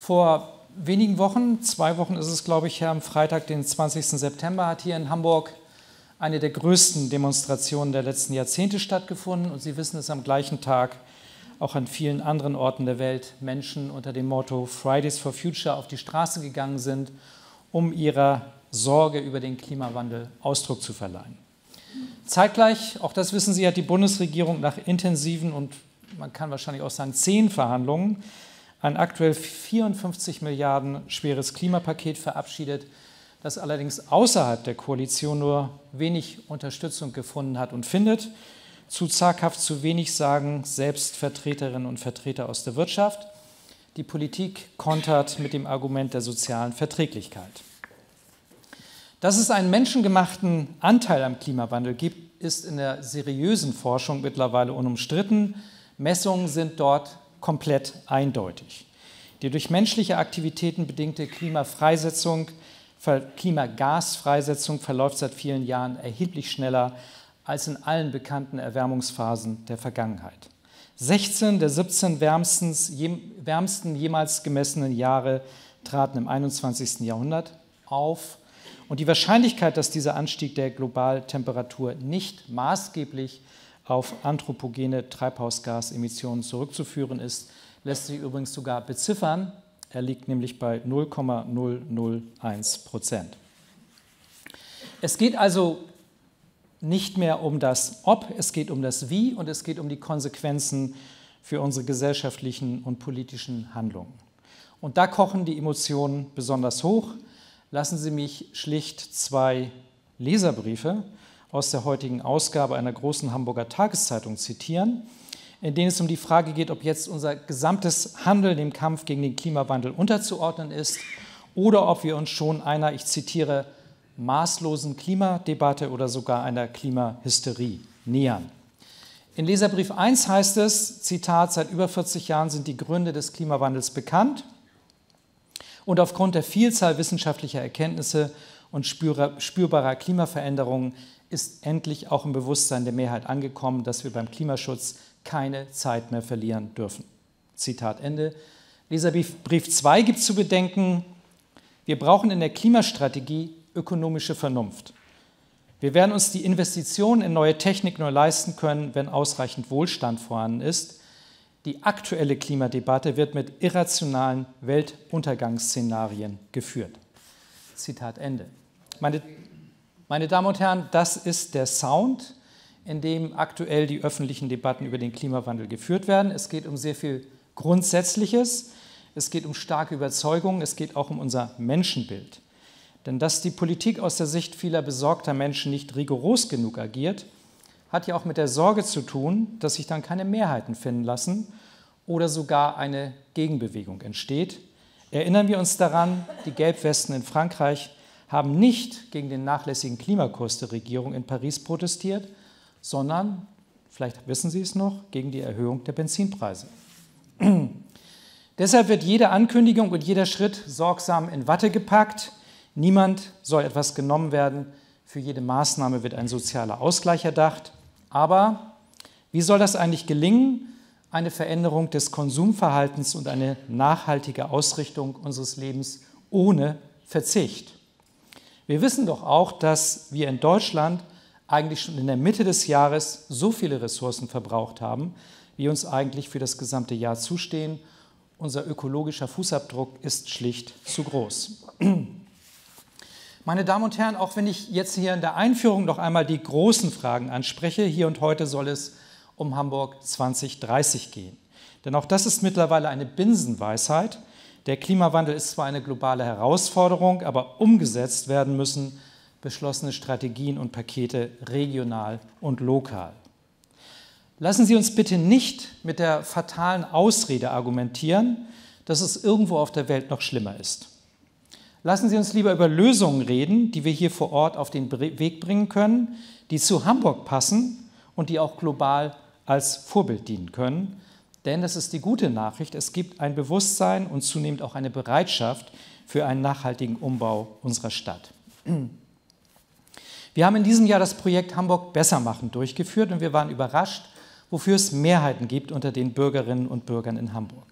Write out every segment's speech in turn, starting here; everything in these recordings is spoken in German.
Vor wenigen Wochen, 2 Wochen ist es, glaube ich, am Freitag, den 20. September, hat hier in Hamburg eine der größten Demonstrationen der letzten Jahrzehnte stattgefunden. Und Sie wissen es, am gleichen Tag auch an vielen anderen Orten der Welt Menschen unter dem Motto Fridays for Future auf die Straße gegangen sind, um ihrer Sorge über den Klimawandel Ausdruck zu verleihen. Zeitgleich, auch das wissen Sie, hat die Bundesregierung nach intensiven und man kann wahrscheinlich auch sagen 10 Verhandlungen ein aktuell 54 Milliarden schweres Klimapaket verabschiedet, das allerdings außerhalb der Koalition nur wenig Unterstützung gefunden hat und findet. Zu zaghaft zu wenig sagen selbst Vertreterinnen und Vertreter aus der Wirtschaft. Die Politik kontert mit dem Argument der sozialen Verträglichkeit. Dass es einen menschengemachten Anteil am Klimawandel gibt, ist in der seriösen Forschung mittlerweile unumstritten. Messungen sind dort komplett eindeutig. Die durch menschliche Aktivitäten bedingte Klimagasfreisetzung verläuft seit vielen Jahren erheblich schneller als in allen bekannten Erwärmungsphasen der Vergangenheit. 16 der 17 wärmsten jemals gemessenen Jahre traten im 21. Jahrhundert auf. Und die Wahrscheinlichkeit, dass dieser Anstieg der Globaltemperatur nicht maßgeblich auf anthropogene Treibhausgasemissionen zurückzuführen ist, lässt sich übrigens sogar beziffern. Er liegt nämlich bei 0,001%. Es geht also nicht mehr um das Ob, es geht um das Wie und es geht um die Konsequenzen für unsere gesellschaftlichen und politischen Handlungen. Und da kochen die Emotionen besonders hoch. Lassen Sie mich schlicht 2 Leserbriefe aus der heutigen Ausgabe einer großen Hamburger Tageszeitung zitieren, in denen es um die Frage geht, ob jetzt unser gesamtes Handeln im Kampf gegen den Klimawandel unterzuordnen ist oder ob wir uns schon einer, ich zitiere, maßlosen Klimadebatte oder sogar einer Klimahysterie nähern. In Leserbrief 1 heißt es, Zitat, seit über 40 Jahren sind die Gründe des Klimawandels bekannt und aufgrund der Vielzahl wissenschaftlicher Erkenntnisse und spürbarer Klimaveränderungen ist endlich auch im Bewusstsein der Mehrheit angekommen, dass wir beim Klimaschutz keine Zeit mehr verlieren dürfen. Zitat Ende. Leserbrief 2 gibt zu bedenken, wir brauchen in der Klimastrategie ökonomische Vernunft. Wir werden uns die Investitionen in neue Technik nur leisten können, wenn ausreichend Wohlstand vorhanden ist. Die aktuelle Klimadebatte wird mit irrationalen Weltuntergangsszenarien geführt. Zitat Ende. Meine Damen und Herren, das ist der Sound, in dem aktuell die öffentlichen Debatten über den Klimawandel geführt werden. Es geht um sehr viel Grundsätzliches, es geht um starke Überzeugungen, es geht auch um unser Menschenbild. Denn dass die Politik aus der Sicht vieler besorgter Menschen nicht rigoros genug agiert, hat ja auch mit der Sorge zu tun, dass sich dann keine Mehrheiten finden lassen oder sogar eine Gegenbewegung entsteht. Erinnern wir uns daran, die Gelbwesten in Frankreich haben nicht gegen den nachlässigen Klimakurs der Regierung in Paris protestiert, sondern, vielleicht wissen Sie es noch, gegen die Erhöhung der Benzinpreise. Deshalb wird jede Ankündigung und jeder Schritt sorgsam in Watte gepackt. Niemand soll etwas genommen werden. Für jede Maßnahme wird ein sozialer Ausgleich erdacht. Aber wie soll das eigentlich gelingen? Eine Veränderung des Konsumverhaltens und eine nachhaltige Ausrichtung unseres Lebens ohne Verzicht. Wir wissen doch auch, dass wir in Deutschland eigentlich schon in der Mitte des Jahres so viele Ressourcen verbraucht haben, wie uns eigentlich für das gesamte Jahr zustehen. Unser ökologischer Fußabdruck ist schlicht zu groß. Meine Damen und Herren, auch wenn ich jetzt hier in der Einführung noch einmal die großen Fragen anspreche, hier und heute soll es um Hamburg 2030 gehen. Denn auch das ist mittlerweile eine Binsenweisheit. Der Klimawandel ist zwar eine globale Herausforderung, aber umgesetzt werden müssen beschlossene Strategien und Pakete regional und lokal. Lassen Sie uns bitte nicht mit der fatalen Ausrede argumentieren, dass es irgendwo auf der Welt noch schlimmer ist. Lassen Sie uns lieber über Lösungen reden, die wir hier vor Ort auf den Weg bringen können, die zu Hamburg passen und die auch global als Vorbild dienen können. Denn das ist die gute Nachricht, es gibt ein Bewusstsein und zunehmend auch eine Bereitschaft für einen nachhaltigen Umbau unserer Stadt. Wir haben in diesem Jahr das Projekt Hamburg besser machen durchgeführt und wir waren überrascht, wofür es Mehrheiten gibt unter den Bürgerinnen und Bürgern in Hamburg.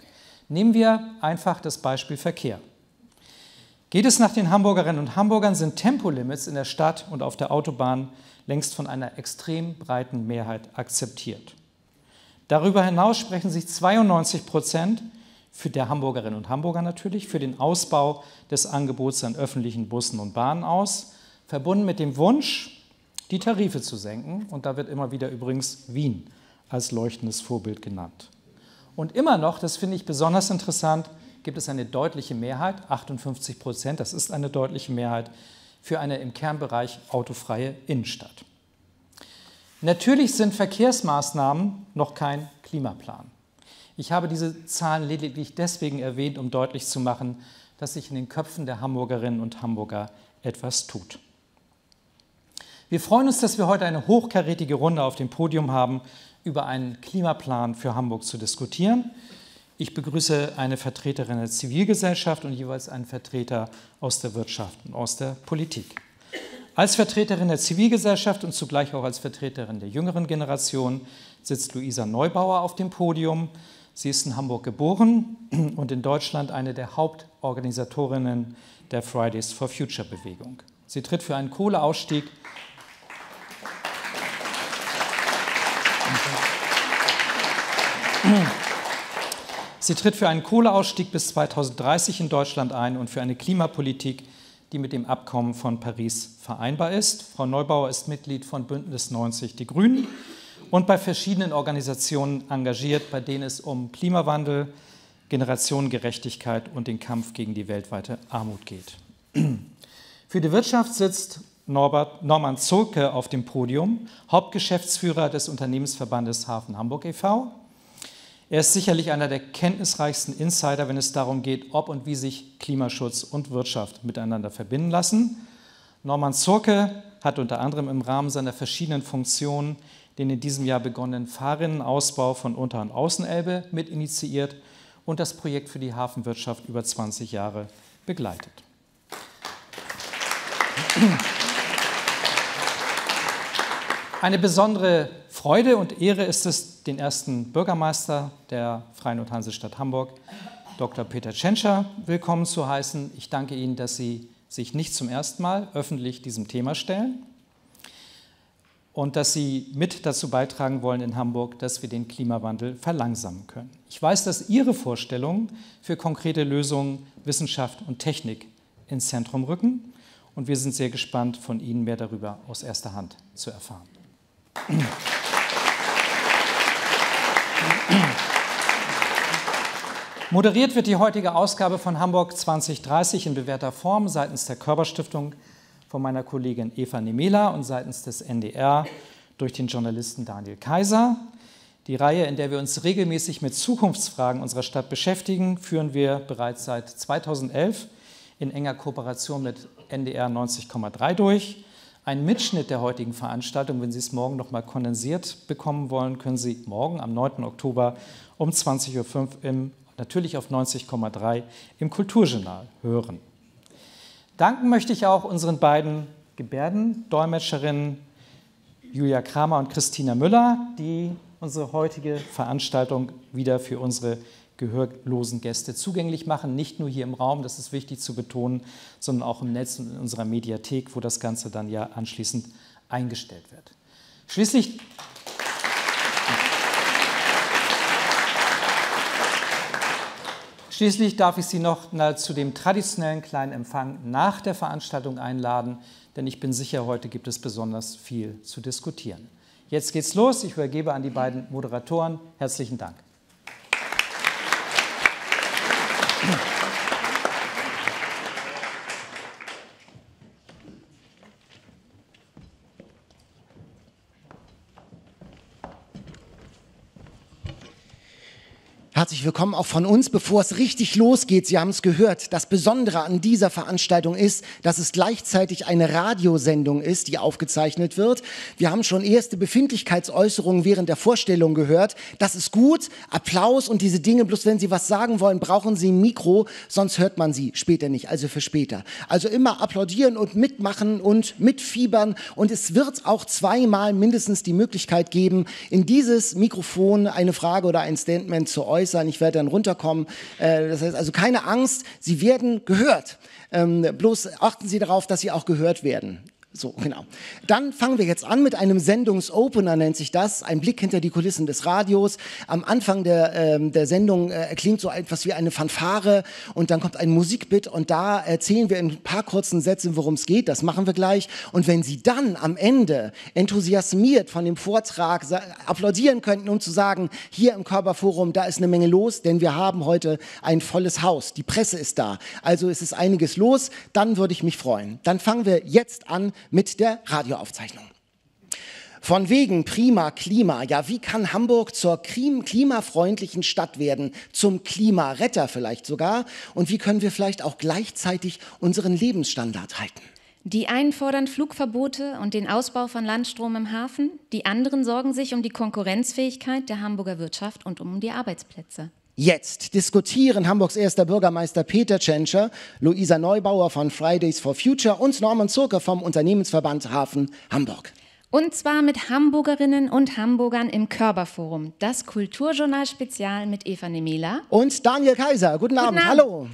Nehmen wir einfach das Beispiel Verkehr. Geht es nach den Hamburgerinnen und Hamburgern, sind Tempolimits in der Stadt und auf der Autobahn längst von einer extrem breiten Mehrheit akzeptiert. Darüber hinaus sprechen sich 92% der Hamburgerinnen und Hamburger natürlich für den Ausbau des Angebots an öffentlichen Bussen und Bahnen aus, verbunden mit dem Wunsch, die Tarife zu senken. Und da wird immer wieder übrigens Wien als leuchtendes Vorbild genannt. Und immer noch, das finde ich besonders interessant, gibt es eine deutliche Mehrheit, 58%, das ist eine deutliche Mehrheit, für eine im Kernbereich autofreie Innenstadt. Natürlich sind Verkehrsmaßnahmen noch kein Klimaplan. Ich habe diese Zahlen lediglich deswegen erwähnt, um deutlich zu machen, dass sich in den Köpfen der Hamburgerinnen und Hamburger etwas tut. Wir freuen uns, dass wir heute eine hochkarätige Runde auf dem Podium haben, über einen Klimaplan für Hamburg zu diskutieren. Ich begrüße eine Vertreterin der Zivilgesellschaft und jeweils einen Vertreter aus der Wirtschaft und aus der Politik. Als Vertreterin der Zivilgesellschaft und zugleich auch als Vertreterin der jüngeren Generation sitzt Luisa Neubauer auf dem Podium. Sie ist in Hamburg geboren und in Deutschland eine der Hauptorganisatorinnen der Fridays for Future Bewegung. Sie tritt für einen Kohleausstieg bis 2030 in Deutschland ein und für eine Klimapolitik, die mit dem Abkommen von Paris vereinbar ist. Frau Neubauer ist Mitglied von Bündnis 90 Die Grünen und bei verschiedenen Organisationen engagiert, bei denen es um Klimawandel, Generationengerechtigkeit und den Kampf gegen die weltweite Armut geht. Für die Wirtschaft sitzt Norman Zurke auf dem Podium, Hauptgeschäftsführer des Unternehmensverbandes Hafen Hamburg e.V. Er ist sicherlich einer der kenntnisreichsten Insider, wenn es darum geht, ob und wie sich Klimaschutz und Wirtschaft miteinander verbinden lassen. Norman Zurke hat unter anderem im Rahmen seiner verschiedenen Funktionen den in diesem Jahr begonnenen Fahrrinnenausbau von Unter- und Außenelbe mitinitiiert und das Projekt für die Hafenwirtschaft über 20 Jahre begleitet. Eine besondere Freude und Ehre ist es, den ersten Bürgermeister der Freien und Hansestadt Hamburg, Dr. Peter Tschentscher, willkommen zu heißen. Ich danke Ihnen, dass Sie sich nicht zum ersten Mal öffentlich diesem Thema stellen und dass Sie mit dazu beitragen wollen in Hamburg, dass wir den Klimawandel verlangsamen können. Ich weiß, dass Ihre Vorstellungen für konkrete Lösungen Wissenschaft und Technik ins Zentrum rücken und wir sind sehr gespannt, von Ihnen mehr darüber aus erster Hand zu erfahren. Moderiert wird die heutige Ausgabe von Hamburg 2030 in bewährter Form seitens der Körber-Stiftung von meiner Kollegin Eva Nemela und seitens des NDR durch den Journalisten Daniel Kaiser. Die Reihe, in der wir uns regelmäßig mit Zukunftsfragen unserer Stadt beschäftigen, führen wir bereits seit 2011 in enger Kooperation mit NDR 90,3 durch. Einen Mitschnitt der heutigen Veranstaltung, wenn Sie es morgen noch mal kondensiert bekommen wollen, können Sie morgen am 9. Oktober um 20.05 Uhr natürlich auf 90,3 im Kulturjournal hören. Danken möchte ich auch unseren beiden Gebärdendolmetscherinnen Julia Kramer und Christina Müller, die unsere heutige Veranstaltung wieder für unsere gehörlosen Gäste zugänglich machen. Nicht nur hier im Raum, das ist wichtig zu betonen, sondern auch im Netz und in unserer Mediathek, wo das Ganze dann ja anschließend eingestellt wird. Schließlich darf ich Sie noch zu dem traditionellen kleinen Empfang nach der Veranstaltung einladen, denn ich bin sicher, heute gibt es besonders viel zu diskutieren. Jetzt geht's los. Ich übergebe an die beiden Moderatoren. Herzlichen Dank. Herzlich willkommen auch von uns. Bevor es richtig losgeht, Sie haben es gehört, das Besondere an dieser Veranstaltung ist, dass es gleichzeitig eine Radiosendung ist, die aufgezeichnet wird. Wir haben schon erste Befindlichkeitsäußerungen während der Vorstellung gehört. Das ist gut, Applaus und diese Dinge, bloß wenn Sie was sagen wollen, brauchen Sie ein Mikro, sonst hört man Sie später nicht, also für später. Also immer applaudieren und mitmachen und mitfiebern und es wird auch zweimal mindestens die Möglichkeit geben, in dieses Mikrofon eine Frage oder ein Statement zu äußern. sein, ich werde dann runterkommen. Das heißt also keine Angst, Sie werden gehört. Bloß achten Sie darauf, dass Sie auch gehört werden. So, genau. Dann fangen wir jetzt an mit einem Sendungsopener, nennt sich das, ein Blick hinter die Kulissen des Radios. Am Anfang der Sendung klingt so etwas wie eine Fanfare und dann kommt ein Musikbit und da erzählen wir in ein paar kurzen Sätzen, worum es geht, das machen wir gleich. Und wenn Sie dann am Ende enthusiasmiert von dem Vortrag applaudieren könnten, um zu sagen, hier im Körperforum, da ist eine Menge los, denn wir haben heute ein volles Haus, die Presse ist da, also es ist einiges los, dann würde ich mich freuen. Dann fangen wir jetzt an mit der Radioaufzeichnung. Von wegen prima Klima. Ja, wie kann Hamburg zur klimafreundlichen Stadt werden, zum Klimaretter vielleicht sogar? Und wie können wir vielleicht auch gleichzeitig unseren Lebensstandard halten? Die einen fordern Flugverbote und den Ausbau von Landstrom im Hafen. Die anderen sorgen sich um die Konkurrenzfähigkeit der Hamburger Wirtschaft und um die Arbeitsplätze. Jetzt diskutieren Hamburgs erster Bürgermeister Peter Tschentscher, Luisa Neubauer von Fridays for Future und Norman Zurker vom Unternehmensverband Hafen Hamburg. Und zwar mit Hamburgerinnen und Hamburgern im Körperforum. Das Kulturjournal-Spezial mit Eva Nemela. Und Daniel Kaiser. Guten Abend. Hallo.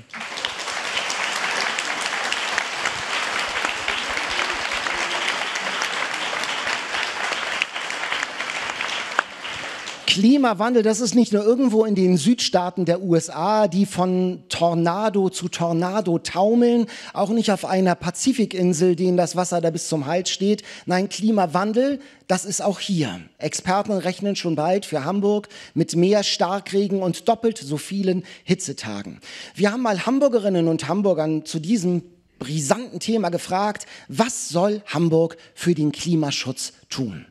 Klimawandel, das ist nicht nur irgendwo in den Südstaaten der USA, die von Tornado zu Tornado taumeln, auch nicht auf einer Pazifikinsel, denen das Wasser da bis zum Hals steht. Nein, Klimawandel, das ist auch hier. Experten rechnen schon bald für Hamburg mit mehr Starkregen und doppelt so vielen Hitzetagen. Wir haben mal Hamburgerinnen und Hamburgern zu diesem brisanten Thema gefragt, was soll Hamburg für den Klimaschutz tun?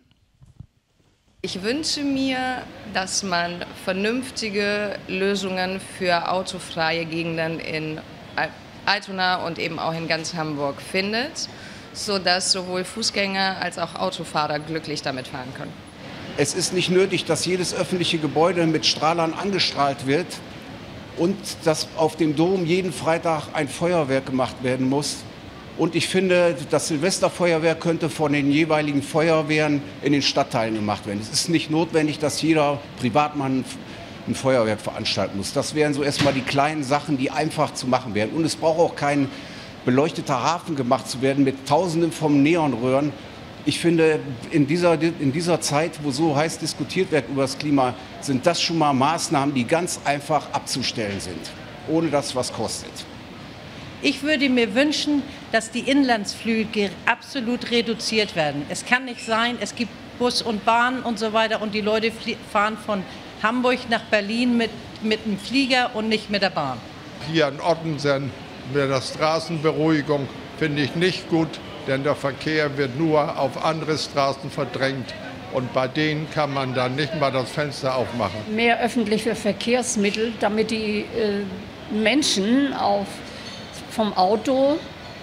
Ich wünsche mir, dass man vernünftige Lösungen für autofreie Gegenden in Altona und eben auch in ganz Hamburg findet, sodass sowohl Fußgänger als auch Autofahrer glücklich damit fahren können. Es ist nicht nötig, dass jedes öffentliche Gebäude mit Strahlern angestrahlt wird und dass auf dem Dom jeden Freitag ein Feuerwerk gemacht werden muss. Und ich finde, das Silvesterfeuerwerk könnte von den jeweiligen Feuerwehren in den Stadtteilen gemacht werden. Es ist nicht notwendig, dass jeder Privatmann ein Feuerwerk veranstalten muss. Das wären so erstmal die kleinen Sachen, die einfach zu machen wären. Und es braucht auch kein beleuchteter Hafen gemacht zu werden mit Tausenden von Neonröhren. Ich finde, in dieser Zeit, wo so heiß diskutiert wird über das Klima, sind das schon mal Maßnahmen, die ganz einfach abzustellen sind, ohne dass es was kostet. Ich würde mir wünschen, dass die Inlandsflüge absolut reduziert werden. Es kann nicht sein, es gibt Bus und Bahn und so weiter und die Leute fahren von Hamburg nach Berlin mit dem Flieger und nicht mit der Bahn. Hier in Ottensen mit der Straßenberuhigung finde ich nicht gut, denn der Verkehr wird nur auf andere Straßen verdrängt. Und bei denen kann man dann nicht mal das Fenster aufmachen. Mehr öffentliche Verkehrsmittel, damit die Menschen vom Auto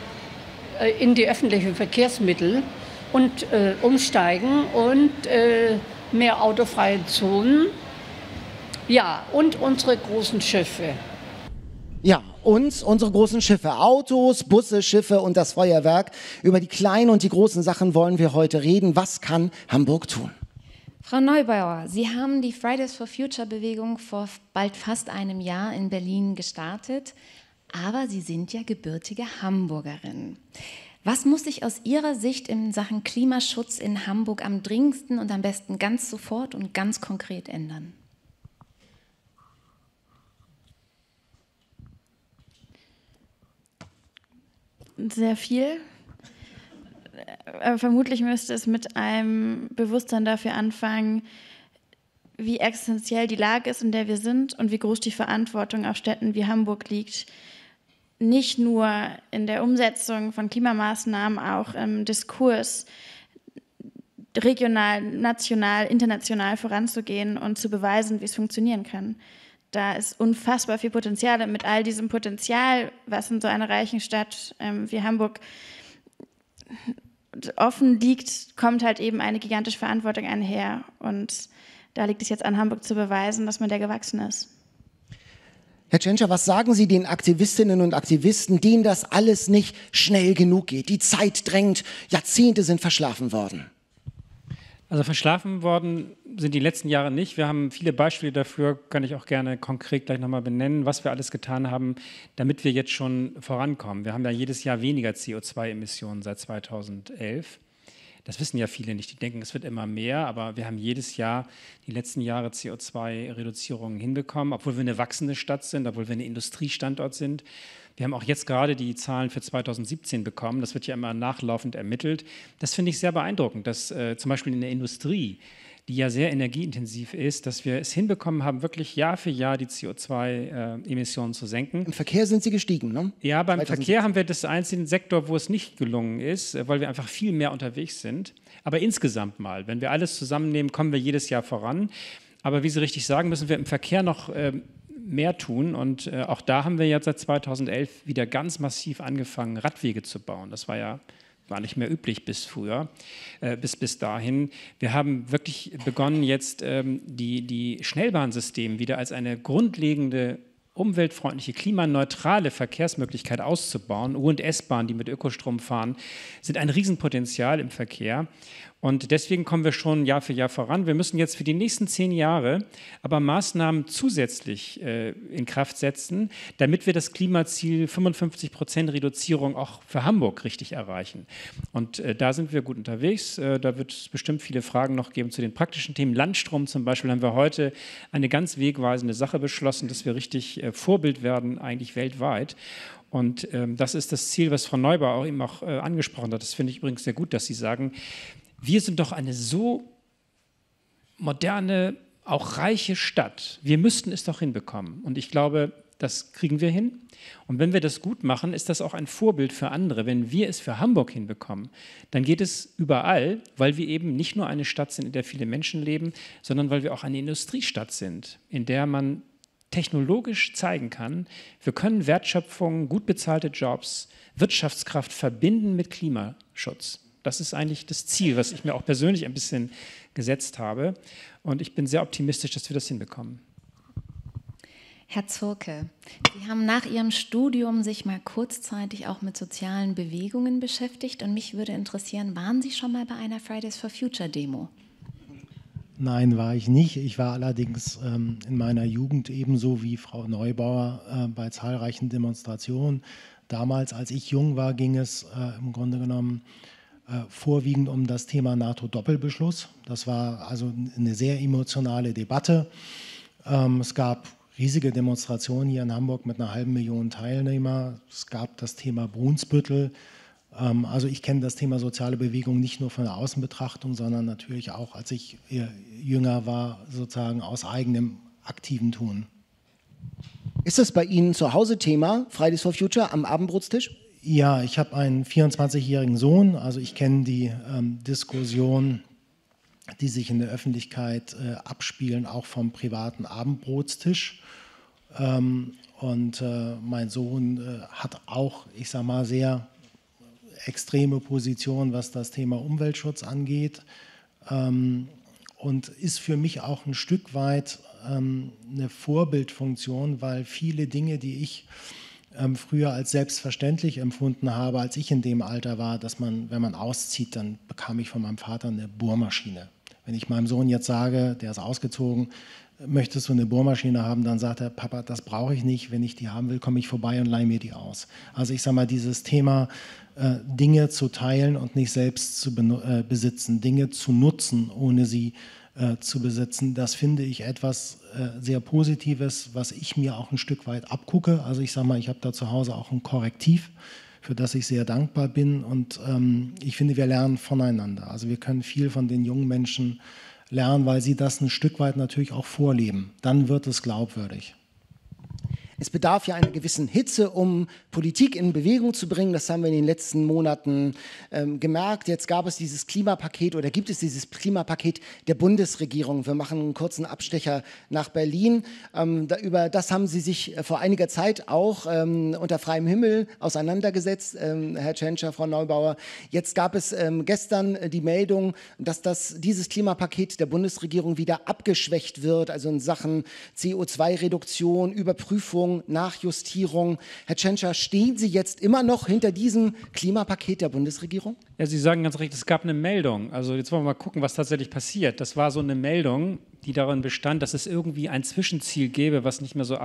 in die öffentlichen Verkehrsmittel und umsteigen und mehr autofreie Zonen. Ja, und unsere großen Schiffe. Ja, und unsere großen Schiffe, Autos, Busse, Schiffe und das Feuerwerk. Über die kleinen und die großen Sachen wollen wir heute reden. Was kann Hamburg tun? Frau Neubauer, Sie haben die Fridays for Future Bewegung vor bald fast einem Jahr in Berlin gestartet. Aber Sie sind ja gebürtige Hamburgerin. Was muss sich aus Ihrer Sicht in Sachen Klimaschutz in Hamburg am dringendsten und am besten ganz sofort und ganz konkret ändern? Sehr viel. Vermutlich müsste es mit einem Bewusstsein dafür anfangen, wie existenziell die Lage ist, in der wir sind und wie groß die Verantwortung auf Städten wie Hamburg liegt. Nicht nur in der Umsetzung von Klimamaßnahmen, auch im Diskurs regional, national, international voranzugehen und zu beweisen, wie es funktionieren kann. Da ist unfassbar viel Potenzial und mit all diesem Potenzial, was in so einer reichen Stadt wie Hamburg offen liegt, kommt halt eben eine gigantische Verantwortung einher. Und da liegt es jetzt an Hamburg zu beweisen, dass man der gewachsen ist. Herr Tschentscher, was sagen Sie den Aktivistinnen und Aktivisten, denen das alles nicht schnell genug geht? Die Zeit drängt, Jahrzehnte sind verschlafen worden. Also verschlafen worden sind die letzten Jahre nicht. Wir haben viele Beispiele dafür, kann ich auch gerne konkret gleich nochmal benennen, was wir alles getan haben, damit wir jetzt schon vorankommen. Wir haben ja jedes Jahr weniger CO2-Emissionen seit 2011. Das wissen ja viele nicht, die denken, es wird immer mehr, aber wir haben jedes Jahr die letzten Jahre CO2-Reduzierungen hinbekommen, obwohl wir eine wachsende Stadt sind, obwohl wir ein Industriestandort sind. Wir haben auch jetzt gerade die Zahlen für 2017 bekommen, das wird ja immer nachlaufend ermittelt. Das finde ich sehr beeindruckend, dass zum Beispiel in der Industrie, die ja sehr energieintensiv ist, dass wir es hinbekommen haben, wirklich Jahr für Jahr die CO2-Emissionen zu senken. Im Verkehr sind sie gestiegen, ne? Ja, beim Verkehr haben wir das einzige Sektor, wo es nicht gelungen ist, weil wir einfach viel mehr unterwegs sind. Aber insgesamt mal, wenn wir alles zusammennehmen, kommen wir jedes Jahr voran. Aber wie Sie richtig sagen, müssen wir im Verkehr noch mehr tun. Und auch da haben wir jetzt seit 2011 wieder ganz massiv angefangen, Radwege zu bauen. Das war nicht mehr üblich bis früher, bis dahin. Wir haben wirklich begonnen, jetzt die Schnellbahnsysteme wieder als eine grundlegende, umweltfreundliche, klimaneutrale Verkehrsmöglichkeit auszubauen. U- und S-Bahnen, die mit Ökostrom fahren, sind ein Riesenpotenzial im Verkehr. Und deswegen kommen wir schon Jahr für Jahr voran. Wir müssen jetzt für die nächsten 10 Jahre aber Maßnahmen zusätzlich in Kraft setzen, damit wir das Klimaziel 55% Reduzierung auch für Hamburg richtig erreichen. Und da sind wir gut unterwegs. Da wird es bestimmt viele Fragen noch geben zu den praktischen Themen. Landstrom zum Beispiel haben wir heute eine ganz wegweisende Sache beschlossen, dass wir richtig Vorbild werden, eigentlich weltweit. Und das ist das Ziel, was Frau Neubauer auch eben auch angesprochen hat. Das finde ich übrigens sehr gut, dass Sie sagen, wir sind doch eine so moderne, auch reiche Stadt. Wir müssten es doch hinbekommen. Und ich glaube, das kriegen wir hin. Und wenn wir das gut machen, ist das auch ein Vorbild für andere. Wenn wir es für Hamburg hinbekommen, dann geht es überall, weil wir eben nicht nur eine Stadt sind, in der viele Menschen leben, sondern weil wir auch eine Industriestadt sind, in der man technologisch zeigen kann, wir können Wertschöpfung, gut bezahlte Jobs, Wirtschaftskraft verbinden mit Klimaschutz. Das ist eigentlich das Ziel, was ich mir auch persönlich ein bisschen gesetzt habe. Und ich bin sehr optimistisch, dass wir das hinbekommen. Herr Zurke, Sie haben nach Ihrem Studium sich mal kurzzeitig auch mit sozialen Bewegungen beschäftigt. Und mich würde interessieren, waren Sie schon mal bei einer Fridays for Future Demo? Nein, war ich nicht. Ich war allerdings in meiner Jugend ebenso wie Frau Neubauer bei zahlreichen Demonstrationen. Damals, als ich jung war, ging es im Grunde genommen vorwiegend um das Thema NATO-Doppelbeschluss. Das war also eine sehr emotionale Debatte. Es gab riesige Demonstrationen hier in Hamburg mit 500.000 Teilnehmern. Es gab das Thema Brunsbüttel. Also ich kenne das Thema soziale Bewegung nicht nur von der Außenbetrachtung, sondern natürlich auch, als ich jünger war, sozusagen aus eigenem aktiven Tun. Ist das bei Ihnen zu Hause Thema, Fridays for Future, am Abendbrotstisch? Ja, ich habe einen 24-jährigen Sohn, also ich kenne die Diskussion, die sich in der Öffentlichkeit abspielen, auch vom privaten Abendbrotstisch. Und mein Sohn hat auch, ich sage mal, sehr extreme Position, was das Thema Umweltschutz angeht, und ist für mich auch ein Stück weit eine Vorbildfunktion, weil viele Dinge, die ich früher als selbstverständlich empfunden habe, als ich in dem Alter war, dass man, wenn man auszieht, dann bekam ich von meinem Vater eine Bohrmaschine. Wenn ich meinem Sohn jetzt sage, der ist ausgezogen, möchtest du eine Bohrmaschine haben, dann sagt er, Papa, das brauche ich nicht, wenn ich die haben will, komme ich vorbei und leihe mir die aus. Also ich sage mal, dieses Thema, Dinge zu teilen und nicht selbst zu besitzen, Dinge zu nutzen, ohne sie zu besitzen, das finde ich etwas sehr Positives, was ich mir auch ein Stück weit abgucke. Also ich sage mal, ich habe da zu Hause auch ein Korrektiv, für das ich sehr dankbar bin, und ich finde, wir lernen voneinander. Also wir können viel von den jungen Menschen lernen, weil sie das ein Stück weit natürlich auch vorleben. Dann wird es glaubwürdig. Es bedarf ja einer gewissen Hitze, um Politik in Bewegung zu bringen. Das haben wir in den letzten Monaten gemerkt. Jetzt gab es dieses Klimapaket oder gibt es dieses Klimapaket der Bundesregierung. Wir machen einen kurzen Abstecher nach Berlin. Über das haben Sie sich vor einiger Zeit auch unter freiem Himmel auseinandergesetzt, Herr Tschentscher, Frau Neubauer. Jetzt gab es gestern die Meldung, dass dieses Klimapaket der Bundesregierung wieder abgeschwächt wird, also in Sachen CO2-Reduktion, Überprüfung Justierung, Nachjustierung. Herr Tschentscher, stehen Sie jetzt immer noch hinter diesem Klimapaket der Bundesregierung? Ja, Sie sagen ganz recht, es gab eine Meldung. Also jetzt wollen wir mal gucken, was tatsächlich passiert. Das war so eine Meldung, die darin bestand, dass es irgendwie ein Zwischenziel gäbe, was nicht mehr so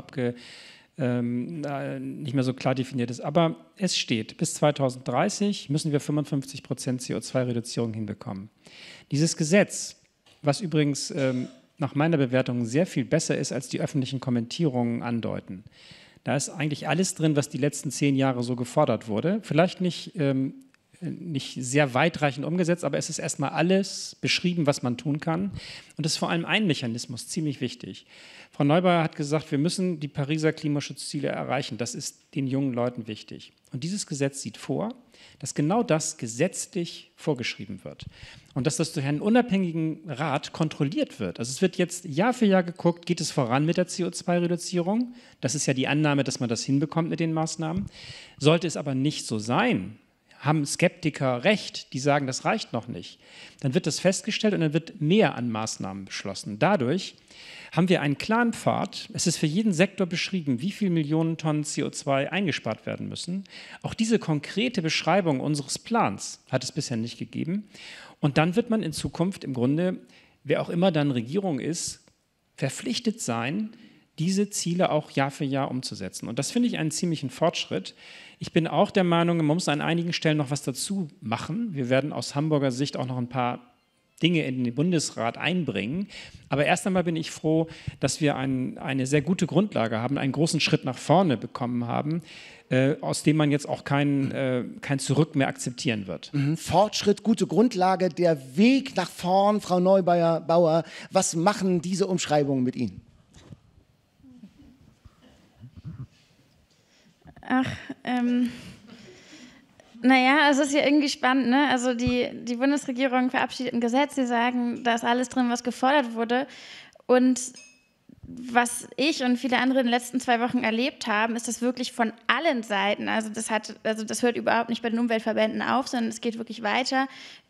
nicht mehr so klar definiert ist. Aber es steht, bis 2030 müssen wir 55% CO2-Reduzierung hinbekommen. Dieses Gesetz, was übrigens nach meiner Bewertung sehr viel besser ist, als die öffentlichen Kommentierungen andeuten. Da ist eigentlich alles drin, was die letzten 10 Jahre so gefordert wurde. Vielleicht nicht sehr weitreichend umgesetzt, aber es ist erstmal alles beschrieben, was man tun kann. Und es ist vor allem ein Mechanismus, ziemlich wichtig. Frau Neubauer hat gesagt, wir müssen die Pariser Klimaschutzziele erreichen. Das ist den jungen Leuten wichtig. Und dieses Gesetz sieht vor, dass genau das gesetzlich vorgeschrieben wird. Und dass das durch einen unabhängigen Rat kontrolliert wird. Also es wird jetzt Jahr für Jahr geguckt, geht es voran mit der CO2-Reduzierung? Das ist ja die Annahme, dass man das hinbekommt mit den Maßnahmen. Sollte es aber nicht so sein, haben Skeptiker recht, die sagen, das reicht noch nicht, dann wird das festgestellt und dann wird mehr an Maßnahmen beschlossen. Dadurch haben wir einen klaren Pfad. Es ist für jeden Sektor beschrieben, wie viele Millionen Tonnen CO2 eingespart werden müssen. Auch diese konkrete Beschreibung unseres Plans hat es bisher nicht gegeben. Und dann wird man in Zukunft im Grunde, wer auch immer dann Regierung ist, verpflichtet sein, diese Ziele auch Jahr für Jahr umzusetzen. Und das finde ich einen ziemlichen Fortschritt. Ich bin auch der Meinung, man muss an einigen Stellen noch was dazu machen. Wir werden aus Hamburger Sicht auch noch ein paar Dinge in den Bundesrat einbringen. Aber erst einmal bin ich froh, dass wir eine sehr gute Grundlage haben, einen großen Schritt nach vorne bekommen haben, aus dem man jetzt auch kein Zurück mehr akzeptieren wird. Fortschritt, gute Grundlage, der Weg nach vorn, Frau Neubauer. Was machen diese Umschreibungen mit Ihnen? Ach, naja, es ist ja irgendwie spannend, ne? Also die Bundesregierung verabschiedet ein Gesetz, sie sagen, da ist alles drin, was gefordert wurde. Und was ich und viele andere in den letzten 2 Wochen erlebt haben, ist das wirklich von allen Seiten. Also das hört überhaupt nicht bei den Umweltverbänden auf, sondern es geht wirklich weiter,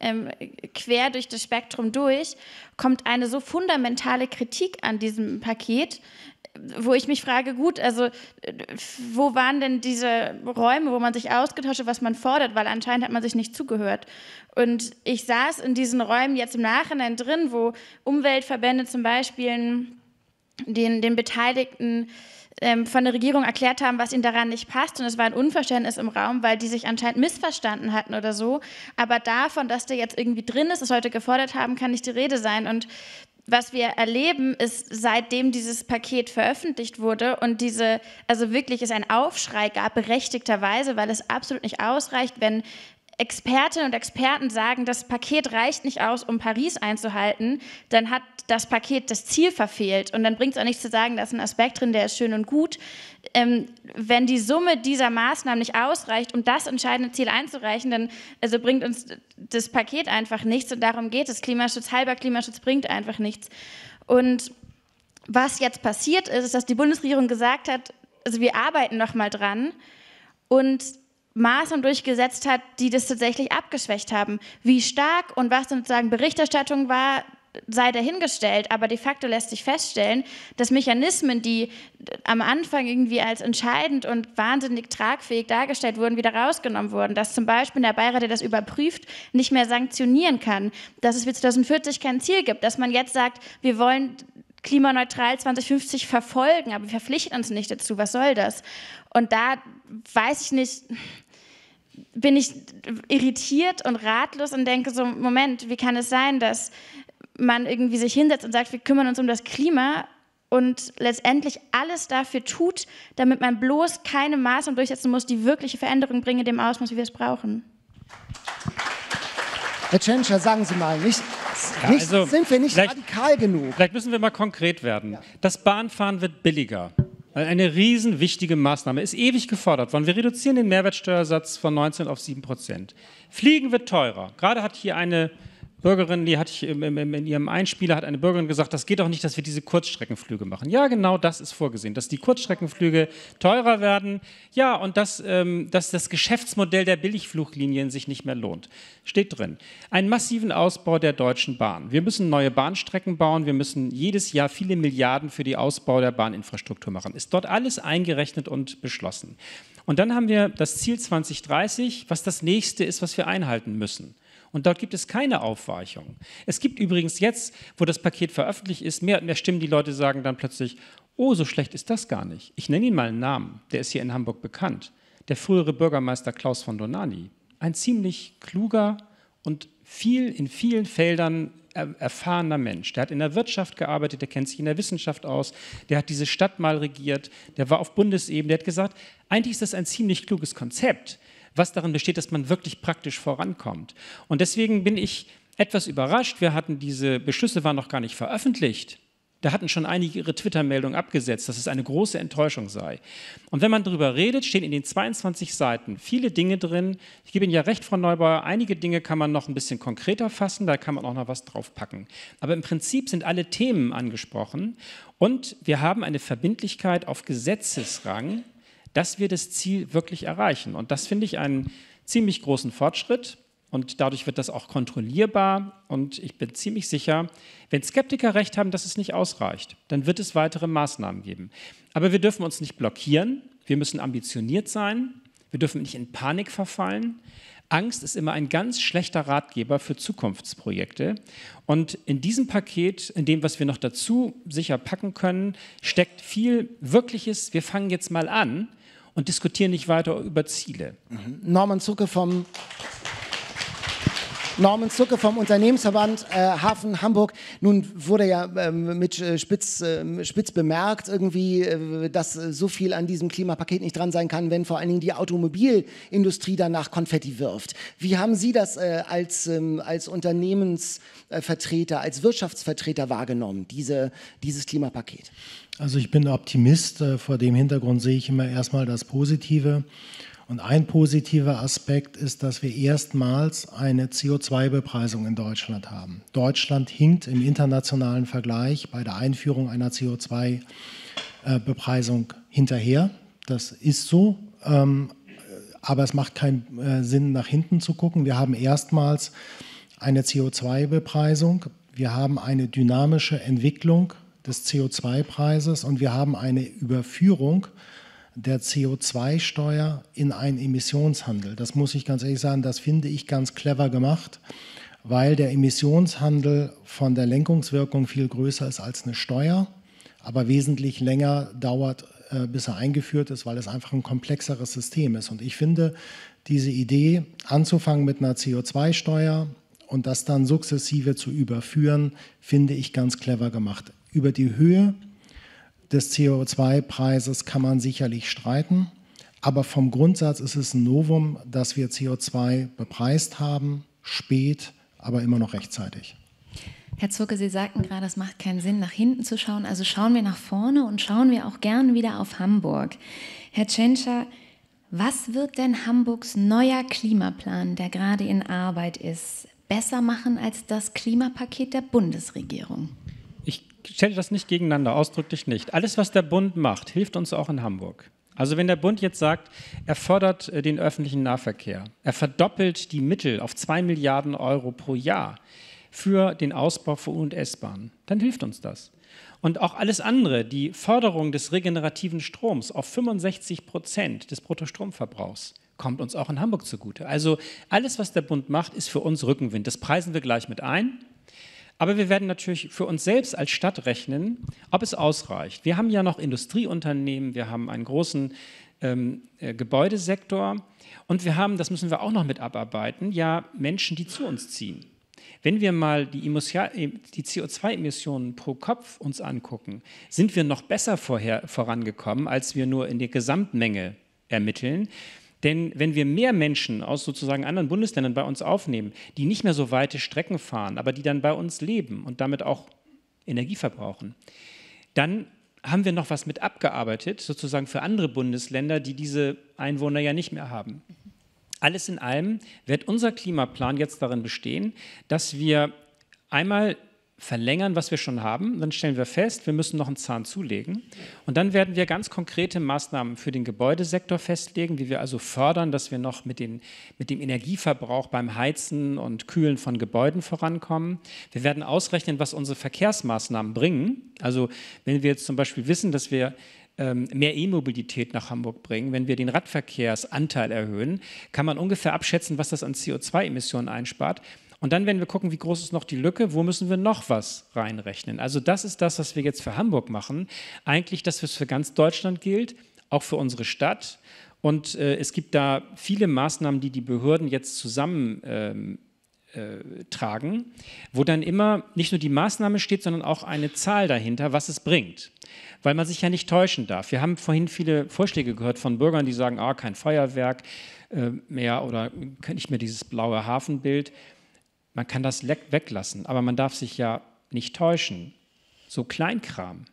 quer durch das Spektrum durch, kommt eine so fundamentale Kritik an diesem Paket, wo ich mich frage, gut, also wo waren denn diese Räume, wo man sich ausgetauscht hat, was man fordert, weil anscheinend hat man sich nicht zugehört. Und ich saß in diesen Räumen jetzt im Nachhinein drin, wo Umweltverbände zum Beispiel den Beteiligten von der Regierung erklärt haben, was ihnen daran nicht passt. Und es war ein Unverständnis im Raum, weil die sich anscheinend missverstanden hatten oder so. Aber davon, dass der jetzt irgendwie drin ist, das heute gefordert haben, kann nicht die Rede sein. Und was wir erleben, ist, seitdem dieses Paket veröffentlicht wurde und also wirklich es einen Aufschrei gab, berechtigterweise, weil es absolut nicht ausreicht, wenn Expertinnen und Experten sagen, das Paket reicht nicht aus, um Paris einzuhalten, dann hat das Paket das Ziel verfehlt. Und dann bringt es auch nichts zu sagen, da ist ein Aspekt drin, der ist schön und gut. Wenn die Summe dieser Maßnahmen nicht ausreicht, um das entscheidende Ziel einzureichen, dann bringt uns das Paket einfach nichts. Und darum geht es. Halber Klimaschutz bringt einfach nichts. Und was jetzt passiert ist, dass die Bundesregierung gesagt hat, also wir arbeiten noch mal dran und Maßnahmen durchgesetzt hat, die das tatsächlich abgeschwächt haben. Wie stark und was sozusagen Berichterstattung war, sei dahingestellt, aber de facto lässt sich feststellen, dass Mechanismen, die am Anfang irgendwie als entscheidend und wahnsinnig tragfähig dargestellt wurden, wieder rausgenommen wurden. Dass zum Beispiel der Beirat, der das überprüft, nicht mehr sanktionieren kann. Dass es für 2040 kein Ziel gibt. Dass man jetzt sagt, wir wollen klimaneutral 2050 verfolgen, aber wir verpflichten uns nicht dazu. Was soll das? Und da weiß ich nicht, bin ich irritiert und ratlos und denke so, Moment, wie kann es sein, dass man irgendwie sich hinsetzt und sagt, wir kümmern uns um das Klima und letztendlich alles dafür tut, damit man bloß keine Maßnahmen durchsetzen muss, die wirkliche Veränderungen bringen in dem Ausmaß, wie wir es brauchen. Herr Tschentscher, sagen Sie mal, sind wir nicht radikal genug? Vielleicht müssen wir mal konkret werden. Das Bahnfahren wird billiger. Eine riesen wichtige Maßnahme, ist ewig gefordert worden. Wir reduzieren den Mehrwertsteuersatz von 19 auf 7%. Fliegen wird teurer. Gerade hat hier eine Bürgerin, die hatte ich in ihrem Einspieler, hat eine Bürgerin gesagt, das geht doch nicht, dass wir diese Kurzstreckenflüge machen. Ja, genau das ist vorgesehen, dass die Kurzstreckenflüge teurer werden, ja, und dass das Geschäftsmodell der Billigfluglinien sich nicht mehr lohnt. Steht drin. Einen massiven Ausbau der Deutschen Bahn. Wir müssen neue Bahnstrecken bauen, wir müssen jedes Jahr viele Milliarden für den Ausbau der Bahninfrastruktur machen. Ist dort alles eingerechnet und beschlossen. Und dann haben wir das Ziel 2030, was das nächste ist, was wir einhalten müssen. Und dort gibt es keine Aufweichung. Es gibt übrigens jetzt, wo das Paket veröffentlicht ist, mehr und mehr Stimmen, die Leute sagen dann plötzlich, oh, so schlecht ist das gar nicht. Ich nenne Ihnen mal einen Namen, der ist hier in Hamburg bekannt. Der frühere Bürgermeister Klaus von Donani. Ein ziemlich kluger und in vielen Feldern erfahrener Mensch. Der hat in der Wirtschaft gearbeitet, der kennt sich in der Wissenschaft aus, der hat diese Stadt mal regiert, der war auf Bundesebene, der hat gesagt, eigentlich ist das ein ziemlich kluges Konzept, was darin besteht, dass man wirklich praktisch vorankommt. Und deswegen bin ich etwas überrascht. Diese Beschlüsse waren noch gar nicht veröffentlicht. Da hatten schon einige ihre Twitter-Meldungen abgesetzt, dass es eine große Enttäuschung sei. Und wenn man darüber redet, stehen in den 22 Seiten viele Dinge drin. Ich gebe Ihnen ja recht, Frau Neubauer, einige Dinge kann man noch ein bisschen konkreter fassen, da kann man auch noch was draufpacken. Aber im Prinzip sind alle Themen angesprochen und wir haben eine Verbindlichkeit auf Gesetzesrang, dass wir das Ziel wirklich erreichen. Und das finde ich einen ziemlich großen Fortschritt. Und dadurch wird das auch kontrollierbar. Und ich bin ziemlich sicher, wenn Skeptiker recht haben, dass es nicht ausreicht, dann wird es weitere Maßnahmen geben. Aber wir dürfen uns nicht blockieren. Wir müssen ambitioniert sein. Wir dürfen nicht in Panik verfallen. Angst ist immer ein ganz schlechter Ratgeber für Zukunftsprojekte. Und in diesem Paket, in dem, was wir noch dazu sicher packen können, steckt viel Wirkliches. Wir fangen jetzt mal an und diskutieren nicht weiter über Ziele. Norman Zucke vom Unternehmensverband Hafen Hamburg. Nun wurde ja mit spitz bemerkt irgendwie, dass so viel an diesem Klimapaket nicht dran sein kann, wenn vor allen Dingen die Automobilindustrie danach Konfetti wirft. Wie haben Sie das als Unternehmensvertreter, als Wirtschaftsvertreter wahrgenommen, dieses Klimapaket? Also ich bin Optimist. Vor dem Hintergrund sehe ich immer erstmal das Positive. Und ein positiver Aspekt ist, dass wir erstmals eine CO2-Bepreisung in Deutschland haben. Deutschland hinkt im internationalen Vergleich bei der Einführung einer CO2-Bepreisung hinterher. Das ist so, aber es macht keinen Sinn, nach hinten zu gucken. Wir haben erstmals eine CO2-Bepreisung, wir haben eine dynamische Entwicklung des CO2-Preises und wir haben eine Überführung der CO2-Steuer in einen Emissionshandel. Das muss ich ganz ehrlich sagen, das finde ich ganz clever gemacht, weil der Emissionshandel von der Lenkungswirkung viel größer ist als eine Steuer, aber wesentlich länger dauert, bis er eingeführt ist, weil es einfach ein komplexeres System ist. Und ich finde, diese Idee, anzufangen mit einer CO2-Steuer und das dann sukzessive zu überführen, finde ich ganz clever gemacht. Über die Höhe des CO2-Preises kann man sicherlich streiten, aber vom Grundsatz ist es ein Novum, dass wir CO2 bepreist haben, spät, aber immer noch rechtzeitig. Herr Zucke, Sie sagten gerade, es macht keinen Sinn, nach hinten zu schauen, also schauen wir nach vorne und schauen wir auch gern wieder auf Hamburg. Herr Tschentscher, was wird denn Hamburgs neuer Klimaplan, der gerade in Arbeit ist, besser machen als das Klimapaket der Bundesregierung? Ich stelle das nicht gegeneinander, ausdrücklich nicht. Alles, was der Bund macht, hilft uns auch in Hamburg. Also wenn der Bund jetzt sagt, er fördert den öffentlichen Nahverkehr, er verdoppelt die Mittel auf 2 Milliarden Euro pro Jahr für den Ausbau von U- und S-Bahnen, dann hilft uns das. Und auch alles andere, die Förderung des regenerativen Stroms auf 65% des Bruttostromverbrauchs, kommt uns auch in Hamburg zugute. Also alles, was der Bund macht, ist für uns Rückenwind. Das preisen wir gleich mit ein. Aber wir werden natürlich für uns selbst als Stadt rechnen, ob es ausreicht. Wir haben ja noch Industrieunternehmen, wir haben einen großen Gebäudesektor und wir haben, das müssen wir auch noch mit abarbeiten, ja Menschen, die zu uns ziehen. Wenn wir mal die CO2-Emissionen pro Kopf uns angucken, sind wir noch besser vorangekommen, als wir nur in der Gesamtmenge ermitteln. Denn wenn wir mehr Menschen aus sozusagen anderen Bundesländern bei uns aufnehmen, die nicht mehr so weite Strecken fahren, aber die dann bei uns leben und damit auch Energie verbrauchen, dann haben wir noch was mit abgearbeitet, sozusagen für andere Bundesländer, die diese Einwohner ja nicht mehr haben. Alles in allem wird unser Klimaplan jetzt darin bestehen, dass wir einmal verlängern, was wir schon haben. Dann stellen wir fest, wir müssen noch einen Zahn zulegen. Und dann werden wir ganz konkrete Maßnahmen für den Gebäudesektor festlegen, wie wir also fördern, dass wir noch mit dem Energieverbrauch beim Heizen und Kühlen von Gebäuden vorankommen. Wir werden ausrechnen, was unsere Verkehrsmaßnahmen bringen. Also wenn wir jetzt zum Beispiel wissen, dass wir mehr E-Mobilität nach Hamburg bringen, wenn wir den Radverkehrsanteil erhöhen, kann man ungefähr abschätzen, was das an CO2-Emissionen einspart. Und dann werden wir gucken, wie groß ist noch die Lücke, wo müssen wir noch was reinrechnen. Also das ist das, was wir jetzt für Hamburg machen. Eigentlich, dass es für ganz Deutschland gilt, auch für unsere Stadt. Und es gibt da viele Maßnahmen, die die Behörden jetzt zusammen tragen, wo dann immer nicht nur die Maßnahme steht, sondern auch eine Zahl dahinter, was es bringt. Weil man sich ja nicht täuschen darf. Wir haben vorhin viele Vorschläge gehört von Bürgern, die sagen, kein Feuerwerk mehr oder nicht mehr dieses blaue Hafenbild. Man kann das weglassen, aber man darf sich ja nicht täuschen. So Kleinkram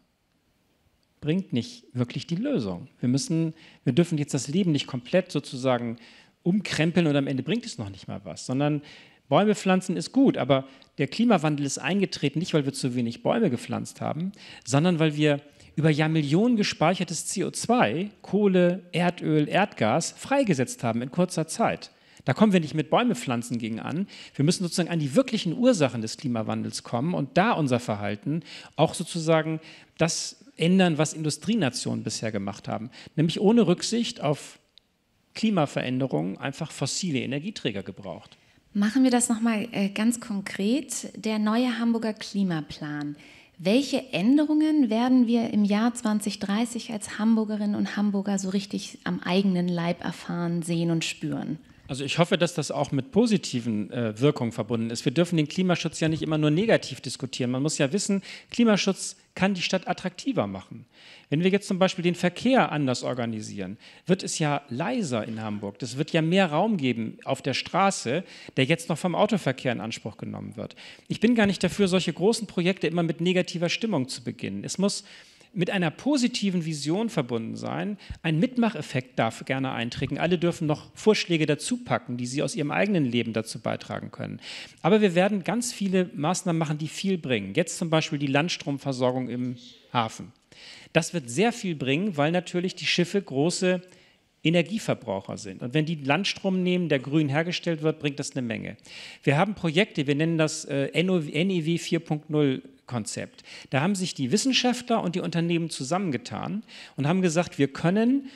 bringt nicht wirklich die Lösung. Wir dürfen jetzt das Leben nicht komplett sozusagen umkrempeln und am Ende bringt es noch nicht mal was, sondern Bäume pflanzen ist gut, aber der Klimawandel ist eingetreten, nicht weil wir zu wenig Bäume gepflanzt haben, sondern weil wir über Jahrmillionen gespeichertes CO2, Kohle, Erdöl, Erdgas freigesetzt haben in kurzer Zeit. Da kommen wir nicht mit Bäume pflanzen gegen an. Wir müssen sozusagen an die wirklichen Ursachen des Klimawandels kommen und da unser Verhalten auch sozusagen das ändern, was Industrienationen bisher gemacht haben. Nämlich ohne Rücksicht auf Klimaveränderungen einfach fossile Energieträger gebraucht. Machen wir das nochmal ganz konkret. Der neue Hamburger Klimaplan. Welche Änderungen werden wir im Jahr 2030 als Hamburgerinnen und Hamburger so richtig am eigenen Leib erfahren, sehen und spüren? Also ich hoffe, dass das auch mit positiven Wirkungen verbunden ist. Wir dürfen den Klimaschutz ja nicht immer nur negativ diskutieren. Man muss ja wissen, Klimaschutz kann die Stadt attraktiver machen. Wenn wir jetzt zum Beispiel den Verkehr anders organisieren, wird es ja leiser in Hamburg. Das wird ja mehr Raum geben auf der Straße, der jetzt noch vom Autoverkehr in Anspruch genommen wird. Ich bin gar nicht dafür, solche großen Projekte immer mit negativer Stimmung zu beginnen. Es muss mit einer positiven Vision verbunden sein. Ein Mitmacheffekt darf gerne eintreten. Alle dürfen noch Vorschläge dazu packen, die sie aus ihrem eigenen Leben dazu beitragen können. Aber wir werden ganz viele Maßnahmen machen, die viel bringen. Jetzt zum Beispiel die Landstromversorgung im Hafen. Das wird sehr viel bringen, weil natürlich die Schiffe große Energieverbraucher sind. Und wenn die Landstrom nehmen, der grün hergestellt wird, bringt das eine Menge. Wir haben Projekte, wir nennen das NEW 4.0 Konzept. Da haben sich die Wissenschaftler und die Unternehmen zusammengetan und haben gesagt, wir können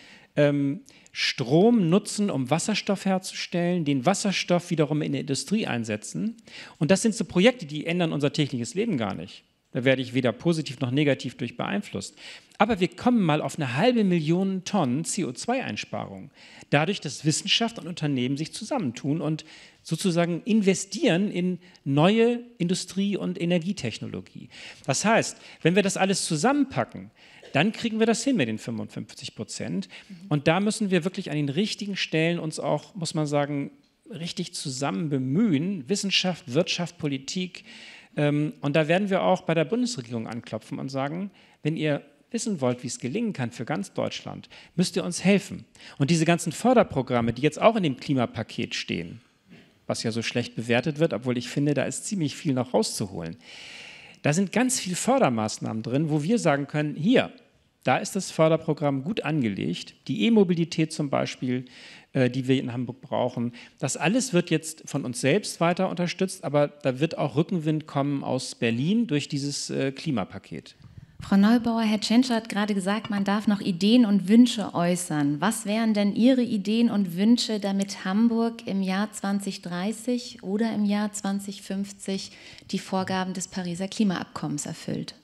Strom nutzen, um Wasserstoff herzustellen, den Wasserstoff wiederum in der Industrie einsetzen. Und das sind so Projekte, die ändern unser tägliches Leben gar nicht. Da werde ich weder positiv noch negativ durch beeinflusst. Aber wir kommen mal auf 500.000 Tonnen CO2-Einsparung. Dadurch, dass Wissenschaft und Unternehmen sich zusammentun und sozusagen investieren in neue Industrie- und Energietechnologie. Das heißt, wenn wir das alles zusammenpacken, dann kriegen wir das hin mit den 55%. Und da müssen wir wirklich an den richtigen Stellen uns auch, muss man sagen, richtig zusammen bemühen. Wissenschaft, Wirtschaft, Politik. Und da werden wir auch bei der Bundesregierung anklopfen und sagen, wenn ihr wissen wollt, wie es gelingen kann für ganz Deutschland, müsst ihr uns helfen. Und diese ganzen Förderprogramme, die jetzt auch in dem Klimapaket stehen, was ja so schlecht bewertet wird, obwohl ich finde, da ist ziemlich viel noch rauszuholen. Da sind ganz viele Fördermaßnahmen drin, wo wir sagen können, hier, da ist das Förderprogramm gut angelegt, die E-Mobilität zum Beispiel, die wir in Hamburg brauchen. Das alles wird jetzt von uns selbst weiter unterstützt, aber da wird auch Rückenwind kommen aus Berlin durch dieses Klimapaket. Frau Neubauer, Herr Tschentscher hat gerade gesagt, man darf noch Ideen und Wünsche äußern. Was wären denn Ihre Ideen und Wünsche, damit Hamburg im Jahr 2030 oder im Jahr 2050 die Vorgaben des Pariser Klimaabkommens erfüllt?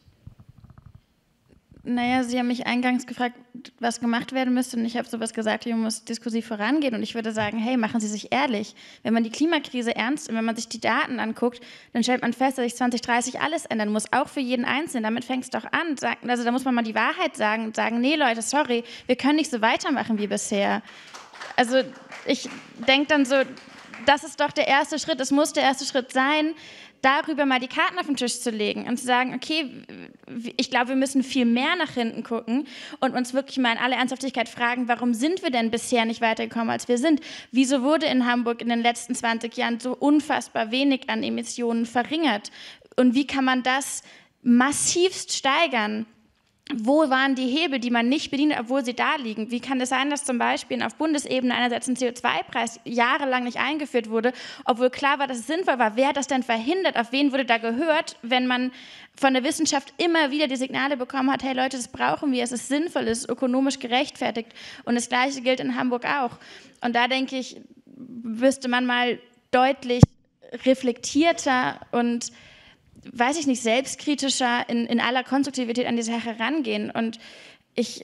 Naja, Sie haben mich eingangs gefragt, was gemacht werden müsste, und ich habe sowas gesagt, man muss diskursiv vorangehen, und ich würde sagen, hey, machen Sie sich ehrlich. Wenn man die Klimakrise ernst und wenn man sich die Daten anguckt, dann stellt man fest, dass sich 2030 alles ändern muss, auch für jeden Einzelnen. Damit fängt es doch an. Also da muss man mal die Wahrheit sagen und sagen, nee Leute, sorry, wir können nicht so weitermachen wie bisher. Also ich denke dann so, das ist doch der erste Schritt, es muss der erste Schritt sein, darüber mal die Karten auf den Tisch zu legen und zu sagen, okay, ich glaube, wir müssen viel mehr nach hinten gucken und uns wirklich mal in aller Ernsthaftigkeit fragen, warum sind wir denn bisher nicht weitergekommen, als wir sind? Wieso wurde in Hamburg in den letzten 20 Jahren so unfassbar wenig an Emissionen verringert? Und wie kann man das massivst steigern? Wo waren die Hebel, die man nicht bedient, obwohl sie da liegen? Wie kann es sein, dass zum Beispiel auf Bundesebene einerseits ein CO2-Preis jahrelang nicht eingeführt wurde, obwohl klar war, dass es sinnvoll war? Wer hat das denn verhindert? Auf wen wurde da gehört, wenn man von der Wissenschaft immer wieder die Signale bekommen hat, hey Leute, das brauchen wir, es ist sinnvoll, es ist ökonomisch gerechtfertigt. Und das Gleiche gilt in Hamburg auch. Und da denke ich, müsste man mal deutlich reflektierter und weiß ich nicht, selbstkritischer in aller Konstruktivität an die Sache rangehen. Und ich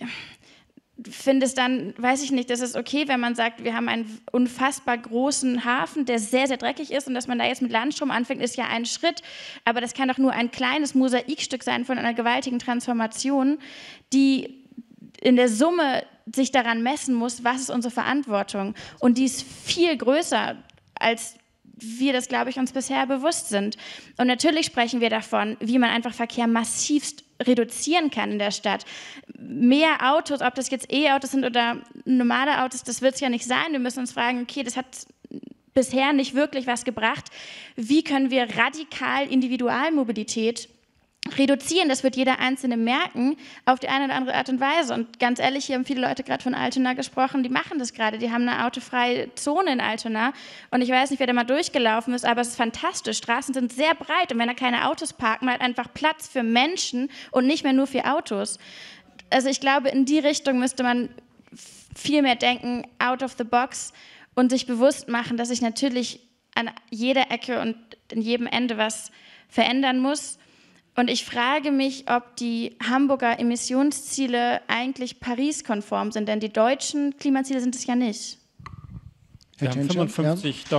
finde es dann, weiß ich nicht, das ist okay, wenn man sagt, wir haben einen unfassbar großen Hafen, der sehr, sehr dreckig ist und dass man da jetzt mit Landstrom anfängt, ist ja ein Schritt. Aber das kann doch nur ein kleines Mosaikstück sein von einer gewaltigen Transformation, die in der Summe sich daran messen muss, was ist unsere Verantwortung. Und die ist viel größer als wir das, glaube ich, uns bisher bewusst sind. Und natürlich sprechen wir davon, wie man einfach Verkehr massivst reduzieren kann in der Stadt. Mehr Autos, ob das jetzt E-Autos sind oder normale Autos, das wird es ja nicht sein. Wir müssen uns fragen, okay, das hat bisher nicht wirklich was gebracht. Wie können wir radikal Individualmobilität reduzieren? Das wird jeder Einzelne merken, auf die eine oder andere Art und Weise. Und ganz ehrlich, hier haben viele Leute gerade von Altona gesprochen, die machen das gerade. Die haben eine autofreie Zone in Altona. Und ich weiß nicht, wer da mal durchgelaufen ist, aber es ist fantastisch. Straßen sind sehr breit und wenn da keine Autos parken, man hat einfach Platz für Menschen und nicht mehr nur für Autos. Also ich glaube, in die Richtung müsste man viel mehr denken, out of the box und sich bewusst machen, dass sich natürlich an jeder Ecke und in jedem Ende was verändern muss. Und ich frage mich, ob die Hamburger Emissionsziele eigentlich Paris-konform sind, denn die deutschen Klimaziele sind es ja nicht. Wir haben 55, ja.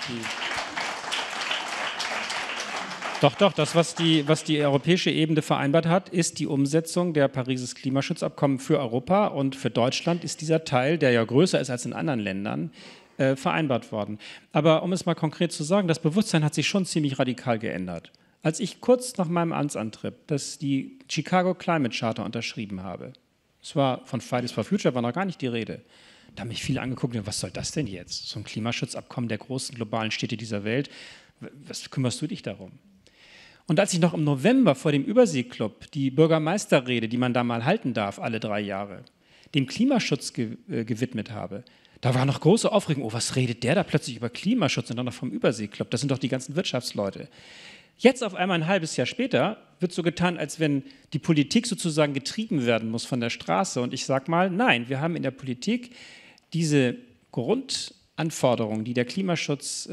Doch, das, was die europäische Ebene vereinbart hat, ist die Umsetzung der Parises Klimaschutzabkommen für Europa und für Deutschland ist dieser Teil, der ja größer ist als in anderen Ländern, vereinbart worden. Aber um es mal konkret zu sagen, das Bewusstsein hat sich schon ziemlich radikal geändert. Als ich kurz nach meinem Amtsantritt die Chicago Climate Charter unterschrieben habe, es war von Fridays for Future, war noch gar nicht die Rede, da haben mich viele angeguckt, was soll das denn jetzt? So ein Klimaschutzabkommen der großen globalen Städte dieser Welt, was kümmerst du dich darum? Und als ich noch im November vor dem Überseeclub die Bürgermeisterrede, die man da mal halten darf, alle 3 Jahre, dem Klimaschutz gewidmet habe, da war noch große Aufregung, oh, was redet der da plötzlich über Klimaschutz und dann noch vom Überseeclub, das sind doch die ganzen Wirtschaftsleute. Jetzt auf einmal ein halbes Jahr später wird so getan, als wenn die Politik sozusagen getrieben werden muss von der Straße. Und ich sage mal, nein, wir haben in der Politik diese Grundanforderungen, die der Klimaschutz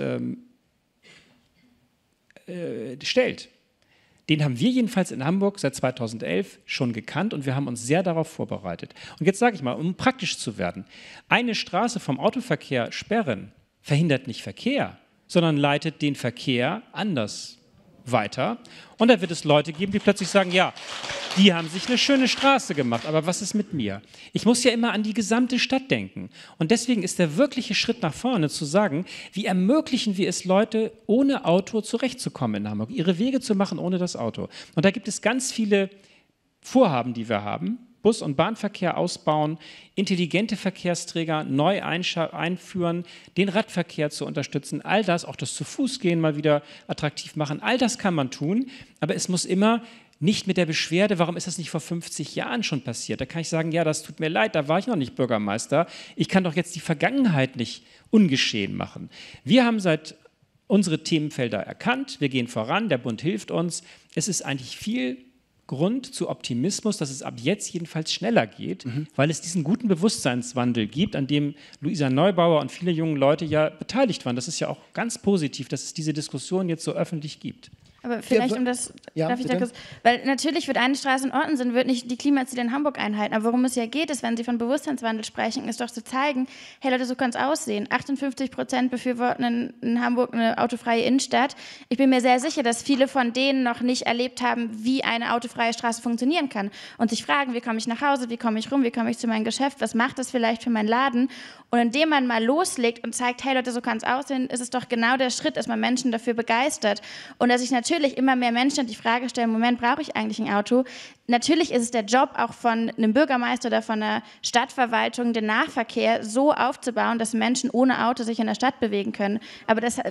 stellt. Den haben wir jedenfalls in Hamburg seit 2011 schon gekannt und wir haben uns sehr darauf vorbereitet. Und jetzt sage ich mal, um praktisch zu werden, eine Straße vom Autoverkehr sperren verhindert nicht Verkehr, sondern leitet den Verkehr anders weiter. Und da wird es Leute geben, die plötzlich sagen, ja, die haben sich eine schöne Straße gemacht, aber was ist mit mir? Ich muss ja immer an die gesamte Stadt denken. Und deswegen ist der wirkliche Schritt nach vorne zu sagen, wie ermöglichen wir es, Leute ohne Auto zurechtzukommen in Hamburg, ihre Wege zu machen ohne das Auto. Und da gibt es ganz viele Vorhaben, die wir haben. Bus- und Bahnverkehr ausbauen, intelligente Verkehrsträger neu einführen, den Radverkehr zu unterstützen, all das, auch das Zu-Fuß-Gehen mal wieder attraktiv machen, all das kann man tun, aber es muss immer nicht mit der Beschwerde, warum ist das nicht vor 50 Jahren schon passiert? Da kann ich sagen, ja, das tut mir leid, da war ich noch nicht Bürgermeister, ich kann doch jetzt die Vergangenheit nicht ungeschehen machen. Wir haben unsere Themenfelder erkannt, wir gehen voran, der Bund hilft uns, es ist eigentlich viel Grund zu Optimismus, dass es ab jetzt jedenfalls schneller geht, weil es diesen guten Bewusstseinswandel gibt, an dem Luisa Neubauer und viele junge Leute ja beteiligt waren. Das ist ja auch ganz positiv, dass es diese Diskussion jetzt so öffentlich gibt. Aber vielleicht darf ich da kurz, weil natürlich wird eine Straße in Ordnung sein, wird nicht die Klimaziele in Hamburg einhalten, aber worum es ja geht, ist, wenn Sie von Bewusstseinswandel sprechen, ist doch zu zeigen, hey Leute, so kann es aussehen. 58% befürworten in Hamburg eine autofreie Innenstadt. Ich bin mir sehr sicher, dass viele von denen noch nicht erlebt haben, wie eine autofreie Straße funktionieren kann und sich fragen, wie komme ich nach Hause, wie komme ich rum, wie komme ich zu meinem Geschäft, was macht das vielleicht für meinen Laden? Und indem man mal loslegt und zeigt, hey Leute, so kann es aussehen, ist es doch genau der Schritt, dass man Menschen dafür begeistert und dass sich natürlich immer mehr Menschen die Frage stellen, Moment, brauche ich eigentlich ein Auto? Natürlich ist es der Job auch von einem Bürgermeister oder von einer Stadtverwaltung, den Nahverkehr so aufzubauen, dass Menschen ohne Auto sich in der Stadt bewegen können. Aber das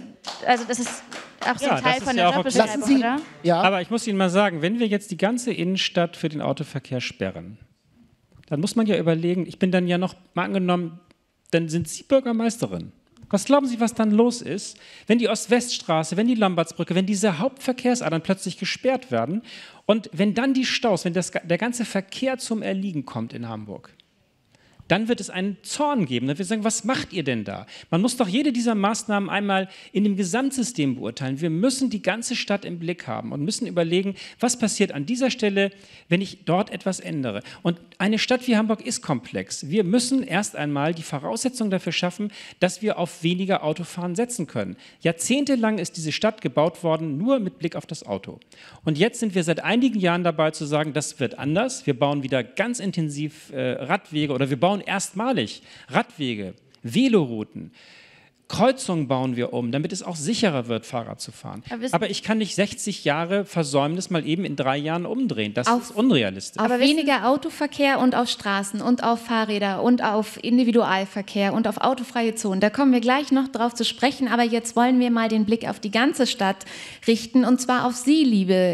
ist auch so ein Teil von der Jobbeschreibung, oder? Ja. Aber ich muss Ihnen mal sagen, wenn wir jetzt die ganze Innenstadt für den Autoverkehr sperren, dann muss man ja überlegen, ich bin dann ja noch, mal angenommen, dann sind Sie Bürgermeisterin. Was glauben Sie, was dann los ist, wenn die Ost-West-Straße, wenn die Lambertsbrücke, wenn diese Hauptverkehrsadern plötzlich gesperrt werden und wenn dann die Staus, wenn der ganze Verkehr zum Erliegen kommt in Hamburg? Dann wird es einen Zorn geben. Dann wird es sagen, was macht ihr denn da? Man muss doch jede dieser Maßnahmen einmal in dem Gesamtsystem beurteilen. Wir müssen die ganze Stadt im Blick haben und müssen überlegen, was passiert an dieser Stelle, wenn ich dort etwas ändere. Und eine Stadt wie Hamburg ist komplex. Wir müssen erst einmal die Voraussetzungen dafür schaffen, dass wir auf weniger Autofahren setzen können. Jahrzehntelang ist diese Stadt gebaut worden, nur mit Blick auf das Auto. Und jetzt sind wir seit einigen Jahren dabei zu sagen, das wird anders. Wir bauen wieder ganz intensiv Radwege oder wir bauen erstmalig Radwege, Velorouten, Kreuzungen bauen wir um, damit es auch sicherer wird, Fahrrad zu fahren. Aber ich kann nicht 60 Jahre Versäumnis mal eben in 3 Jahren umdrehen. Das ist unrealistisch. Aber weniger Autoverkehr und auf Straßen und auf Fahrräder und auf Individualverkehr und auf autofreie Zonen. Da kommen wir gleich noch drauf zu sprechen. Aber jetzt wollen wir mal den Blick auf die ganze Stadt richten und zwar auf Sie,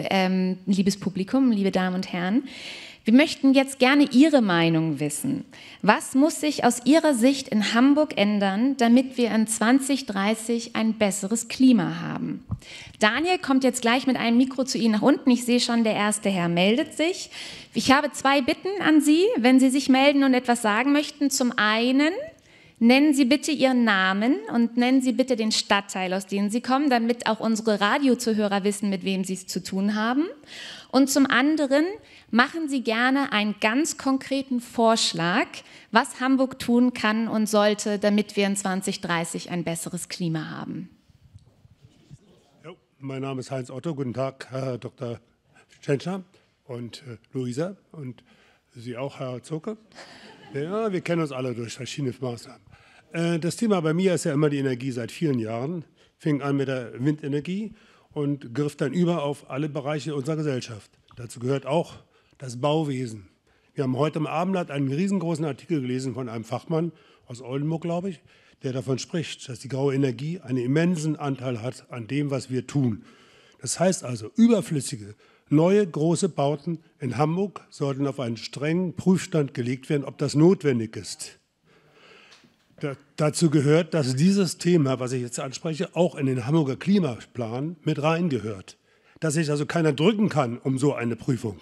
liebes Publikum, liebe Damen und Herren. Wir möchten jetzt gerne Ihre Meinung wissen. Was muss sich aus Ihrer Sicht in Hamburg ändern, damit wir in 2030 ein besseres Klima haben? Daniel kommt jetzt gleich mit einem Mikro zu Ihnen nach unten. Ich sehe schon, der erste Herr meldet sich. Ich habe 2 Bitten an Sie, wenn Sie sich melden und etwas sagen möchten. Zum einen nennen Sie bitte Ihren Namen und nennen Sie bitte den Stadtteil, aus dem Sie kommen, damit auch unsere Radiozuhörer wissen, mit wem Sie es zu tun haben. Und zum anderen machen Sie gerne einen ganz konkreten Vorschlag, was Hamburg tun kann und sollte, damit wir in 2030 ein besseres Klima haben. Ja, mein Name ist Heinz Otto. Guten Tag, Herr Dr. Tschentscher und Luisa und Sie auch, Herr Zurke. Ja, wir kennen uns alle durch verschiedene Maßnahmen. Das Thema bei mir ist ja immer die Energie seit vielen Jahren. Fing an mit der Windenergie und griff dann über auf alle Bereiche unserer Gesellschaft. Dazu gehört auch das Bauwesen. Wir haben heute im Abendblatt einen riesengroßen Artikel gelesen von einem Fachmann aus Oldenburg, glaube ich, der davon spricht, dass die graue Energie einen immensen Anteil hat an dem, was wir tun. Das heißt also, überflüssige, neue große Bauten in Hamburg sollten auf einen strengen Prüfstand gelegt werden, ob das notwendig ist. Dazu gehört, dass dieses Thema, was ich jetzt anspreche, auch in den Hamburger Klimaplan mit reingehört. Dass sich also keiner drücken kann um so eine Prüfung.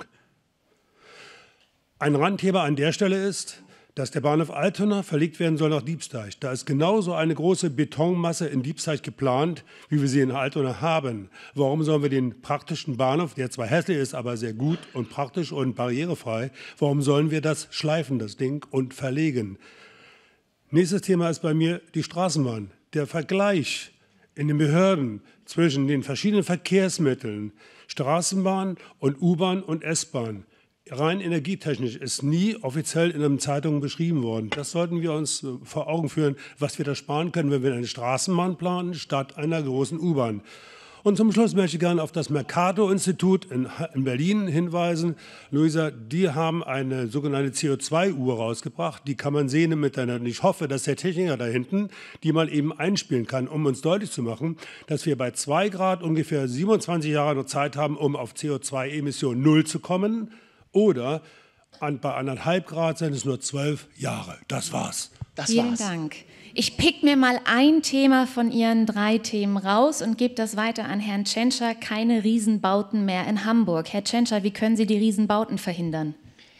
Ein Randthema an der Stelle ist, dass der Bahnhof Altona verlegt werden soll nach Diebsteich. Da ist genauso eine große Betonmasse in Diebsteich geplant, wie wir sie in Altona haben. Warum sollen wir den praktischen Bahnhof, der zwar hässlich ist, aber sehr gut und praktisch und barrierefrei, warum sollen wir das schleifen, das Ding, und verlegen? Nächstes Thema ist bei mir die Straßenbahn. Der Vergleich in den Behörden zwischen den verschiedenen Verkehrsmitteln, Straßenbahn und U-Bahn und S-Bahn, rein energietechnisch ist nie offiziell in einer Zeitung beschrieben worden. Das sollten wir uns vor Augen führen, was wir da sparen können, wenn wir eine Straßenbahn planen, statt einer großen U-Bahn. Und zum Schluss möchte ich gerne auf das Mercator-Institut in Berlin hinweisen. Luisa, die haben eine sogenannte CO2-Uhr rausgebracht. Die kann man sehen im Internet. Und ich hoffe, dass der Techniker da hinten die mal eben einspielen kann, um uns deutlich zu machen, dass wir bei 2 Grad ungefähr 27 Jahre noch Zeit haben, um auf CO2-Emission 0 zu kommen. Oder bei 1,5 Grad sind es nur 12 Jahre. Das war's. Vielen Dank. Ich pick mir mal ein Thema von Ihren 3 Themen raus und gebe das weiter an Herrn Tschentscher. Keine Riesenbauten mehr in Hamburg. Herr Tschentscher, wie können Sie die Riesenbauten verhindern?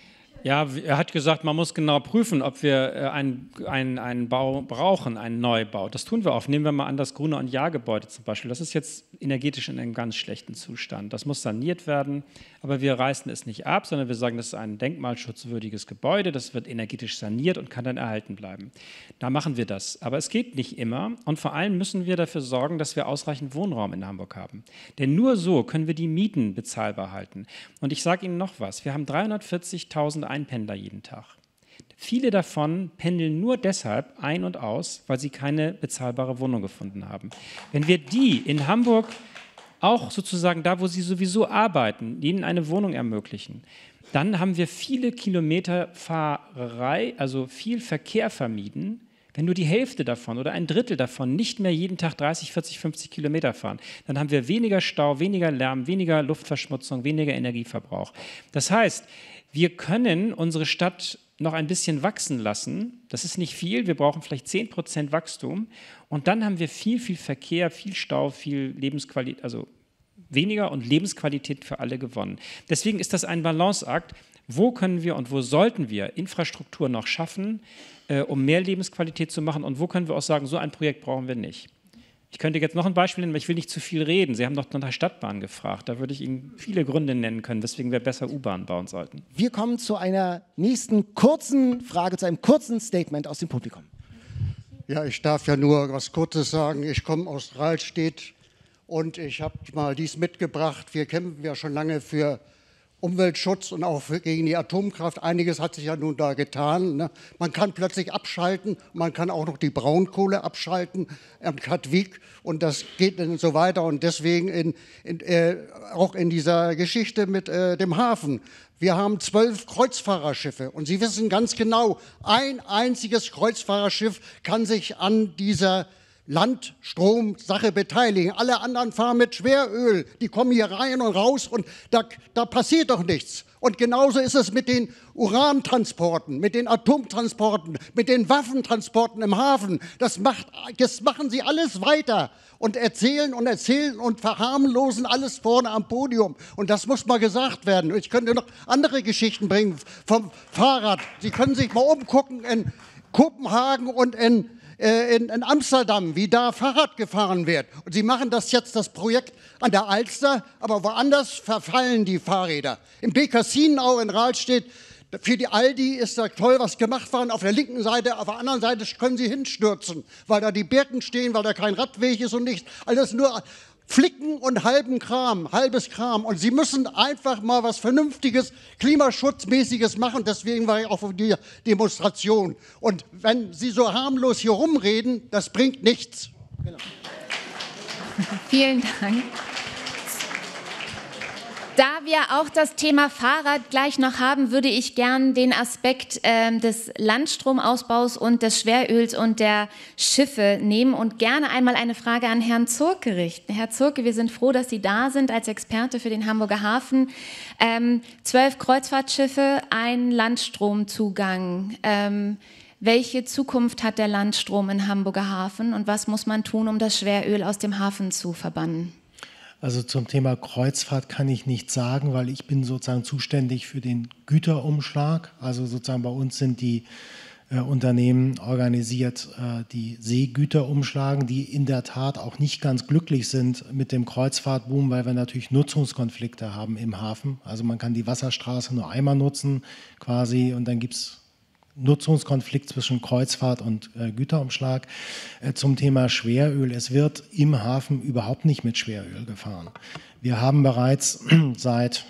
Ja, er hat gesagt, man muss genau prüfen, ob wir einen Bau brauchen, einen Neubau. Das tun wir oft. Nehmen wir mal an das Gruner- und Jahr-Gebäude zum Beispiel. Das ist jetzt energetisch in einem ganz schlechten Zustand. Das muss saniert werden, aber wir reißen es nicht ab, sondern wir sagen, das ist ein denkmalschutzwürdiges Gebäude, das wird energetisch saniert und kann dann erhalten bleiben. Da machen wir das. Aber es geht nicht immer und vor allem müssen wir dafür sorgen, dass wir ausreichend Wohnraum in Hamburg haben. Denn nur so können wir die Mieten bezahlbar halten. Und ich sage Ihnen noch was, wir haben 340.000 Einpendler jeden Tag. Viele davon pendeln nur deshalb ein und aus, weil sie keine bezahlbare Wohnung gefunden haben. Wenn wir die in Hamburg auch sozusagen da, wo sie sowieso arbeiten, ihnen eine Wohnung ermöglichen, dann haben wir viele Kilometer Fahrerei, also viel Verkehr vermieden. Wenn nur die Hälfte davon oder ein Drittel davon nicht mehr jeden Tag 30, 40, 50 Kilometer fahren, dann haben wir weniger Stau, weniger Lärm, weniger Luftverschmutzung, weniger Energieverbrauch. Das heißt, wir können unsere Stadt noch ein bisschen wachsen lassen. Das ist nicht viel, wir brauchen vielleicht 10% Wachstum. Und dann haben wir viel, viel Verkehr, viel Stau, viel Lebensqualität, also weniger und Lebensqualität für alle gewonnen. Deswegen ist das ein Balanceakt. Wo können wir und wo sollten wir Infrastruktur noch schaffen, um mehr Lebensqualität zu machen? Und wo können wir auch sagen, so ein Projekt brauchen wir nicht? Ich könnte jetzt noch ein Beispiel nennen, aber ich will nicht zu viel reden. Sie haben doch nach der Stadtbahn gefragt. Da würde ich Ihnen viele Gründe nennen können, weswegen wir besser U-Bahn bauen sollten. Wir kommen zu einer nächsten kurzen Frage, zu einem kurzen Statement aus dem Publikum. Ja, ich darf ja nur was Kurzes sagen. Ich komme aus Rahlstedt und ich habe mal dies mitgebracht. Wir kämpfen ja schon lange für Umweltschutz und auch gegen die Atomkraft. Einiges hat sich ja nun da getan. Ne? Man kann plötzlich abschalten, man kann auch noch die Braunkohle abschalten am Katwijk und das geht dann so weiter. Und deswegen auch in dieser Geschichte mit dem Hafen. Wir haben 12 Kreuzfahrerschiffe und Sie wissen ganz genau, ein einziges Kreuzfahrerschiff kann sich an dieser Landstromsache beteiligen. Alle anderen fahren mit Schweröl. Die kommen hier rein und raus und da passiert doch nichts. Und genauso ist es mit den Urantransporten, mit den Atomtransporten, mit den Waffentransporten im Hafen. Das machen sie alles weiter und erzählen und verharmlosen alles vorne am Podium. Und das muss mal gesagt werden. Ich könnte noch andere Geschichten bringen vom Fahrrad. Sie können sich mal umgucken in Kopenhagen und in Amsterdam, wie da Fahrrad gefahren wird. Und sie machen das jetzt, das Projekt an der Alster, aber woanders verfallen die Fahrräder. Im Beeckhasinau in Rahlstedt, für die Aldi ist da toll was gemacht worden. Auf der linken Seite, auf der anderen Seite können sie hinstürzen, weil da die Birken stehen, weil da kein Radweg ist und nichts. Alles nur Flicken und halbes Kram. Und sie müssen einfach mal was Vernünftiges, Klimaschutzmäßiges machen. Deswegen war ich auch auf die Demonstration. Und wenn Sie so harmlos hier rumreden, das bringt nichts. Genau. Vielen Dank. Da wir auch das Thema Fahrrad gleich noch haben, würde ich gern den Aspekt des Landstromausbaus und des Schweröls und der Schiffe nehmen und gerne einmal eine Frage an Herrn Zurke richten. Herr Zurke, wir sind froh, dass Sie da sind als Experte für den Hamburger Hafen. 12 Kreuzfahrtschiffe, ein Landstromzugang. Welche Zukunft hat der Landstrom im Hamburger Hafen und was muss man tun, um das Schweröl aus dem Hafen zu verbannen? Also zum Thema Kreuzfahrt kann ich nichts sagen, weil ich bin sozusagen zuständig für den Güterumschlag. Also sozusagen bei uns sind die Unternehmen organisiert, die Seegüter umschlagen, die in der Tat auch nicht ganz glücklich sind mit dem Kreuzfahrtboom, weil wir natürlich Nutzungskonflikte haben im Hafen. Also man kann die Wasserstraße nur einmal nutzen quasi und dann gibt es Nutzungskonflikt zwischen Kreuzfahrt und Güterumschlag. Zum Thema Schweröl. Es wird im Hafen überhaupt nicht mit Schweröl gefahren. Wir haben bereits seit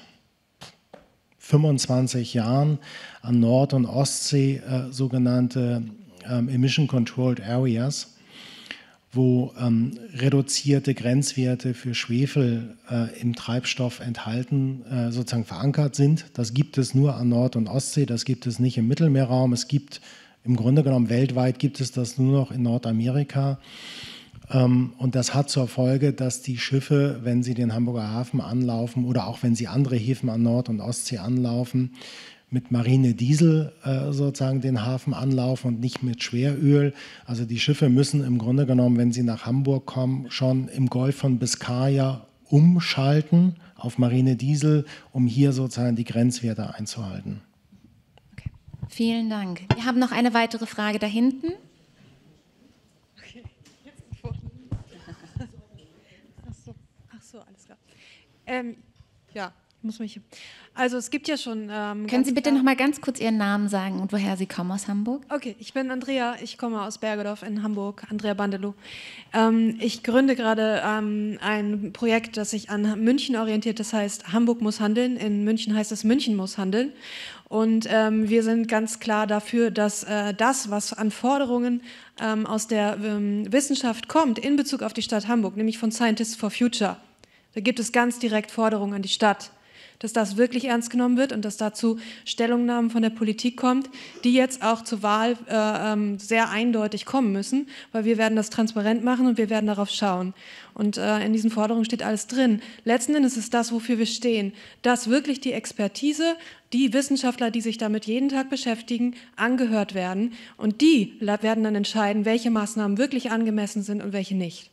25 Jahren an Nord- und Ostsee sogenannte Emission Controlled Areas, wo reduzierte Grenzwerte für Schwefel im Treibstoff enthalten, sozusagen verankert sind. Das gibt es nur an Nord- und Ostsee, das gibt es nicht im Mittelmeerraum. Es gibt im Grunde genommen weltweit gibt es das nur noch in Nordamerika. Und das hat zur Folge, dass die Schiffe, wenn sie den Hamburger Hafen anlaufen oder auch wenn sie andere Häfen an Nord- und Ostsee anlaufen, mit Marinediesel sozusagen den Hafen anlaufen und nicht mit Schweröl. Also die Schiffe müssen im Grunde genommen, wenn sie nach Hamburg kommen, schon im Golf von Biskaya umschalten auf Marinediesel, um hier sozusagen die Grenzwerte einzuhalten. Vielen Dank. Wir haben noch eine weitere Frage da hinten. Ach so, alles klar. Ja, muss mich. Also es gibt ja schon. Können Sie bitte noch mal ganz kurz Ihren Namen sagen und woher Sie kommen aus Hamburg? Okay, ich bin Andrea, ich komme aus Bergedorf in Hamburg, Andrea Bandelow. Ich gründe gerade ein Projekt, das sich an München orientiert, das heißt Hamburg muss handeln. In München heißt es München muss handeln. Und wir sind ganz klar dafür, dass das, was an Forderungen aus der Wissenschaft kommt in Bezug auf die Stadt Hamburg, nämlich von Scientists for Future, da gibt es ganz direkt Forderungen an die Stadt, dass das wirklich ernst genommen wird und dass dazu Stellungnahmen von der Politik kommt, die jetzt auch zur Wahl sehr eindeutig kommen müssen, weil wir werden das transparent machen und wir werden darauf schauen. Und in diesen Forderungen steht alles drin. Letzten Endes ist das, wofür wir stehen, dass wirklich die Expertise, die Wissenschaftler, die sich damit jeden Tag beschäftigen, angehört werden und die werden dann entscheiden, welche Maßnahmen wirklich angemessen sind und welche nicht.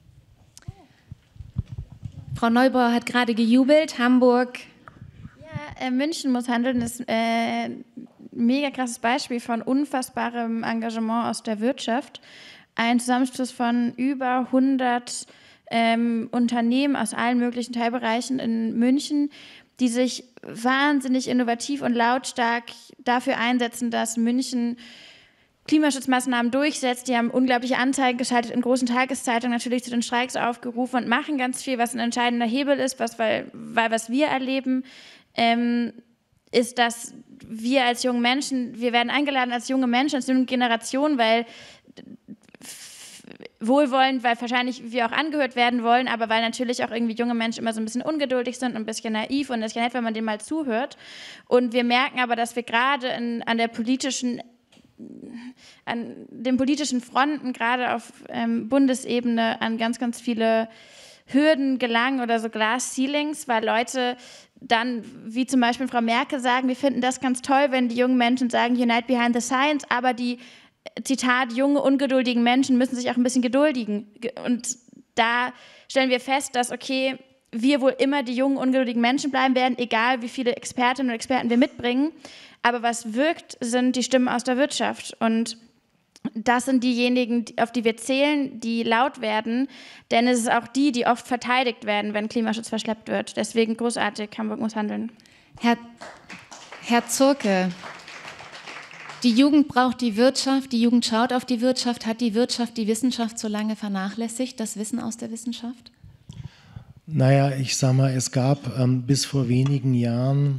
Frau Neubauer hat gerade gejubelt, Hamburg. Ja, München muss handeln, ist ein mega krasses Beispiel von unfassbarem Engagement aus der Wirtschaft. Ein Zusammenschluss von über 100 Unternehmen aus allen möglichen Teilbereichen in München, die sich wahnsinnig innovativ und lautstark dafür einsetzen, dass München Klimaschutzmaßnahmen durchsetzt. Die haben unglaubliche Anzeigen geschaltet in großen Tageszeitungen, natürlich zu den Streiks aufgerufen und machen ganz viel, was ein entscheidender Hebel ist, weil was wir erleben, ist, dass wir als junge Menschen, wir werden eingeladen als junge Menschen, als junge Generation, weil wohlwollend, weil wahrscheinlich wir auch angehört werden wollen, aber weil natürlich auch irgendwie junge Menschen immer so ein bisschen ungeduldig sind und ein bisschen naiv und es ist ja nett, wenn man denen mal zuhört. Und wir merken aber, dass wir gerade an den politischen Fronten, gerade auf Bundesebene, an ganz, ganz viele Hürden gelangen oder so Glass-Ceilings, weil Leute dann, wie zum Beispiel Frau Merkel, sagen, wir finden das ganz toll, wenn die jungen Menschen sagen, unite behind the science, aber die, Zitat, junge, ungeduldigen Menschen müssen sich auch ein bisschen geduldigen. Und da stellen wir fest, dass, okay, wir wohl immer die jungen, ungeduldigen Menschen bleiben werden, egal wie viele Expertinnen und Experten wir mitbringen. Aber was wirkt, sind die Stimmen aus der Wirtschaft. Und das sind diejenigen, auf die wir zählen, die laut werden. Denn es ist auch die oft verteidigt werden, wenn Klimaschutz verschleppt wird. Deswegen großartig, Hamburg muss handeln. Herr Zurke, die Jugend braucht die Wirtschaft, die Jugend schaut auf die Wirtschaft. Hat die Wirtschaft die Wissenschaft so lange vernachlässigt, das Wissen aus der Wissenschaft? Naja, ich sag mal, es gab bis vor wenigen Jahren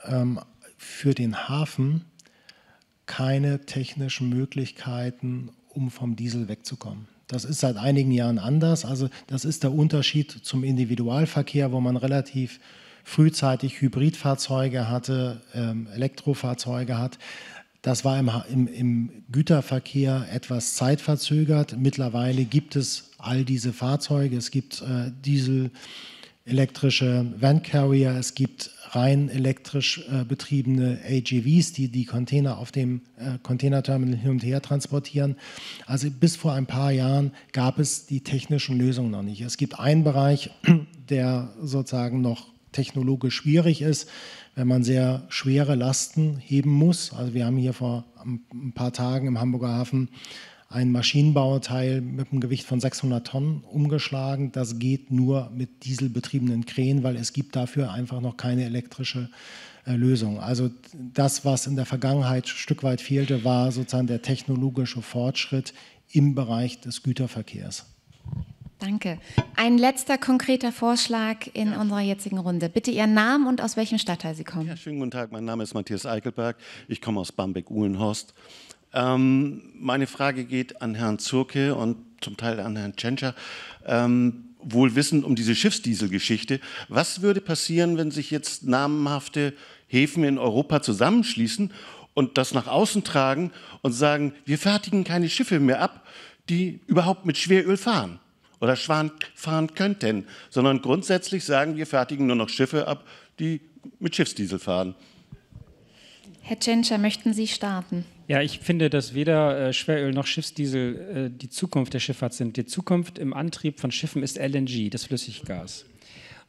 für den Hafen keine technischen Möglichkeiten, um vom Diesel wegzukommen. Das ist seit einigen Jahren anders. Also das ist der Unterschied zum Individualverkehr, wo man relativ frühzeitig Hybridfahrzeuge hatte, Elektrofahrzeuge hat. Das war im Güterverkehr etwas zeitverzögert. Mittlerweile gibt es all diese Fahrzeuge. Es gibt diesel-elektrische Van-Carrier, es gibt rein elektrisch betriebene AGVs, die Container auf dem Containerterminal hin und her transportieren. Also bis vor ein paar Jahren gab es die technischen Lösungen noch nicht. Es gibt einen Bereich, der sozusagen noch technologisch schwierig ist, wenn man sehr schwere Lasten heben muss. Also wir haben hier vor ein paar Tagen im Hamburger Hafen ein Maschinenbauteil mit einem Gewicht von 600 Tonnen umgeschlagen. Das geht nur mit dieselbetriebenen Kränen, weil es gibt dafür einfach noch keine elektrische Lösung. Also das, was in der Vergangenheit ein Stück weit fehlte, war sozusagen der technologische Fortschritt im Bereich des Güterverkehrs. Danke. Ein letzter konkreter Vorschlag in unserer jetzigen Runde. Bitte Ihren Namen und aus welchem Stadtteil Sie kommen. Ja, schönen guten Tag, mein Name ist Matthias Eichelberg. Ich komme aus Bamberg-Uhlenhorst. Meine Frage geht an Herrn Zurke und zum Teil an Herrn Tschentscher. Wohl wissend um diese Schiffsdieselgeschichte. Was würde passieren, wenn sich jetzt namhafte Häfen in Europa zusammenschließen und das nach außen tragen und sagen, wir fertigen keine Schiffe mehr ab, die überhaupt mit Schweröl fahren oder fahren könnten, sondern grundsätzlich sagen, wir fertigen nur noch Schiffe ab, die mit Schiffsdiesel fahren? Herr Tschentscher, möchten Sie starten? Ja, ich finde, dass weder Schweröl noch Schiffsdiesel die Zukunft der Schifffahrt sind. Die Zukunft im Antrieb von Schiffen ist LNG, das Flüssiggas.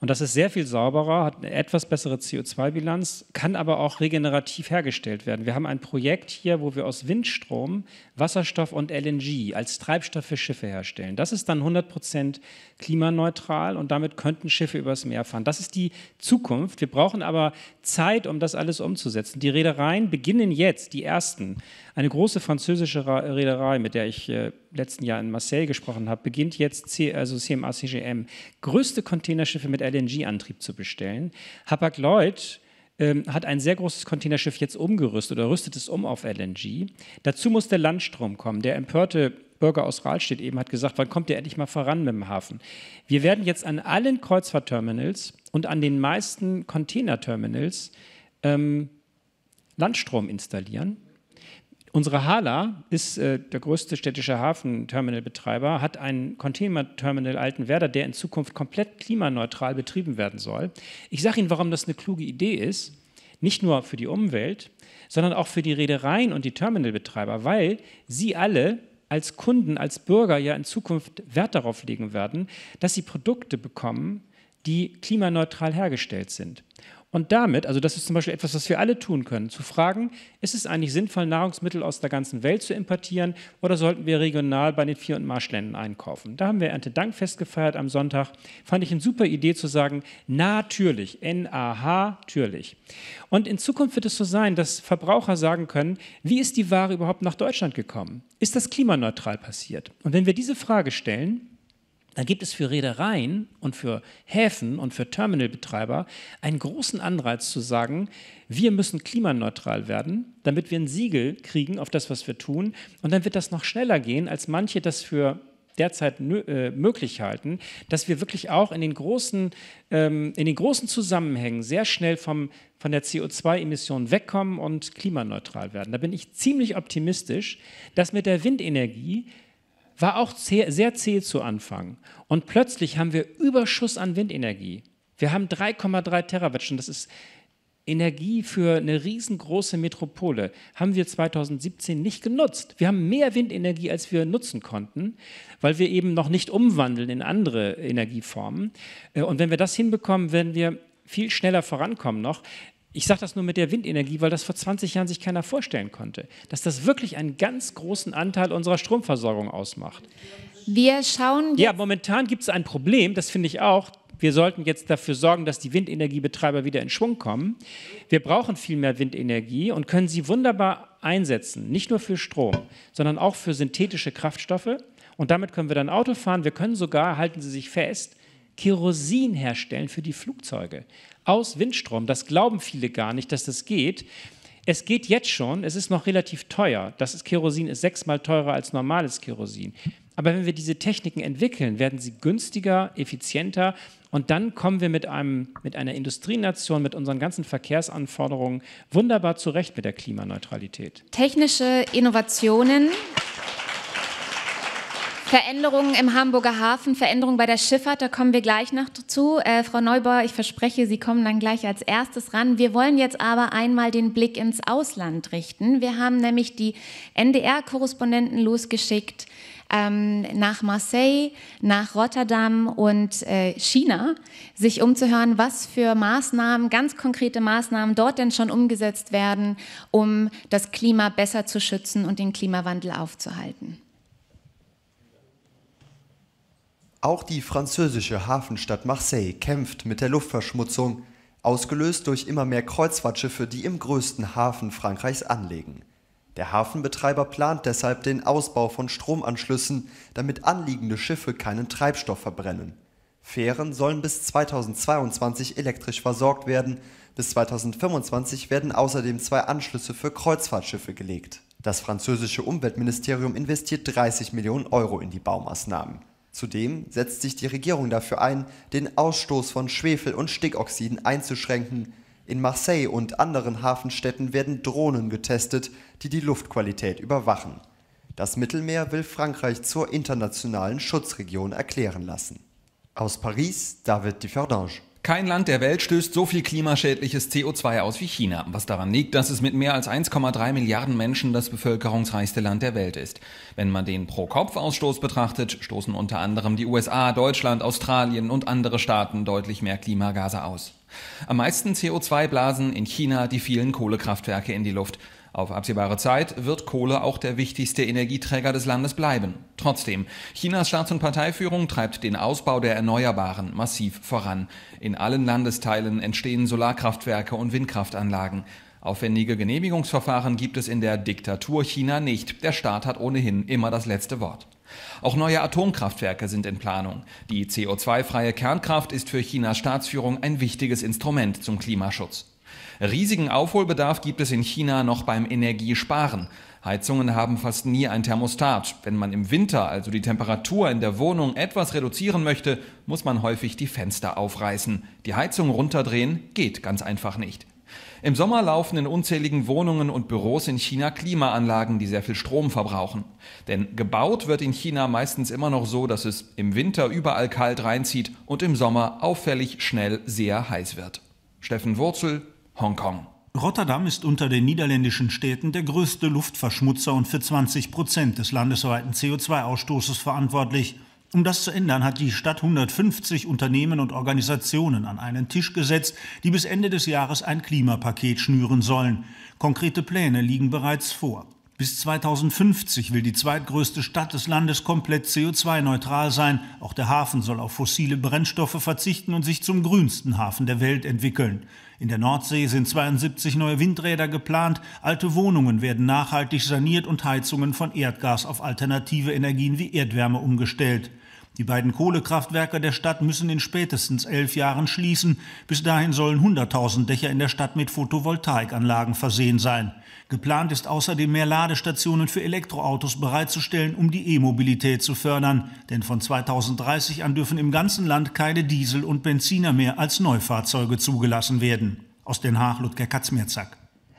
Und das ist sehr viel sauberer, hat eine etwas bessere CO2-Bilanz, kann aber auch regenerativ hergestellt werden. Wir haben ein Projekt hier, wo wir aus Windstrom Wasserstoff und LNG als Treibstoff für Schiffe herstellen. Das ist dann 100% klimaneutral und damit könnten Schiffe übers Meer fahren. Das ist die Zukunft. Wir brauchen aber Zeit, um das alles umzusetzen. Die Reedereien beginnen jetzt, die ersten. Eine große französische Reederei, mit der ich letzten Jahr in Marseille gesprochen habe, beginnt jetzt, CMA CGM, größte Containerschiffe mit LNG-Antrieb zu bestellen. Hapag-Lloyd hat ein sehr großes Containerschiff jetzt umgerüstet oder rüstet es um auf LNG. Dazu muss der Landstrom kommen. Der empörte Bürger aus Rahlstedt eben hat gesagt, wann kommt ihr endlich mal voran mit dem Hafen? Wir werden jetzt an allen Kreuzfahrtterminals und an den meisten Containerterminals Landstrom installieren. Unsere Hala ist der größte städtische Hafenterminalbetreiber, hat ein Containerterminal Altenwerder, der in Zukunft komplett klimaneutral betrieben werden soll. Ich sage Ihnen, warum das eine kluge Idee ist, nicht nur für die Umwelt, sondern auch für die Reedereien und die Terminalbetreiber, weil sie alle als Kunden, als Bürger ja in Zukunft Wert darauf legen werden, dass sie Produkte bekommen, die klimaneutral hergestellt sind. Und damit, also das ist zum Beispiel etwas, was wir alle tun können, zu fragen, ist es eigentlich sinnvoll, Nahrungsmittel aus der ganzen Welt zu importieren oder sollten wir regional bei den Vier- und Marschländern einkaufen? Da haben wir Erntedankfest gefeiert am Sonntag. Fand ich eine super Idee zu sagen, natürlich, natürlich. Und in Zukunft wird es so sein, dass Verbraucher sagen können, wie ist die Ware überhaupt nach Deutschland gekommen? Ist das klimaneutral passiert? Und wenn wir diese Frage stellen, dann gibt es für Reedereien und für Häfen und für Terminalbetreiber einen großen Anreiz zu sagen, wir müssen klimaneutral werden, damit wir ein Siegel kriegen auf das, was wir tun. Und dann wird das noch schneller gehen, als manche das für derzeit möglich halten, dass wir wirklich auch in den großen Zusammenhängen sehr schnell von der CO2-Emission wegkommen und klimaneutral werden. Da bin ich ziemlich optimistisch, dass mit der Windenergie war auch sehr zäh zu Anfang. Und plötzlich haben wir Überschuss an Windenergie. Wir haben 3,3 Terawattstunden. Das ist Energie für eine riesengroße Metropole. Haben wir 2017 nicht genutzt. Wir haben mehr Windenergie, als wir nutzen konnten, weil wir eben noch nicht umwandeln in andere Energieformen. Und wenn wir das hinbekommen, werden wir viel schneller vorankommen noch. Ich sage das nur mit der Windenergie, weil das vor 20 Jahren sich keiner vorstellen konnte, dass das wirklich einen ganz großen Anteil unserer Stromversorgung ausmacht. Wir schauen ja, momentan gibt es ein Problem, das finde ich auch. Wir sollten jetzt dafür sorgen, dass die Windenergiebetreiber wieder in Schwung kommen. Wir brauchen viel mehr Windenergie und können sie wunderbar einsetzen, nicht nur für Strom, sondern auch für synthetische Kraftstoffe. Und damit können wir dann Auto fahren. Wir können sogar, halten Sie sich fest, Kerosin herstellen für die Flugzeuge aus Windstrom. Das glauben viele gar nicht, dass das geht. Es geht jetzt schon, es ist noch relativ teuer. Kerosin ist 6-mal teurer als normales Kerosin. Aber wenn wir diese Techniken entwickeln, werden sie günstiger, effizienter und dann kommen wir mit einer Industrienation, mit unseren ganzen Verkehrsanforderungen wunderbar zurecht mit der Klimaneutralität. Technische Innovationen, Veränderungen im Hamburger Hafen, Veränderungen bei der Schifffahrt, da kommen wir gleich noch dazu. Frau Neubauer, ich verspreche, Sie kommen dann gleich als erstes ran. Wir wollen jetzt aber einmal den Blick ins Ausland richten. Wir haben nämlich die NDR-Korrespondenten losgeschickt nach Marseille, nach Rotterdam und China, sich umzuhören, was für Maßnahmen, ganz konkrete Maßnahmen dort denn schon umgesetzt werden, um das Klima besser zu schützen und den Klimawandel aufzuhalten. Auch die französische Hafenstadt Marseille kämpft mit der Luftverschmutzung, ausgelöst durch immer mehr Kreuzfahrtschiffe, die im größten Hafen Frankreichs anlegen. Der Hafenbetreiber plant deshalb den Ausbau von Stromanschlüssen, damit anliegende Schiffe keinen Treibstoff verbrennen. Fähren sollen bis 2022 elektrisch versorgt werden. Bis 2025 werden außerdem 2 Anschlüsse für Kreuzfahrtschiffe gelegt. Das französische Umweltministerium investiert 30 Millionen Euro in die Baumaßnahmen. Zudem setzt sich die Regierung dafür ein, den Ausstoß von Schwefel- und Stickoxiden einzuschränken. In Marseille und anderen Hafenstädten werden Drohnen getestet, die die Luftqualität überwachen. Das Mittelmeer will Frankreich zur internationalen Schutzregion erklären lassen. Aus Paris, David Differdange. Kein Land der Welt stößt so viel klimaschädliches CO2 aus wie China, was daran liegt, dass es mit mehr als 1,3 Milliarden Menschen das bevölkerungsreichste Land der Welt ist. Wenn man den Pro-Kopf-Ausstoß betrachtet, stoßen unter anderem die USA, Deutschland, Australien und andere Staaten deutlich mehr Klimagase aus. Am meisten CO2 blasen in China die vielen Kohlekraftwerke in die Luft. Auf absehbare Zeit wird Kohle auch der wichtigste Energieträger des Landes bleiben. Trotzdem, Chinas Staats- und Parteiführung treibt den Ausbau der Erneuerbaren massiv voran. In allen Landesteilen entstehen Solarkraftwerke und Windkraftanlagen. Aufwendige Genehmigungsverfahren gibt es in der Diktatur China nicht. Der Staat hat ohnehin immer das letzte Wort. Auch neue Atomkraftwerke sind in Planung. Die CO2-freie Kernkraft ist für Chinas Staatsführung ein wichtiges Instrument zum Klimaschutz. Riesigen Aufholbedarf gibt es in China noch beim Energiesparen. Heizungen haben fast nie ein Thermostat. Wenn man im Winter also die Temperatur in der Wohnung etwas reduzieren möchte, muss man häufig die Fenster aufreißen. Die Heizung runterdrehen geht ganz einfach nicht. Im Sommer laufen in unzähligen Wohnungen und Büros in China Klimaanlagen, die sehr viel Strom verbrauchen. Denn gebaut wird in China meistens immer noch so, dass es im Winter überall kalt reinzieht und im Sommer auffällig schnell sehr heiß wird. Steffen Wurzel, Hongkong. Rotterdam ist unter den niederländischen Städten der größte Luftverschmutzer und für 20% des landesweiten CO2-Ausstoßes verantwortlich. Um das zu ändern, hat die Stadt 150 Unternehmen und Organisationen an einen Tisch gesetzt, die bis Ende des Jahres ein Klimapaket schnüren sollen. Konkrete Pläne liegen bereits vor. Bis 2050 will die zweitgrößte Stadt des Landes komplett CO2-neutral sein. Auch der Hafen soll auf fossile Brennstoffe verzichten und sich zum grünsten Hafen der Welt entwickeln. In der Nordsee sind 72 neue Windräder geplant, alte Wohnungen werden nachhaltig saniert und Heizungen von Erdgas auf alternative Energien wie Erdwärme umgestellt. Die beiden Kohlekraftwerke der Stadt müssen in spätestens 11 Jahren schließen. Bis dahin sollen 100.000 Dächer in der Stadt mit Photovoltaikanlagen versehen sein. Geplant ist außerdem, mehr Ladestationen für Elektroautos bereitzustellen, um die E-Mobilität zu fördern. Denn von 2030 an dürfen im ganzen Land keine Diesel und Benziner mehr als Neufahrzeuge zugelassen werden. Aus Den Haag, Ludger Kaczmierzak.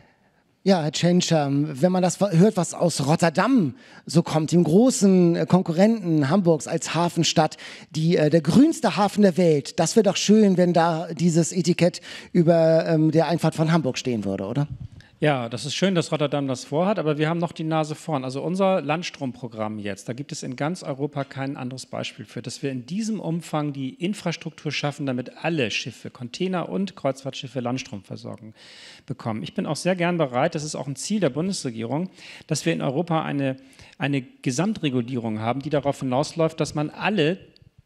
Ja, Herr Tschentscher, wenn man das hört, was aus Rotterdam so kommt, dem großen Konkurrenten Hamburgs als Hafenstadt, der grünste Hafen der Welt, das wäre doch schön, wenn da dieses Etikett über der Einfahrt von Hamburg stehen würde, oder? Ja, das ist schön, dass Rotterdam das vorhat, aber wir haben noch die Nase vorn. Also unser Landstromprogramm jetzt, da gibt es in ganz Europa kein anderes Beispiel für, dass wir in diesem Umfang die Infrastruktur schaffen, damit alle Schiffe, Container und Kreuzfahrtschiffe Landstromversorgung bekommen. Ich bin auch sehr gern bereit, das ist auch ein Ziel der Bundesregierung, dass wir in Europa eine Gesamtregulierung haben, die darauf hinausläuft, dass man alle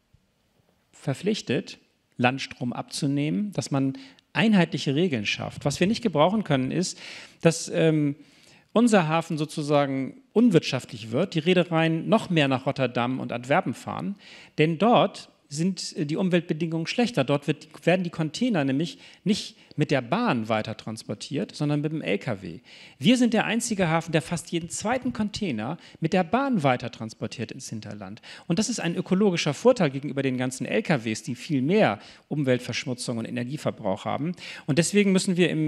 verpflichtet, Landstrom abzunehmen, dass man einheitliche Regeln schafft. Was wir nicht gebrauchen können, ist, dass unser Hafen sozusagen unwirtschaftlich wird, die Reedereien noch mehr nach Rotterdam und Antwerpen fahren, denn dort sind die Umweltbedingungen schlechter. Dort werden die Container nämlich nicht mit der Bahn weiter transportiert, sondern mit dem LKW. Wir sind der einzige Hafen, der fast jeden zweiten Container mit der Bahn weiter transportiert ins Hinterland. Und das ist ein ökologischer Vorteil gegenüber den ganzen LKWs, die viel mehr Umweltverschmutzung und Energieverbrauch haben. Und deswegen müssen wir